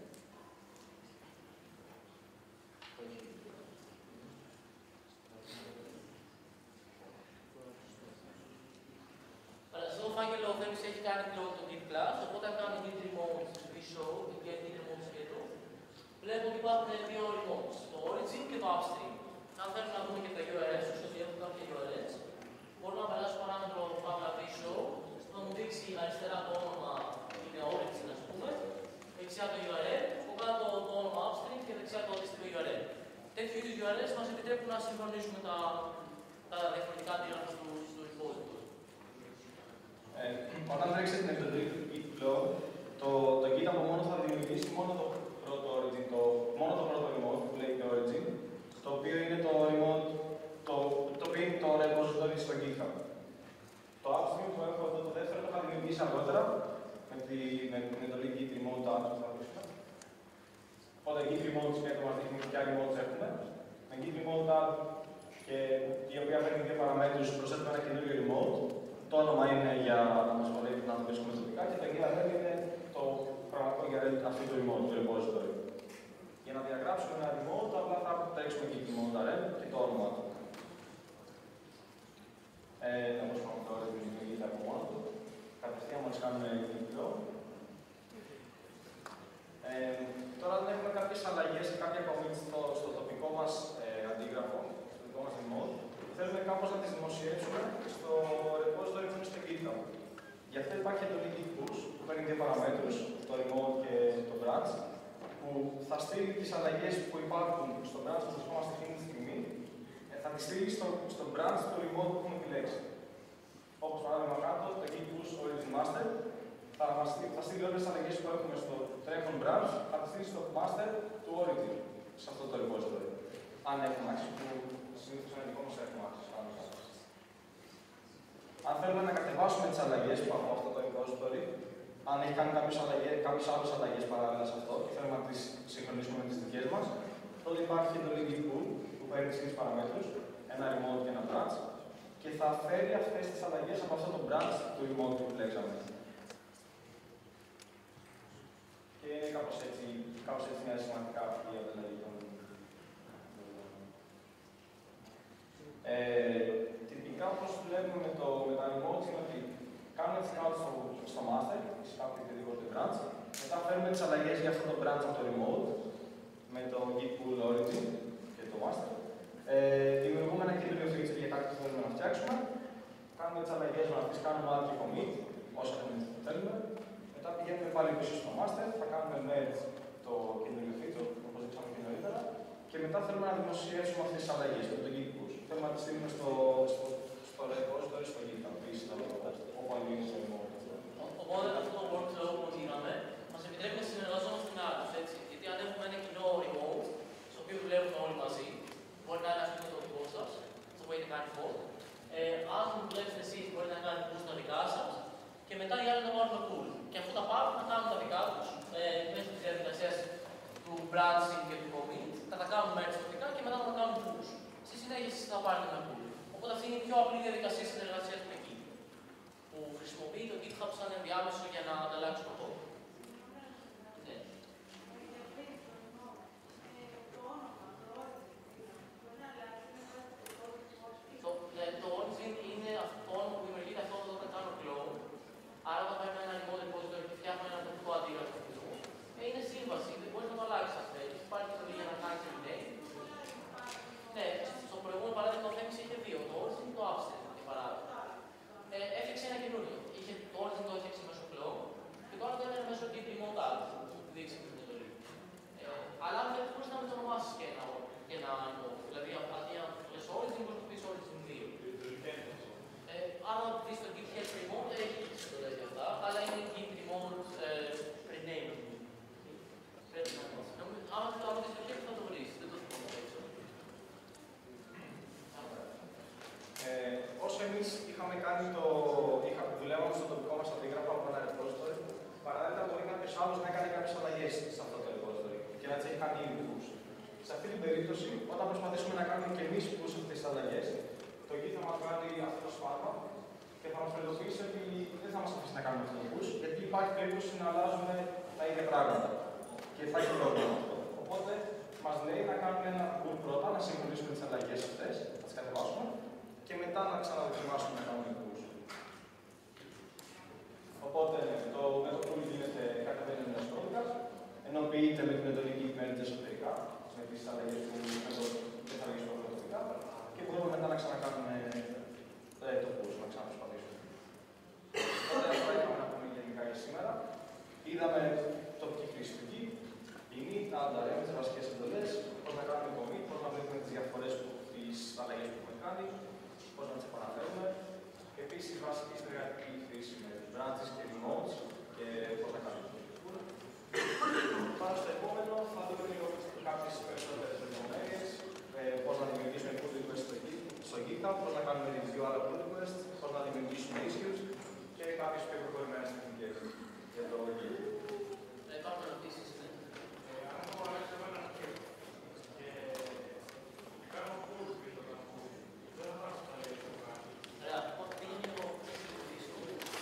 Στο φάκελο ο Θέμης έχει κάνει clone το Git class, οπότε αν κάνουμε Git remote show και Git remote schedule, βλέπω ότι υπάρχουν δύο remotes, το origin και το upstream. Αν θέλουμε να δούμε και τα γιου αρ ελ, όσο ότι έχουν κάποια γιου αρ ελ, μπορούμε να περάσουμε παράμετρο παύλα show, που θα μου δείξει αριστερά το όνομα είναι origin, ας πούμε, δεξιά το γιου αρ ελ, από κάτω το όνομα upstream και δεξιά το αντίστοιχο γιου αρ ελ. Τέτοιου είδους γιου αρ ελ μας επιτρέπουν να συγχρονίσουμε τα, τα διαφορετικά αντίγραφα του, του repository. Ε, όταν τρέξετε την εντολή του Git flow, το, το Git από μόνο θα δημιουργήσει μόνο το πρώτο origin, το, μόνο το πρώτο remote που λέει το origin, το οποίο είναι το remote, το, το οποίο είναι το repository στο GitHub. Το upstream που έχω εδώ το δεύτερο το θα δημιουργήσει αργότερα με, τη, με την εντολή Git remote app που θα βρίσκω. Οπότε Git remote σκέτο μας δείχνει ποια remote έχουμε. Με Git remote app και η οποία παίρνει δύο παραμέτρους προσθέτουμε ένα καινούριο remote. Το όνομα είναι για να μας βολεύει να το βρίσκουμε τοπικά και το γιου αρ ελ είναι το πραγματικό γιου αρ ελ αυτού του remote, του repository. Για να διαγράψουμε ένα remote, απλά θα τρέξουμε και το remote αρ ελ και το όνομα του. Ε, όπως πάμε τώρα, δημιουργείται από μόνο του. Κατευθείαν μόλις κάνουμε video. Ε, τώρα δεν έχουμε κάποιες αλλαγές και κάποια commits στο, στο τοπικό μας ε, αντίγραφο, στο δικό μας remote. Θέλουμε κάπως να τις δημοσιεύσουμε στο repository που είναι στο GitHub. Γι' αυτό υπάρχει εντολή git push που παίρνει δύο παραμέτρους, το remote και το branch, που θα στείλει τις αλλαγές που υπάρχουν στο branch που βρισκόμαστε εκείνη τη στιγμή, θα τις στείλει στο, στο branch του remote που έχουμε επιλέξει. Όπως παράδειγμα κάτω, το git push origin master θα, θα στείλει όλες τις αλλαγές που έχουμε στο τρέχον branch, θα τις στείλει στο master του origin, σε αυτό το repository. Αν έχουμε access, που συνήθως είναι δικό μας έχουμε access. Αν θέλουμε να κατεβάσουμε τις αλλαγές που από αυτό το repository, αν έχει κάνει κάποιες άλλες αλλαγές παράλληλα σε αυτό και θέλουμε να τις συγχρονίσουμε με τις δικές μας, τότε υπάρχει και το git pull που παίρνει τις ίδιες παραμέτρους, ένα remote και ένα branch και θα φέρει αυτές τις αλλαγές από αυτό το branch του remote που επιλέξαμε. Και είναι κάπως έτσι, κάπως έτσι μια σημαντικά αυτή η ανταλλαγή των ε, τυπικά όπως δουλεύουμε με, το, με τα remotes είναι ότι κάνουμε τις counts στο, στο master, σε κάποιο οποιοδήποτε branch, μετά φέρνουμε τις αλλαγές για αυτό το branch από το remote με το git pull origin και το master. Ε, δημιουργούμε ένα καινούριο feature για κάτι που θέλουμε να φτιάξουμε. Κάνουμε τις αλλαγές μας, τις κάνουμε add και commit, όσα θέλουμε. Μετά πηγαίνουμε πάλι πίσω στο master, θα κάνουμε merge το καινούριο feature, όπως δείξαμε και νωρίτερα. Και μετά θέλουμε να δημοσιεύσουμε αυτές τις αλλαγές με το git push. Θέλουμε να τις στείλουμε στο, στο, στο repository, στο GitHub, όπου αλλού είναι στο remote. Οπότε αυτό το workflow που είδαμε μας επιτρέπει να συνεργαζόμαστε με άλλους, έτσι. Γιατί αν έχουμε ένα κοινό remote, στο οποίο δουλεύουμε όλοι μαζί, μπορεί να είναι ας πούμε το δικό σας, αυτό που έχετε κάνει code. Ε, αν δουλέψετε εσείς, μπορείτε να κάνετε push τα δικά σας και μετά οι άλλοι να πάρουν το pull. Και αυτό τα πάρουν να κάνουν τα δικά τους ε, μέσω της διαδικασίας του branching και του commit, θα τα κάνουν merge τα δικά και μετά θα τα κάνουν push. Στη συνέχεια εσείς θα πάρετε ένα pull. Οπότε αυτή είναι η πιο απλή διαδικασία συνεργασίας με εκεί, που χρησιμοποιεί το GitHub σαν ενδιάμεσο για να ανταλλάξουμε code. Το origin είναι αυτό που δημιουργείται αυτό όταν κάνω clone. Άρα, όταν παίρνω ένα remote repository και φτιάχνω ένα τοπικό αντίγραφο αυτού, είναι σύμβαση, δεν μπορεί να το αλλάξει αν θέλει. Υπάρχει το για να κάνει rename. Ναι, στο προηγούμενο παράδειγμα το Themis είχε δύο, το origin και το upstream, για παράδειγμα. Ε, έφτιαξε ένα καινούριο. Είχε, το origin το έφτιαξε μέσω clone και το άλλο το έκανε μέσω deep remote alt, που δείξει την εντολή. Ε, αλλά αν θέλει, μπορεί να μην το ονομάσει και ένα, και ένα remote. Δηλαδή, αντί να το πει origin, μπορεί να το πει origin δύο. Αν δεις το git help remote, έχει τις εντολές για αυτά, αλλά είναι git remote rename. Πρέπει να δεις. Άμα δεν το δεις το help, θα το βρεις. Δεν το θυμάμαι έξω. Όσο εμείς είχαμε κάνει το... είχαμε δουλεύαμε στο τοπικό μας αντίγραφο από ένα repository, παράλληλα μπορεί κάποιος άλλος να κάνει κάποιες αλλαγές σε αυτό το repository και να τις έχει κάνει ήδη push. Σε αυτή την περίπτωση, όταν προσπαθήσουμε να κάνουμε και εμείς push αυτές τις αλλαγές, το Git θα μας βγάλει αυτό το σφάλμα και θα μας προειδοποιήσει ότι δεν θα μας αφήσει να κάνουμε αυτό το push, γιατί υπάρχει περίπτωση να αλλάζουμε τα ίδια πράγματα και θα έχει πρόβλημα αυτό. Οπότε μας λέει να κάνουμε ένα pull πρώτα, να συγχρονίσουμε τις αλλαγές αυτές, να τις κατεβάσουμε και μετά να ξαναδοκιμάσουμε να κάνουμε push. Οπότε το, με το pull γίνεται κατεβαίνει ένας κώδικας, ενοποιείται με την εντολή Git manage εσωτερικά, με τις αλλαγές που με το αλλαγές που προσωπικά και μπορούμε μετά να ξανακάνουμε ε, το push, να ξαναπροσπαθήσουμε. Οπότε αυτά είχαμε να πούμε γενικά για σήμερα. Είδαμε τοπική χρήση του Git, init, add, rm, τις βασικές εντολές, πώς να κάνουμε commit, πώς να βλέπουμε τις διαφορές που τις αλλαγές που έχουμε κάνει, πώς να τις επαναφέρουμε. Επίσης, βασική συνεργατική χρήση με branches και remotes και πώς να κάνουμε το pull. Πάνω στο επόμενο θα δούμε λίγο κάποιες περισσότερες λεπτομέρειες, πώς να δημιουργήσουμε pull request στο GitHub, πώς να κάνουμε review άλλα pull requests, πώς να δημιουργήσουμε issues και κάποιες πιο προχωρημένες τεχνικές για το Git. Υπάρχουν ερωτήσεις, ναι. Αν έχω αλλάξει ένα αρχείο και κάνω pull και το κάνω pull, δεν θα βάζω τα λέει στο πράγμα. Ωραία, οπότε πήγαινε λίγο δύσκολο.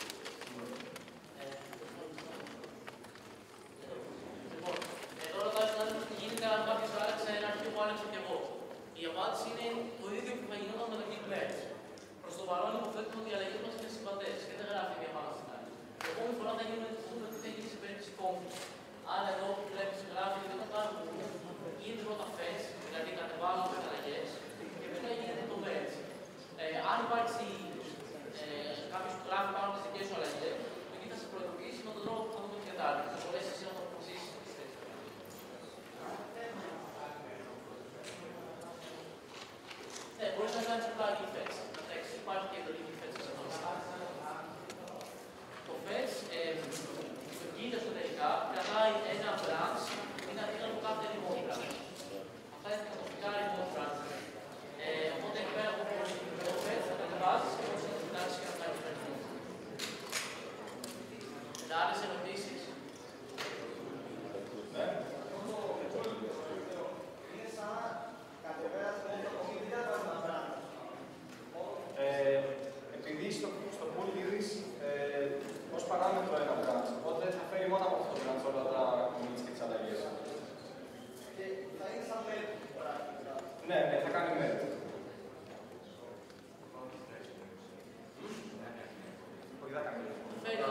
Λοιπόν, εδώ ρωτάει στον άνθρωπο τι γίνεται αν κάποιος άλλαξε ένα αρχείο που άλλαξε και εγώ. Η απάντηση είναι το ίδιο που θα γινόταν με το git merge. Προς το παρόν υποθέτουμε ότι οι αλλαγές μας είναι συμβατές και δεν γράφει μία πάνω στην άλλη. Η επόμενη φορά θα γίνουμε να δούμε τι θα γίνει σε περίπτωση conflict. Άρα εδώ που βλέπεις γράφει ότι όταν κάνουμε γίνεται πρώτα fetch, δηλαδή κατεβάζουμε τις αλλαγές και μετά γίνεται το merge. Ε, αν υπάρξει ε, κάποιος που γράφει πάνω τις δικές σου αλλαγές, το git θα σε προειδοποιήσει με τον τρόπο που θα δούμε και τα θα μπορέσεις εσύ να το αποφασίσεις. Ναι, μπορείς να κάνεις απλά git fetch. Να τρέξεις. Υπάρχει και το git fetch σε αυτό. Το fetch, ε, το git εσωτερικά, κρατάει ένα branch, ένα από κάθε remote branch. Αυτά είναι τα τοπικά remote branch. Ε, οπότε εκεί πέρα από το fetch θα κατεβάζεις και μπορείς να το κοιτάξεις και να κάνεις fetch. Άλλες ερωτήσεις? Ναι. Είναι σαν κατεβάζεις το commit, δεν θα βάζεις ένα branch. παράμετρο ένα branch, οπότε θα φέρει μόνο από αυτό το branch όλα τα commits και τις αλλαγές. Και θα είναι σαν melt πρακτικά. Ναι, ναι, θα κάνει melt. Όχι, θα κάνει melt.